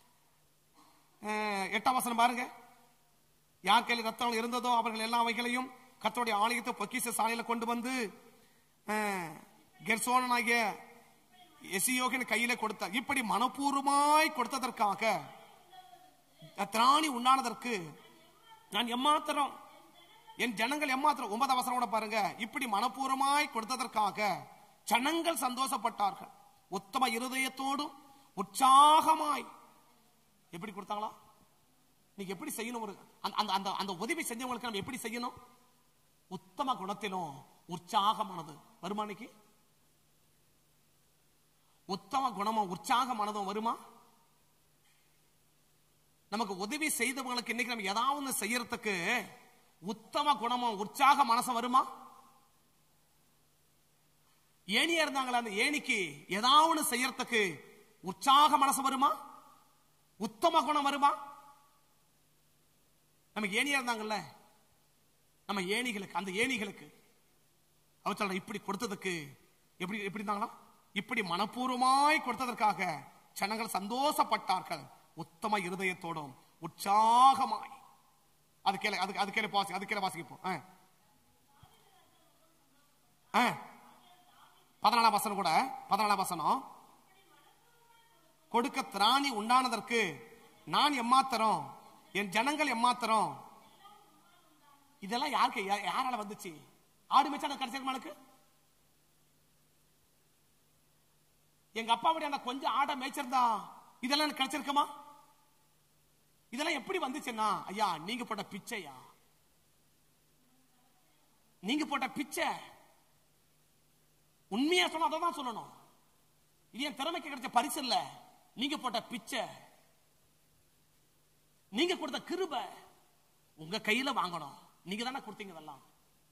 எட்டாம் வசனம் பாருங்க, யார் கையில் ரத்தம் இருந்ததோ அவர்கள் எல்லா அவைகளையும் கர்த்தருடைய ஆலயத்தை பொக்கிஷ சாலையில கொண்டு வந்து கெர்சோனாகிய எசியோகின் கையில கொடுத்தார். இப்படி மனப்பூர்வமாய் கொடுத்ததற்காக, திராணி உண்ணானதற்கு நான் எம்மாத்திரம், என் ஜனங்கள் எம்மாத்திரம். ஒன்பதாம் வசனம் கூட பாருங்க, இப்படி மனப்பூர்வமாய் கொடுத்ததற்காக ஜனங்கள் சந்தோஷப்பட்டார்கள், உத்தம இருதயத்தோடும் உற்சாகமாய். எப்படி கொடுத்தாங்களா? நீங்க எப்படி செய்யணும்? ஒரு அந்த அந்த அந்த உதவி செஞ்சவங்களுக்கு நம்ம எப்படி செய்யணும்? உத்தம குணத்திலும் உற்சாகமானது வருமானிக்கு, உத்தம குணமும் உற்சாகமானதும் வருமா? நமக்கு உதவி செய்தவங்களுக்கு இன்னைக்கு நம்ம ஏதாவது செய்யறதுக்கு உத்தம குணமும் உற்சாக மனசு வருமா? ஏனியா இருந்தாங்களா, அந்த ஏனிக்கு ஏதாவது செய்யறதுக்கு உற்சாக மனசு வருமா? உத்தம குணம் வருமா? நமக்கு ஏனியா இருந்தாங்கல்ல, நம்ம ஏனிகளுக்கு, அந்த ஏனிகளுக்கு அவர் சொல்ற, இப்படி கொடுத்ததுக்கு எப்படி எப்படி இருந்தாங்களா? இப்படி மனப்பூர்வமாய் கொடுத்ததற்காக ஜனங்கள் சந்தோஷப்பட்டார்கள், உத்தம இருதயத்தோடும் உற்சாகமாய். அது கேள அது அது கேள வாசி அது கேள வாசிப்போம். பதினாலாம் வசனம் கூட, பதினாலாம் வசனம், கொடுக்க திராணி உண்டானதற்கு நான் எம்மாத்திரம், என் ஜனங்கள் எம்மாத்திரம். இதெல்லாம் யாருக்கு யாரால வந்துச்சு? ஆடு மேய்ச்சா கிடைச்சிருக்க? எங்க அப்பாவுடைய அந்த கொஞ்சம் ஆடை மேய்ச்சிருந்தா இதெல்லாம் எனக்கு கிடைச்சிருக்குமா? இதெல்லாம் எப்படி வந்துச்சுன்னா, ஐயா நீங்க போட்ட பிச்சையா, நீங்க போட்ட பிச்சை. உண்மையா சொன்னா அதான் சொல்லணும். இது என் திறமைக்கு கிடைச்ச பரிசு இல்ல, நீங்க போட்ட பிச்சை, நீங்க கொடுத்த கிருபை. உங்க கையில வாங்கணும், நீங்க தானே கொடுத்தீங்க, இதெல்லாம்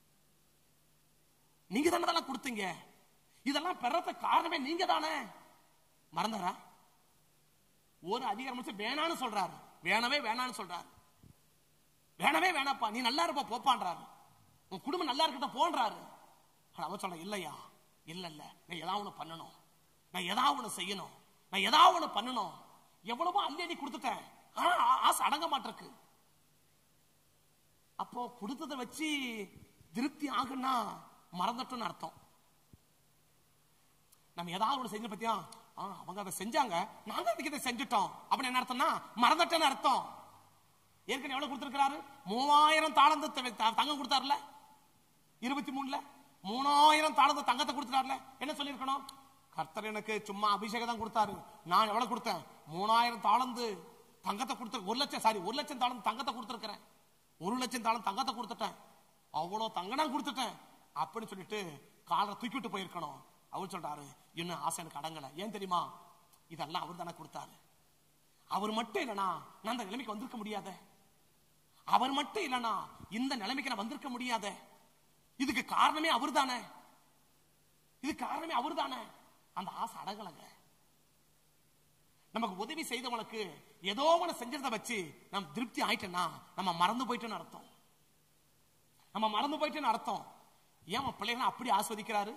நீங்க தானே இதெல்லாம் கொடுத்தீங்க, இதெல்லாம் பெறத்த காரணமே நீங்க தானே. மறந்துறா? ஒரு அதிகாரம் வேணான்னு சொல்றாரு, வேணவே வேணான்னு சொல்றாரு, வேணவே வேணாப்பா, நீ நல்லா இருப்ப போப்பான்றாரு, உன் குடும்பம் நல்லா இருக்கட்டும் போன்றாரு. அவ சொல்ற, இல்லையா இல்ல இல்ல, நான் ஏதாவது ஒண்ணு பண்ணணும், நான் ஏதாவது ஒண்ணு செய்யணும், நான் ஏதாவது ஒண்ணு பண்ணணும். எவ்வளவோ அள்ளி அள்ளி கொடுத்துட்டேன், ஆனா ஆசை அடங்க மாட்டிருக்கு. அப்போ கொடுத்ததை வச்சு திருப்தி ஆகுன்னா மறந்துட்டோம்னு அர்த்தம். நம்ம ஏதாவது ஒண்ணு செஞ்சு பத்தியா, அவங்க அதை செஞ்சாங்க, நாங்க அதுக்கு இதை செஞ்சுட்டோம் அப்படின்னு என்ன அர்த்தம்னா மறந்துட்டேன்னு அர்த்தம். ஏற்கனவே எவ்வளவு கொடுத்திருக்கிறாரு? மூவாயிரம் தாளந்து தங்கம் கொடுத்தாருல, இருபத்தி மூணுல மூணாயிரம் தாளந்து தங்கத்தை கொடுத்தாருல. என்ன சொல்லிருக்கணும்? கர்த்தர் எனக்கு சும்மா அபிஷேகம் தான் கொடுத்தாரு, நான் எவ்வளவு கொடுத்தேன்? மூணாயிரம் தாளந்து தங்கத்தை கொடுத்து, ஒரு லட்சம் சாரி ஒரு லட்சம் தாளந்து தங்கத்தை கொடுத்திருக்கிறேன், ஒரு லட்சம் தாளந்து தங்கத்தை கொடுத்துட்டேன், அவ்வளவு தங்கம் நான் கொடுத்துட்டேன் அப்படின்னு சொல்லிட்டு காலை தூக்கி விட்டு போயிருக்கணும். அவர் சொல்றாரு, இன்னும் ஆசை எனக்கு அடங்கல. ஏன் தெரியுமா? இதெல்லாம் அவர் தானே கொடுத்தாரு. அவர் மட்டும் இல்லைனா நான் அந்த நிலைமைக்கு வந்திருக்க முடியாத, அவர் மட்டும் இல்லைனா இந்த நிலைமைக்கு நான் வந்திருக்க முடியாத. இதுக்கு காரணமே அவர் தானே, இது காரணமே அவர் தானே. அந்த ஆசை அடங்கலங்க. நமக்கு உதவி செய்தவனுக்கு ஏதோ ஒன்று செஞ்சதை வச்சு நம்ம திருப்தி ஆயிட்டோம்னா நம்ம மறந்து போயிட்டோன்னு அர்த்தம், நம்ம மறந்து போயிட்டோன்னு அர்த்தம். ஏன் பிள்ளைகளை அப்படி ஆஸ்வதிக்கிறாரு?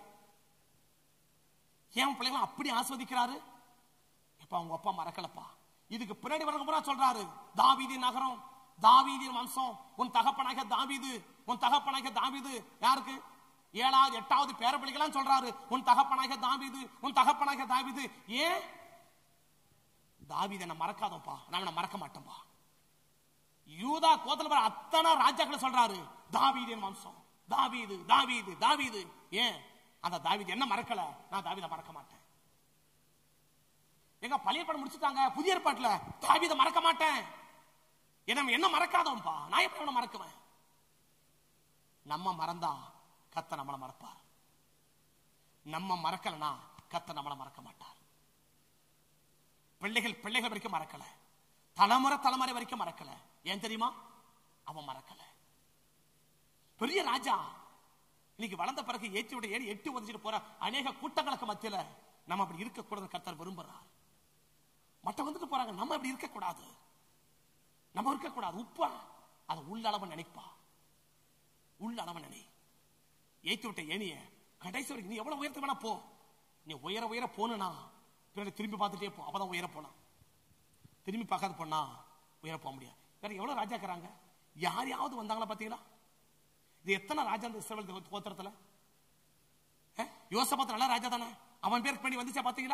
ஏன் பிள்ளைகளை அப்படி ஆஸ்வதிக்கிறாரு? எப்ப அவங்க அப்பா மறக்கலப்பா. இதுக்கு பின்னாடி வர சொல்றாரு, தாவீதின் நகரம், தாவீதின் வம்சம், உன் தகப்பனாக தாவீது, உன் தகப்பனாக தாவீது. யாருக்கு? ஏழாவது எட்டாவது பேர பிள்ளைகளாம் சொல்றாரு, உன் தகப்பனாக தாவீது, உன் தகப்பனாக தாவீது. ஏன்? தாவீதை நான் மறக்காதப்பா, நான் மறக்க மாட்டேன்பா. யூதா கோத்திர அத்தனை ராஜாக்களை சொல்றாரு, தாவீதின் வம்சம், தாவீது தாவீது தாவீது. ஏன்? அந்த தாவீது என்ன மறக்கல, நான் தாவீதை மறக்க மாட்டேன். எங்க பழைய படம் முடிச்சுட்டாங்க, புதிய ஏற்பாட்டுல தாவீதை மறக்க மாட்டேன். என்ன என்ன மறக்காதவன்பா, நான் எப்படி அவனை மறக்குவேன்? நம்ம மறந்தா கர்த்தர் நம்மளை மறப்பார். நம்ம மறக்கலனா கர்த்தர் நம்மளை மறக்க மாட்டார். பிள்ளைகள் பிள்ளைகள் வரைக்கும் மறக்கல, தலைமுறை தலைமுறை வரைக்கும் மறக்கல. ஏன் தெரியுமா? அவன் மறக்கல. பெரிய ராஜா இன்னைக்கு வளர்ந்த பிறகு ஏற்றி விட ஏறி எட்டு வந்துட்டு போற அநேக கூட்டங்களுக்கு மத்தியில நம்ம அப்படி இருக்கக்கூடாது. கர்த்தர் விரும்புறார். மற்ற வந்துட்டு போறாங்க, நம்ம அப்படி இருக்கக்கூடாது. நம்ம இருக்கக்கூடாது. உப்பா அதை உள்ளளவு நினைப்பா, உள்ளளவு நினை. ஏற்றி விட்ட ஏனிய கடைசி வரைக்கும் நீ எவ்வளவு உயரத்து வேணா போ, நீ உயர உயர போனா பின்னாடி திரும்பி பார்த்துட்டே போ, அப்பதான் உயர போலாம். திரும்பி பார்க்காத போனா உயர போக முடியாது. வேற எவ்வளவு ராஜா இருக்கிறாங்க, யாரையாவது வந்தாங்களா பாத்தீங்களா? இது எத்தனை ராஜா இந்த இஸ்ரவேல் கோத்திரத்துல? யோசபாத் நல்ல ராஜா தானே, அவன் பேருக்கு பேடி வந்துச்சா பாத்தீங்களா?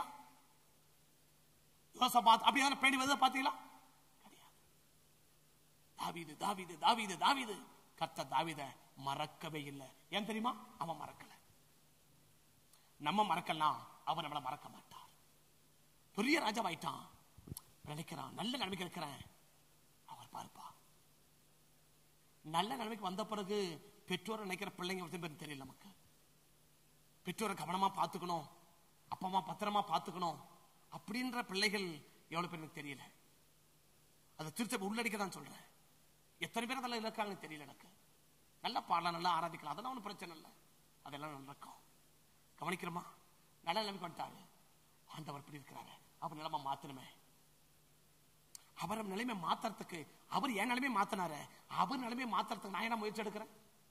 யோசபாத் அப்படியே பேடி வந்து பாத்தீங்களா? கிடையாது. தாவீது தாவீது தாவீது தாவீது கர்த்தர் தாவீதை மறக்கவே இல்லை. ஏன் தெரியுமா? அவன் மறக்கல. நம்ம மறக்கலாம், அவன் நம்மளை மறக்க மாட்டார். பெரிய ராஜாவாயிட்டான், நினைக்கிறான் நல்ல நிலைமைக்கு இருக்கிறேன், அவர் பார்ப்பா. நல்ல நிலைமைக்கு வந்த பிறகு பெற்றோரை நினைக்கிற பிள்ளைங்க தெரியல நமக்கு. பெற்றோரை கவனமா பார்த்துக்கணும், அப்பா அம்மா பத்திரமா பார்த்துக்கணும் அப்படின்ற பிள்ளைகள் எவ்வளவு பேருக்கு தெரியல. அதை திருச்சபை உள்ளடிக்க தான் சொல்றேன். எத்தனை பேர் அதெல்லாம் இருக்காங்கன்னு தெரியல எனக்கு. நல்லா பாடலாம், நல்லா ஆராதிக்கலாம், அதெல்லாம் ஒன்றும் பிரச்சனை இல்லை, அதெல்லாம் நடக்கும். கவனிக்கிறோமா? நல்ல நிலைமைக்கு வந்துட்டாரு, ஆண்டவர் இப்படி இருக்கிறாரு, அவர் நிலைமை மாத்தணுமே. அவர் நிலைமை மாத்துறதுக்கு, அவர் என் நிலைமை மாத்தினாரு, அவர் நிலைமை மாத்துறதுக்கு நான் என்ன முயற்சி எடுக்கிறேன்?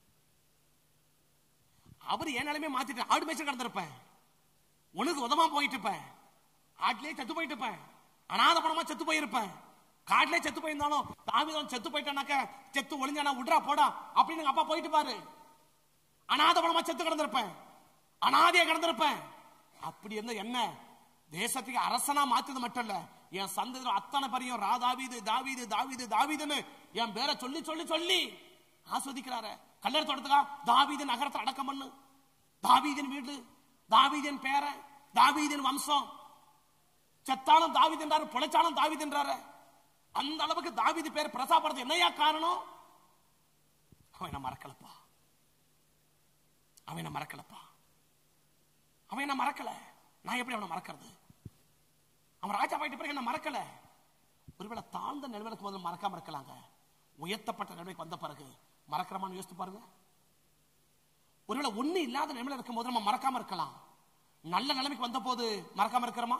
அவர் என் நிலைமை மாத்திட்டு ஆடு மேய்ச்சல் கடந்திருப்பேன், உனக்கு உதமா போயிட்டு இருப்பேன், ஆட்டிலே செத்து போயிட்டு இருப்பேன், அனாத பணமா செத்து போயிருப்பேன். காட்டிலே செத்து போயிருந்தாலும் தாவீது செத்து போயிட்டானாக்க செத்து ஒளிஞ்சானா விட்றா போடா அப்படின்னு அப்பா போயிட்டு பாரு. அனாத பணமா செத்து கிடந்திருப்பேன், அனாதையா கிடந்திருப்பேன். அப்படி இருந்த என்ன தேசத்துக்கு அரசனா மாத்தது மட்டும் இல்ல, என் சந்ததியில அத்தனை பேரையும் ராதாவீது தாவீது தாவீது தாவீதுன்னு என் பேரை சொல்லி சொல்லி சொல்லி ஆஸ்வதிக்கிறாரு. கல்லறை தோட்டத்துக்கா தாவீது நகரத்தை அடக்கம் பண்ணு, தாவீதின் வீடு, தாவீதின் பேர, தாவீதின் வம்சம். செத்தாலும் தாவீது என்றாரு, புழைச்சாலும் தாவீது என்றாரு. அந்த அளவுக்கு தாவீது பேர் பிரசாப்படுறது என்னையா காரணம்? அவன் என்ன மறக்கலப்பா, அவன் என்ன மறக்கலப்பா, அவன் என்ன மறக்கல. நான் எப்படி அவனை மறக்கிறது? அவன் ராஜா போயிட்ட பிறகு என்ன மறக்கல. ஒருவேளை தாழ்ந்த நிலைமைக்கு முதல்ல மறக்காம இருக்கலாங்க, உயர்த்தப்பட்ட நிலைமைக்கு வந்த பிறகு மறக்கிறமான்னு யோசித்து பாருங்க. ஒருவேளை ஒண்ணு இல்லாத நிலைமையில இருக்கும் போது நம்ம மறக்காம இருக்கலாம், நல்ல நிலைமைக்கு வந்த போது மறக்காம இருக்கிறோமா?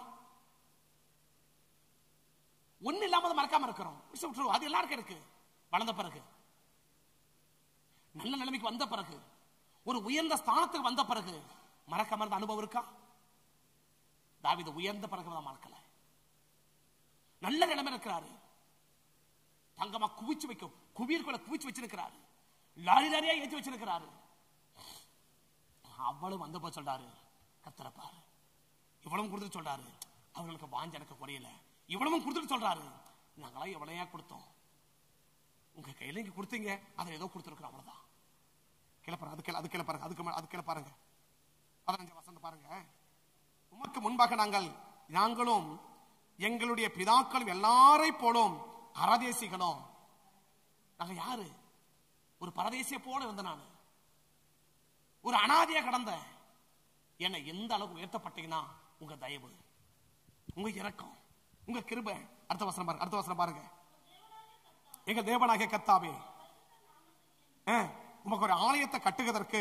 ஒண்ணு இல்லாம மறக்காம இருக்கிறோம், அது எல்லாருக்கும் இருக்கு. வளர்ந்த பிறகு, நல்ல நிலைமைக்கு வந்த பிறகு, ஒரு உயர்ந்த ஸ்தானத்துக்கு வந்த பிறகு மறக்காம இருந்த அனுபவம் இருக்கா? தாவீது உயர்ந்த பிறகு மறக்கல. நல்ல நிலைமை இருக்கிறாரு, தங்கமா குவிச்சு வைக்கும், குவியற்குள்ள குவிச்சு வச்சிருக்கிறாரு, லாரி லாரியா ஏற்றி வச்சிருக்கிறாரு. அவ்வளவு வந்த போது சொல்றாரு, கர்த்தரை பாரு, இவ்வளவு கொடுத்து சொல்றாரு, அவங்களுக்கு வாஞ்ச எனக்கு குறையல, இவ்வளவும் கொடுத்துட்டு சொல்றாரு, நாங்களா எவ்வளையா கொடுத்தோம், உங்க கையில இங்க கொடுத்தீங்க, அதை ஏதோ கொடுத்துருக்கோம், அவ்வளவுதான். கிளப்பாரு, அது கிள அது கிளப்பாருங்க, அதுக்கு அது கிளப்பாருங்க. பதினஞ்சு வசந்த பாருங்க. உமக்கு முன்பாக நாங்கள் நாங்களும் எங்களுடைய பிதாக்களும் எல்லாரை போலும் பரதேசிகளும். நாங்க யாரு? ஒரு பரதேசிய போல இருந்த நான், ஒரு அனாதையா கடந்த என்னை எந்த அளவுக்கு உயர்த்தப்பட்டீங்கன்னா உங்க தயவு, உங்க இரக்கம், உங்க கிருபை. அடுத்த வசனம் பாருங்க, அடுத்த வசனம் பாருங்க. எங்க தேவனாகிய கர்த்தாவே, உமக்கு ஒரு ஆலயத்தை கட்டுவதற்கு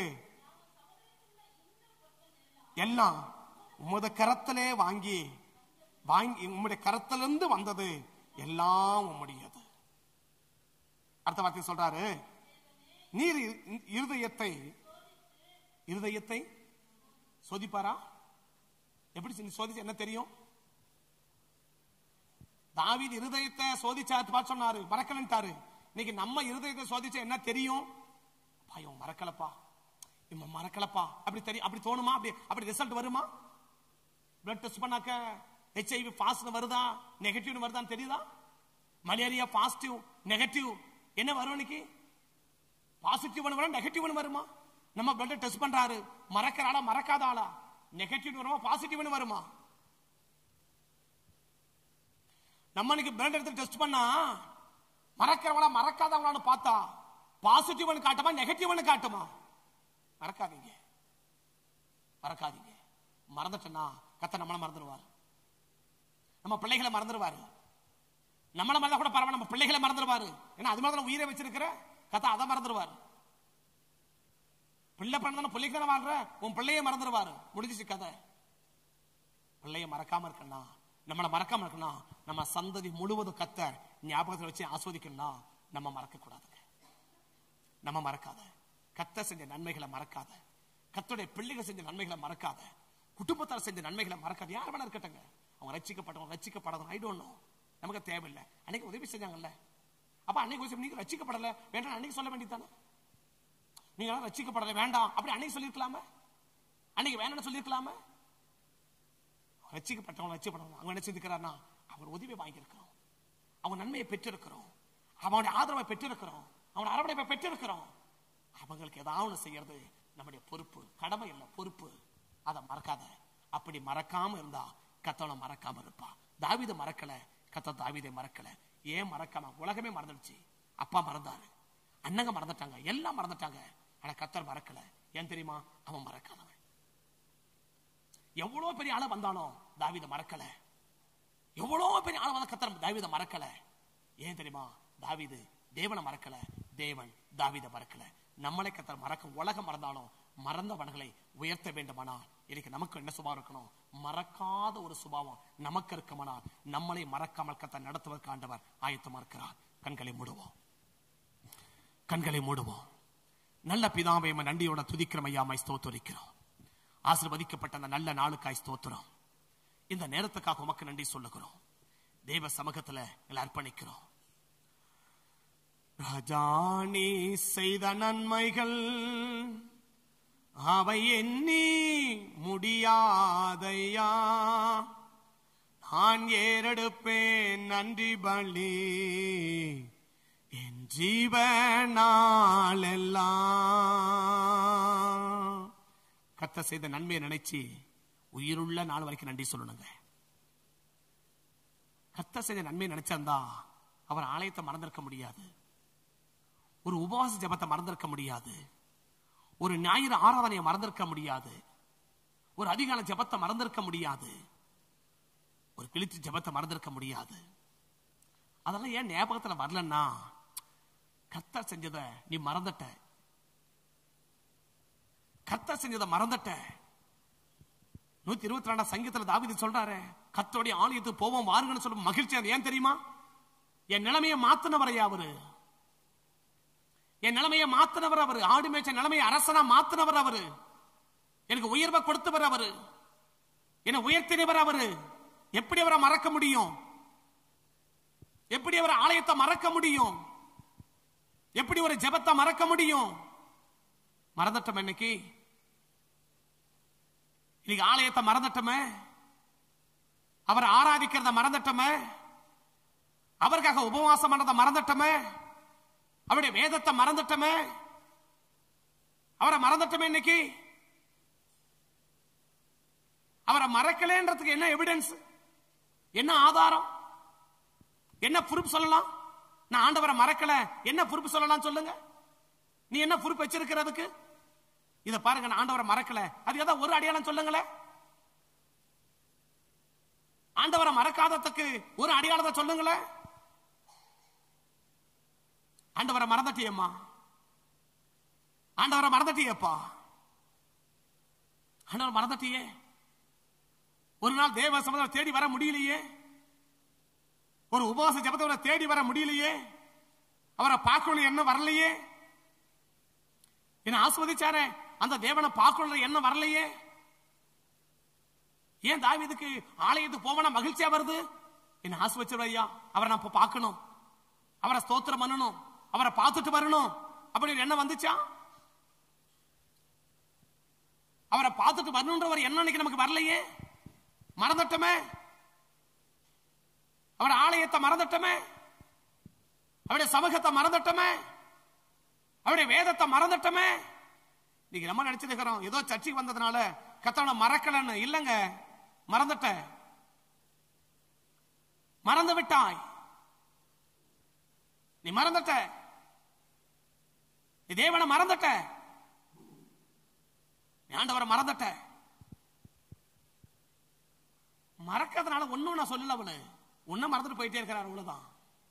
எல்லாம் உமது கரத்திலே வாங்கி வாங்கி உம்முடைய கரத்திலிருந்து வந்தது எல்லாம் உம்முடையது. அடுத்த வார்த்தை சொல்றாரு, நீர் இருதயத்தை இருதயத்தை சோதிப்பாரா? எப்படி சோதிச்சு என்ன தெரியும்? தாவீது இருதயத்தை சோதிச்சா சொன்னாரு, மறக்கலன்ட்டாரு. இன்னைக்கு நம்ம இருதயத்தை சோதிச்சா என்ன தெரியும்? பயம், மறக்கலப்பா, இவன் மறக்கலப்பா, அப்படி தெரியும், அப்படி தோணுமா? அப்படி அப்படி ரிசல்ட் வருமா? பிளட் டெஸ்ட் பண்ணாக்க ஹெச்ஐவி பாசிட்டிவ் வருதா நெகட்டிவ் வருதான்னு தெரியுதா? மலேரியா பாசிட்டிவ் நெகட்டிவ் என்ன வரும்? இன்னைக்கு பாசிட்டிவ் வரும், நெகட்டிவ் வருமா? நம்ம பிளட் டெஸ்ட் பண்றாரு, மறக்கிற ஆளா மறக்காத ஆளா, நெகட்டிவ் வருமா பாசிட்டிவ் வருமா? நம்ம இன்னைக்கு பிளட் எடுத்து டெஸ்ட் பண்ணா மறக்கிறவங்களா மறக்காதவங்களான்னு பார்த்தா பாசிட்டிவ் காட்டுமா நெகட்டிவ் காட்டுமா? மறக்காதீங்க, மறக்காதீங்க. மறந்துட்டா கத்த நம்மள மறந்துடுவார், நம்ம பிள்ளைகளை மறந்துடுவாரு. நம்மள மறந்தா கூட பரவாயில்ல, நம்ம பிள்ளைகளை மறந்துடுவாரு. ஏன்னா அது மாதிரி உயிரை வச்சிருக்கிற கத்த அதை மறந்துடுவார். பிள்ளை பண்ண பிள்ளைகளை வாழ்ற உன் பிள்ளைய மறந்துடுவாரு. முடிஞ்சிச்சு கதை. பிள்ளைய மறக்காம இருக்கா, நம்மளை மறக்காம இருக்கா, நம்ம சந்ததி முழுவதும் கத்த ஞாபகத்தில் வச்சு ஆஸ்வதிக்கணும். நம்ம மறக்க கூடாதுங்க, நம்ம மறக்காத. கத்த செஞ்ச நன்மைகளை மறக்காத, கத்தோடைய பிள்ளைகள் செஞ்ச நன்மைகளை மறக்காத, குடும்பத்தார் செஞ்ச நன்மைகளை மறக்காத. யார் வேணா இருக்கட்டங்க, அவங்க ரட்சிக்கப்பட்டவங்க ரட்சிக்கப்படாதவங்க ஐ டோன்ட் நோ, நமக்கு தேவையில்லை. அன்னைக்கு உதவி செஞ்சாங்கல்ல, அப்ப அன்னைக்கு நீங்க ரட்சிக்கப்படல வேண்டாம் அன்னைக்கு சொல்ல வேண்டியதானே. நீங்க ரட்சிக்கப்படல வேண்டாம் அப்படி அன்னைக்கு சொல்லிருக்கலாமே, அன்னைக்கு வேண்டாம்னு சொல்லிருக்கலாமே. ரட்சிக்கப்பட்டவங்க ரட்சிக்கப்படணும். அவங்க என்ன செஞ்சுக்கிறார்னா அவர் உதவி வாங்கியிருக்கிறோம், அவங்க நன்மையை பெற்றிருக்கிறோம், அவனுடைய ஆதரவை பெற்றிருக்கிறோம், அவன் அரவணைப்பை பெற்றிருக்கிறோம். அவங்களுக்கு ஏதாவது செய்யறது நம்முடைய பொறுப்பு, கடமை இல்லை பொறுப்பு. அதை மறக்காத. அப்படி மறக்காம இருந்தா கத்தவனை மறக்காம இருப்பா. தாவீது மறக்கல, கத்த தாவீதை மறக்கல. ஏன் மறக்காம? உலகமே மறந்துடுச்சு. அப்பா மறந்தாரு, அண்ணங்க மறந்துட்டாங்க, எல்லாம் மறந்துட்டாங்க. ஆனா கத்தர் மறக்கல. ஏன் தெரியுமா? அவன் மறக்காதவன். எவ்வளவு பெரிய ஆள வந்தாலும் தாவீதை மறக்கல. எவ்வளவு பெரிய ஆள வந்த கத்தர் தாவீதை மறக்கல. ஏன் தெரியுமா? தாவீது தேவனை மறக்கல, தேவன் தாவீதை மறக்கல. நம்மளை கத்தர் மறக்க, உலகம் மறந்தாலும் மறந்தவர்களை உயர்த்த வேண்டுமானால் இன்னைக்கு நமக்கு என்ன சுபாவம் இருக்கணும்? மறக்காத ஒரு சுபாவம் நமக்கு இருக்குமானால் நம்மளை மறக்காமல் கத்தர் நடத்துவதற்கு ஆண்டவர் ஆயத்தமா இருக்கிறார். கண்களை மூடுவோம், கண்களை மூடுவோம். நல்ல பிதாவை நன்றியோட துதிக்கிறோம் ஐயா, மை ஸ்தோத்திரிக்கிறோம். ஆசீர்வதிக்கப்பட்ட அந்த நல்ல நாளுக்காய் ஸ்தோத்திரம். இந்த நேரத்துக்காக உமக்கு நன்றி சொல்லுகிறோம். தேவ சமூகத்துல எல்லாம் அர்ப்பணிக்கிறோம். ராஜாணி செய்த நன்மைகள் அவை எண்ணி முடியாதையா, நான் ஏறெடுப்பேன் நன்றி பலி என் ஜீவனாலெல்லாம். கர்த்தர் செய்த நன்மையை நினைச்சு உயிருள்ள நாள் வரைக்கும் நன்றி சொல்லணுங்க. கர்த்தர் செய்த நன்மையை நினைச்சிருந்தா அவர் ஆலயத்தை மறந்திருக்க முடியாது, ஒரு உபவாச ஜெபத்தை மறந்திருக்க முடியாது, ஒரு ஞாயிறு ஆராதனையை மறந்திருக்க முடியாது, ஒரு அதிகாலை ஜெபத்தை மறந்திருக்க முடியாது, ஒரு கிழிச்சு ஜெபத்தை மறந்திருக்க முடியாது. அதெல்லாம் ஏன் ஞாபகத்துல வரலன்னா கர்த்தர் செஞ்சத நீ மறந்துட்ட, கர்த்தர் செஞ்சதை மறந்துட்ட. நூத்தி இருபத்தி ரெண்டாம் சங்கீதத்துல தாவீது சொல்றாரு, கர்த்தருடைய ஆலயத்துக்கு போவோம் வாருங்கன்னு சொல்ல மகிழ்ச்சி. ஏன் தெரியுமா? என் நிலைமையை மாத்தினவரையா அவரு, என் நிலைமையை மாத்தினவர் அவரு, ஆடு மேய்ச்ச நிலைமையை அரசனா மாத்தினவர் அவரு, எனக்கு உயர்வை கொடுத்தவர் அவரு, என்னை உயர்த்தினவர் அவரு. எப்படி அவரை மறக்க முடியும்? எப்படி அவர் ஆலயத்தை மறக்க முடியும்? எப்படி ஒரு ஜெபத்தை மறக்க முடியும்? மறந்துட்டோம். இன்னைக்கு இன்னைக்கு ஆலயத்தை மறந்துட்டோமே, அவரை ஆராதிக்கிறத மறந்துட்டோமே, அவருக்காக உபவாசம் பண்ணதை மறந்துட்டோமே, அவருடைய வேதத்தை மறந்துட்டோமே, அவரை மறந்துட்டோமே. இன்னைக்கு அவரை மறக்கலன்றதுக்கு என்ன எவிடன்ஸ், என்ன ஆதாரம், என்ன ப்ரூஃப் சொல்லலாம்? நான் ஆண்டவரை மறக்கல, என்ன ப்ரூஃப் சொல்லலாம் சொல்லுங்க? நீ என்ன ப்ரூஃப் வச்சிருக்கிறதுக்கு? இத பாருங்க, நான் ஆண்டவரை மறக்கல, அது ஏதாவது ஒரு அடையாளம் சொல்லுங்களேன். ஆண்டவரை மறக்காததுக்கு ஒரு அடையாளத்தை சொல்லுங்களேன். ஆண்டவரை மறந்துட்டியம்மா, ஆண்டவரை மறந்துட்டியப்பா, ஆண்டவரை மறந்துட்டியே. ஒரு நாள் தேவ சமூகத்தை தேடி வர முடியலையே, ஒரு உபவாச ஜெபத்தை தேடி வர முடியலையே, அவரை பார்க்கணும் என்ன வரலையே, என்ன ஆஸ்வதிச்சாரே அந்த தேவனை பார்க்கணும் என்ன வரலையே. ஏன் தாவீதுக்கு ஆலயத்துக்கு போவனா மகிழ்ச்சியா வருது? என்ன ஆஸ்வதிச்சார் ஐயா, அவரை நான் பார்க்கணும், அவரை ஸ்தோத்திரம் பண்ணணும், அவரை பார்த்துட்டு வரணும் அப்படின்னு என்ன வந்துச்சா? அவரை பார்த்துட்டு வரணுன்றவர் என்ன நமக்கு வரலையே, மறந்துட்டோமே. அவர் ஆலயத்தை மறந்துட்டோமே, அவருடைய சமூகத்தை மறந்துட்டோமே, அவருடைய வேதத்தை மறந்துட்டோமே. நீங்க நம்ம நினைச்சிருக்கிறோம் ஏதோ சர்ச்சைக்கு வந்ததுனால கர்த்தரை மறக்கலன்னு. இல்லங்க, மறந்துட்ட மறந்து விட்டாய். நீ மறந்துட்ட, நீ தேவனை மறந்துட்ட, நீ ஆண்டவரை மறந்துட்ட. மறக்கிறதுனால ஒன்னும் நான் சொல்லல, அவனு ஒன்னும் மறந்துட்டு போயிட்டே இருக்கிறார், அவ்வளவுதான்.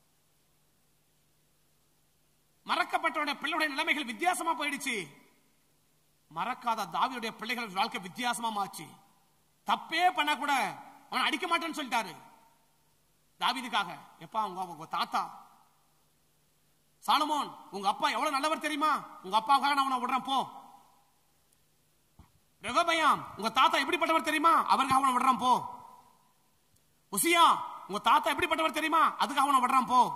மறக்கப்பட்டவருடைய பிள்ளையுடைய நிலைமைகள் வித்தியாசமா போயிடுச்சு. மறக்காத தாவீதுடைய பிள்ளைகள் வாழ்க்கை வித்தியாசமா மாச்சு. தப்பே பண்ண கூட அவன் அடிக்க மாட்டேன்னு சொல்லிட்டாரு தாவீதுக்காக. எப்பா உங்க உங்க தாத்தா சாலமோன், உங்க அப்பா எவ்வளவு நல்லவர் தெரியுமா, உங்க அப்பாவுக்காக நான் அவனை விடுறேன் போ. ரெகொபெயாம், உங்க தாத்தா எப்படிப்பட்டவர் தெரியுமா, அவருக்காக அவனை விடுறான் போ. உசியா, உங்க தாத்தா எப்படிப்பட்டவர் தெரியுமா, அதுக்காக அவனை விடுறான் போ.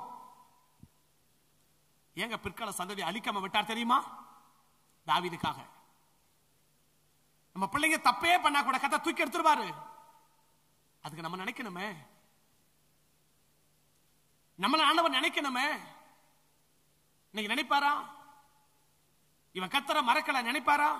ஏங்க பிற்கால சந்ததி அழிக்காம விட்டார் தெரியுமா, தாவீதுக்காக. நம்ம பிள்ளைங்க தப்பே பண்ணா கூட கத்த தூக்கி எடுத்துருவாரு. அதுக்கு நம்ம நினைக்கணுமே, நம்மள ஆண்டவர் நினைக்கணுமே. இன்னைக்கு நினைப்பாரா, இவன் கத்தரை மறக்கல நினைப்பாரா?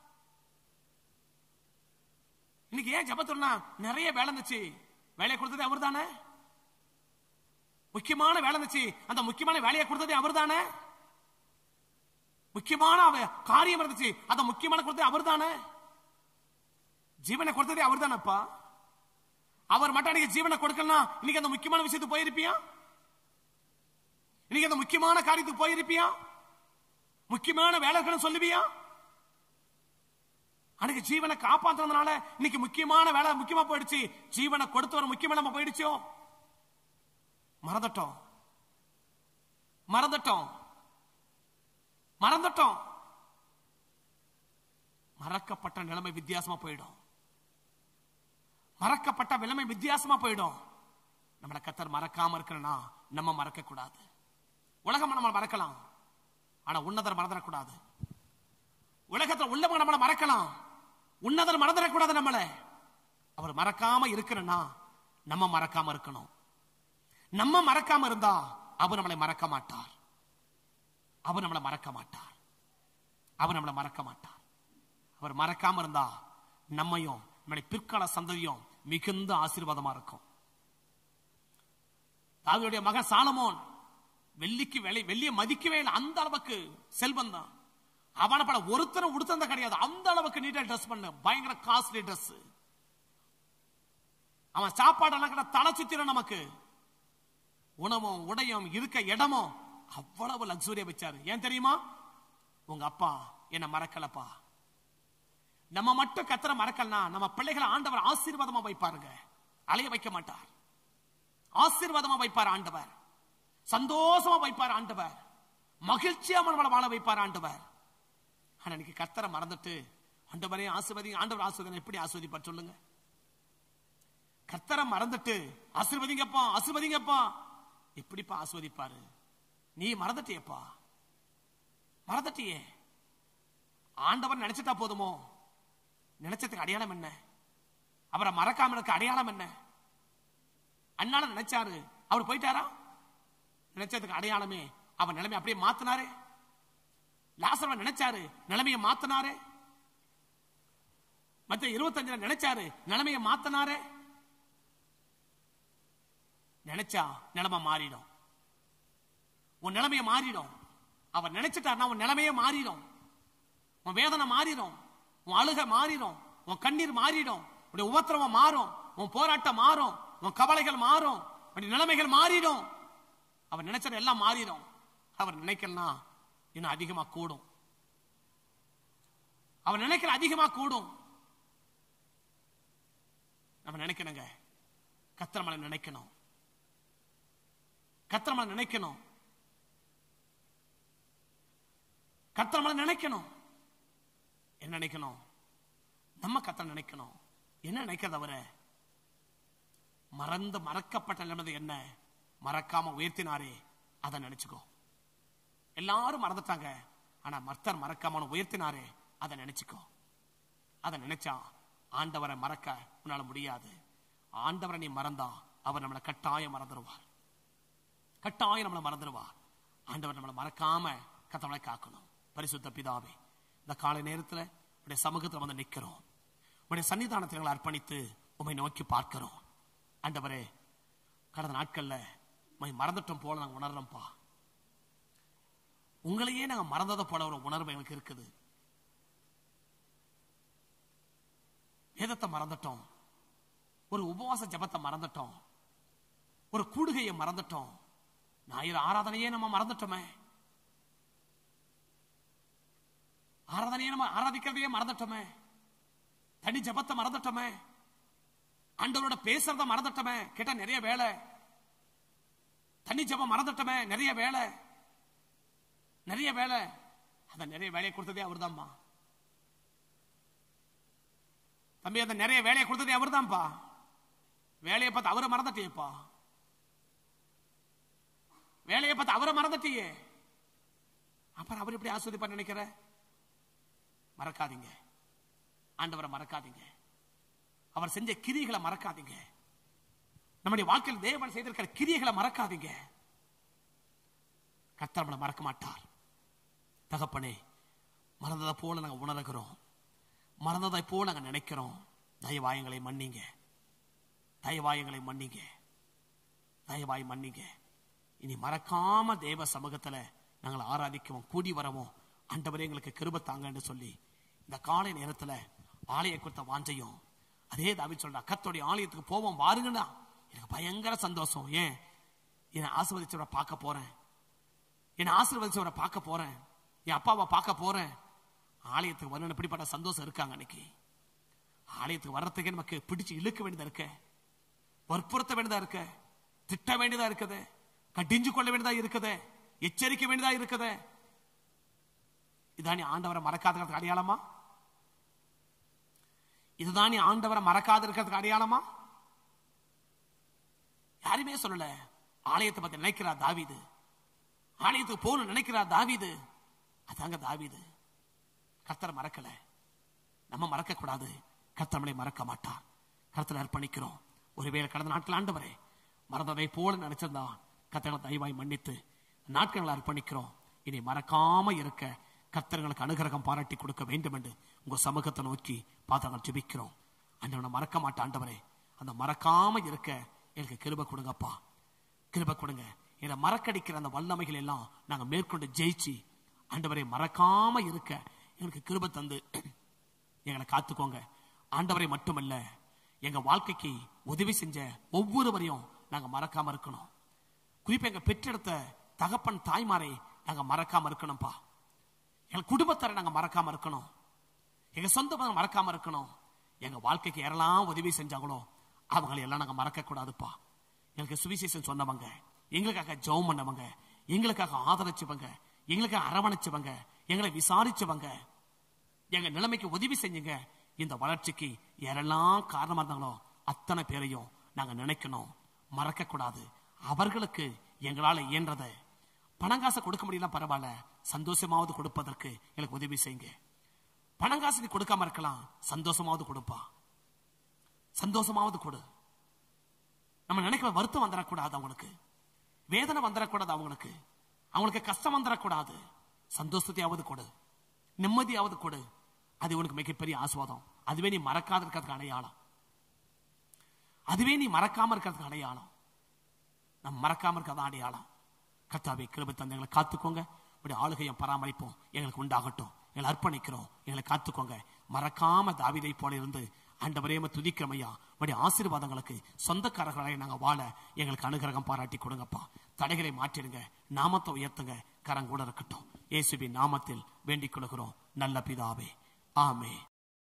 இன்னைக்கு ஏன் ஜெபத்துலனா நிறைய வேலை இருந்துச்சு, வேலையை கொடுத்தது அவர் தானே. முக்கியமான வேலை இருந்துச்சு, அந்த முக்கியமான வேலையை கொடுத்தது அவர் தானே. முக்கியமான காரியம் இருந்துச்சு, அந்த முக்கியமான கொடுத்தது அவர் தானே. ஜீவனை கொடுத்ததே அவர் தானப்பா. அவர் மட்டும் அன்னைக்கு ஜீவனை கொடுக்கலாம், இன்னைக்கு அந்த முக்கியமான விஷயத்துக்கு போயிருப்பியா? இன்னைக்கு அந்த முக்கியமான காரியத்துக்கு போயிருப்பியா? முக்கியமான வேலைகள் சொல்லுவியா? அன்னைக்கு ஜீவனை காப்பாற்றுறதுனால இன்னைக்கு முக்கியமான வேலை முக்கியமா போயிடுச்சு, ஜீவனை கொடுத்தவர் முக்கியமா நம்ம போயிடுச்சோ. மறந்துட்டோம் மறந்துட்டோம் மறந்துட்டோம் மறக்கப்பட்ட நிலைமை வித்தியாசமா போயிடும். மறக்கப்பட்ட நிலைமை வித்தியாசமா போயிடும். நம்மளை கத்தர் மறக்காம இருக்கணும்னா நம்ம மறக்க கூடாது. உலகம் நம்ம மறக்கலாம், ஆனா உன்னதர் மறந்துடக்கூடாது. உலகத்தில் உள்ளவங்க நம்மளை மறக்கலாம், உன்னதர் மறந்துடக்கூடாது. நம்மளை அவர் மறக்காம இருக்கணும்னா நம்ம மறக்காம இருக்கணும். நம்ம மறக்காம இருந்தா அவர் நம்மளை மறக்க மாட்டார். அவர் நம்மளை மறக்க மாட்டார். அவர் நம்மளை மறக்க மாட்டார். அவர் மறக்காம இருந்தா நம்மையும் நம்முடைய பிற்கால சந்ததியும் மிகுந்த ஆசீர்வாதமா இருக்கும். தாவீதுடைய மகன் சாலமோன் வெள்ளிக்கு விலை வெள்ளிய மதிக்கவே இல்லை, அந்த அளவுக்கு செல்வம் தான். அவனை பல ஒருத்தரும் உடுத்தந்த கிடையாது, அந்த அளவுக்கு நீட்டா ட்ரெஸ் பண்ண, பயங்கர காஸ்ட்லி ட்ரெஸ். அவன் சாப்பாடு கிட்ட தலை சுத்திரும். நமக்கு உணவும் உடையும் இருக்க இடமும் அவ்வளவு லக்ஸூரியா வச்சாரு. ஏன் தெரியுமா, உங்க அப்பா என்ன மறக்கலப்பா. நம்ம மட்டும் கத்தரை மறக்கலனா நம்ம பிள்ளைகளை ஆண்டவர் ஆசீர்வாதமா வைப்பாருங்க, அலைய வைக்க மாட்டார். ஆசீர்வாதமா வைப்பார் ஆண்டவர், சந்தோஷமா வைப்பார் ஆண்டவர், மகிழ்ச்சியா நம்மளை வாழ வைப்பார் ஆண்டவர். ஆனா இன்னைக்கு கத்தரை மறந்துட்டு ஆண்டவரே ஆசீர்வதி, ஆண்டவர் ஆசீர்வாதம் எப்படி ஆசீர்வதிப்பார் சொல்லுங்க? கத்தரை மறந்துட்டு ஆசீர்வதிங்கப்பா ஆசீர்வதிங்கப்பா எப்படிப்பா ஆசீர்வதிப்பாரு? நீ மறந்துட்டியப்பா, மறந்துட்டியே. ஆண்டவர் நினைச்சிட்டா போதுமோ? நினைச்சதுக்கு அடையாளம் என்ன? அவரை மறக்காம இருக்க அடையாளம் என்ன? அண்ணால நினைச்சாரு, அவர் போயிட்டாரா? நினைச்சதுக்கு அடையாளமே அவர் நிலைமை அப்படியே மாத்தினாரு. லாசர்வை நினைச்சாரு, நிலைமையை மாத்தினாரு. மற்ற இருபத்தஞ்சுல நினைச்சாரு, நிலைமையை மாத்தினாரு. நினைச்சா நிலைமை மாறிடும், உன் நிலைமையை மாறிடும். அவர் நினைச்சிட்டாருன்னா உன் நிலைமையே மாறிடும், உன் வேதனை மாறிடும், உன் அழுகை மாறிடும், உன் கண்ணீர் மாறிடும், உன் உபத்திரவம் மாறும், உன் போராட்டம் மாறும், உன் கவலைகள் மாறும், உன் நிலைமைகள் மாறிடும். அவர் நினைச்சது எல்லாம் மாறிடும். அவர் நினைக்கலாம் இன்னும் அதிகமா கூடும். அவர் நினைக்கிற அதிகமா கூடும். நம்ம நினைக்கணுங்க, கத்திரமலை நினைக்கணும், கத்திரமலை நினைக்கணும், கத்திரமலை நினைக்கணும். என்ன நினைக்கணும்? நம்ம கத்தரை நினைக்கணும். என்ன நினைக்கிறது? அவரை மறந்து மறக்கப்பட்ட நிலைமை என்ன? மறக்காம உயர்த்தினாரே, அதை நினைச்சுக்கோ. எல்லாரும் மறந்துட்டாங்க, ஆனா மர்த்தர் மறக்காம உயர்த்தினாரே, அதை நினைச்சுக்கோ. அதை நினைச்சா ஆண்டவரை மறக்க உன்னால முடியாது. ஆண்டவரை நீ மறந்தா அவர் நம்மளை கட்டாயம் மறந்துடுவார், கட்டாயம் நம்மளை மறந்துடுவார். ஆண்டவர் நம்மளை மறக்காம கத்தவளை காக்கணும். பரிசுத்த பிதாவே, இந்த காலை நேரத்தில் உடைய சமூகத்தில் வந்து நிற்கிறோம், உடைய சன்னிதானத்தில் அர்ப்பணித்து உம்மை நோக்கி பார்க்கிறோம். ஆண்டவரே, கடந்த நாட்கள்ல மறந்துட்டோம் போல நாங்க உணர்றோம்ப்பா. உங்களையே நாங்க மறந்ததை போல ஒரு உணர்வு எங்களுக்கு இருக்குது. வேதத்தை மறந்துட்டோம், ஒரு உபவாச ஜபத்தை மறந்துட்டோம், ஒரு கூடுகையை மறந்துட்டோம், ஞாயிறு ஆராதனையே நம்ம மறந்துட்டோமே, ஆராதனையே நம்ம ஆராதிக்கிறதையே மறந்துட்டோமே, தனி ஜபத்தை மறந்துட்டோமே, ஆண்டவரோட பேசுறத மறந்துட்டோமே. கேட்டா நிறைய வேலை. தனி ஜபம் மறந்துட்டோமே, நிறைய வேலை, நிறைய வேலை. அந்த நிறைய வேலையை கொடுத்ததே அவர் தான்ப்பா தம்பி. அந்த நிறைய வேலையை கொடுத்ததே அவர் தான்ப்பா. வேலையை பார்த்து அவரை மறந்துட்டியப்பா. வேலையை பார்த்து அவரை மறந்துட்டியே, அப்புறம் அவர் எப்படி ஆஸ்வதிப்பா நினைக்கிற? மறக்காதீங்க, ஆண்டவரை மறக்காதீங்க, அவர் செஞ்ச கிரியைகளை மறக்காதீங்க, நம்முடைய வாழ்க்கையில் தேவன் செய்திருக்கிற கிரியைகளை மறக்காதீங்க. கர்த்தர் நம்மளை மறக்க மாட்டார். தகப்பனே, மறந்ததை போல நாங்க உணர்கிறோம், மறந்ததை போல நாங்க நினைக்கிறோம். தயவாயங்களை மன்னிங்க, தயவாயங்களை மன்னிங்க, தயவாய் மன்னிங்க. இனி மறக்காம தேவ சமூகத்துல நாங்கள் ஆராதிக்கவும் கூடி வரவும் ஆண்டவரே எங்களுக்கு கிருபை தாங்கன்னு சொல்லி இந்த காலை நேரத்துல ஆலய குறித்த வாஞ்சையும் அதே தாவீது சொல்ற கர்த்தருடைய ஆலயத்துக்கு போவோம் வாருங்கன்னா எனக்கு பயங்கர சந்தோஷம். ஏன்? என்னை ஆசீர்வதிச்சவரை பார்க்க போறேன், என்னை ஆசீர்வதிச்சவரை பார்க்க போறேன், என் அப்பாவை பார்க்க போறேன். ஆலயத்துக்கு வரணும் இப்படிப்பட்ட சந்தோஷம் இருக்காங்க. அன்னைக்கு ஆலயத்துக்கு வர்றதுக்கே நமக்கு பிடிச்சு இழுக்க வேண்டியதா இருக்க, வற்புறுத்த வேண்டியதா இருக்க, திட்ட வேண்டியதா இருக்குது, கடிஞ்சு கொள்ள வேண்டியதா இருக்குது, எச்சரிக்க வேண்டியதா இருக்குது. இதான் ஆண்டவரை மறக்காத அடையாளமா? இதுதான் ஆண்டவரை மறக்காத இருக்கிறதுக்கு அடையாளமா? யாருமே சொல்லல. ஆலயத்தை பத்தி நினைக்கிறார் தாவீது, ஆலயத்துக்கு போல நினைக்கிறார் தாவீது. அதாங்க தாவீது. கர்த்தரை மறக்கல, நம்ம மறக்க கூடாது. கர்த்தர் நம்மளை மறக்க மாட்டார். கர்த்தரை அர்ப்பணிக்கிறோம். ஒருவேளை கடந்த நாட்கள் ஆண்டவரே மறந்ததை போல நினைச்சிருந்தா கர்த்தரை தயவாய் மன்னித்து நாட்களை அர்ப்பணிக்கிறோம். இனி மறக்காம இருக்க கர்த்தர்களுக்கு அனுகிரகம் பாராட்டி கொடுக்க வேண்டும் என்று உங்க சமூகத்தை நோக்கி பார்த்து ஜெபிக்கிறோம். ஆண்டவனை மறக்க மாட்டேன் ஆண்டவரே, அந்த மறக்காம இருக்க எனக்கு கிருபை கொடுங்கப்பா, கிருபை கொடுங்க. என்னை மறக்கடிக்கிற அந்த வல்லமைகள் எல்லாம் நாங்க மேற்கொண்டு ஜெயிச்சு ஆண்டவரை மறக்காம இருக்க எங்களுக்கு கிருபை தந்து எங்களை காத்துக்கோங்க. ஆண்டவரை மட்டுமல்ல, எங்க வாழ்க்கைக்கு உதவி செஞ்ச ஒவ்வொருவரையும் நாங்க மறக்காம இருக்கணும். குறிப்பா எங்க பெற்றெடுத்த தகப்பன் தாய்மாரை நாங்க மறக்காம இருக்கணும்பா. எங்க குடும்பத்தாரை நாங்க மறக்காம இருக்கணும், எங்க சொந்த மறக்காம இருக்கணும். எங்க வாழ்க்கைக்கு யாரெல்லாம் உதவி செஞ்சாங்களோ அவங்களை எல்லாம் நாங்க மறக்க கூடாதுப்பா. எங்களுக்கு சுவிசேஷம் சொன்னவங்க, எங்களுக்காக ஜெபம் பண்ணவங்க, எங்களுக்காக ஆதரிச்சவங்க, எங்களுக்காக அரவணைச்சவங்க, எங்களை விசாரிச்சவங்க, எங்க நிலைமைக்கு உதவி செஞ்சுங்க. இந்த வளர்ச்சிக்கு யாரெல்லாம் காரணமா இருந்தாங்களோ அத்தனை பேரையும் நாங்க நினைக்கணும், மறக்க கூடாது. அவர்களுக்கு எங்களால இயன்றத பணங்காசை கொடுக்க முடியல பரவாயில்ல, சந்தோஷமாவது கொடுப்பதற்கு எனக்கு உதவி செய்யுங்க. பணங்காசு கொடுக்காம இருக்கலாம், சந்தோஷமாவது கொடுப்பா, சந்தோஷமாவது கொடு. நம்ம நினைக்கிற வருத்தம் வந்துடக்கூடாது, அவங்களுக்கு வேதனை வந்துடக்கூடாது, அவங்களுக்கு அவங்களுக்கு கஷ்டம் வந்துடக்கூடாது. சந்தோஷத்தையாவது கொடு, நிம்மதியாவது கொடு. அது உனக்கு மிகப்பெரிய ஆசீர்வாதம். அதுவே நீ மறக்காத இருக்கிறதுக்கு அடையாளம், அதுவே நீ மறக்காம இருக்கிறதுக்கு அடையாளம். நம்ம மறக்காம இருக்கிறதா அடையாளம். கர்த்தாவே கிருபை தந்து எங்களை காத்துக்கோங்க. இப்படி ஆளுகையும் பராமரிப்போம் எங்களுக்கு உண்டாகட்டும். எங்களை அர்ப்பணிக்கிறோம், எங்களை காத்துக்கோங்க. மறக்காம தாவீதை போல இருந்து ஆண்டவரே துதிக்கிறமையா உடைய ஆசீர்வாதங்களுக்கு சொந்தக்காரர்களை நாங்க வாழ எங்களுக்கு அனுகிரகம் பாராட்டி கொடுங்கப்பா. தடைகளை மாற்றிடுங்க, நாமத்தை உயர்த்துங்க, கரங்கூட இருக்கட்டும். இயேசுவின் நாமத்தில் வேண்டிக் கொள்கிறோம் நல்ல பிதாவே, ஆமென்.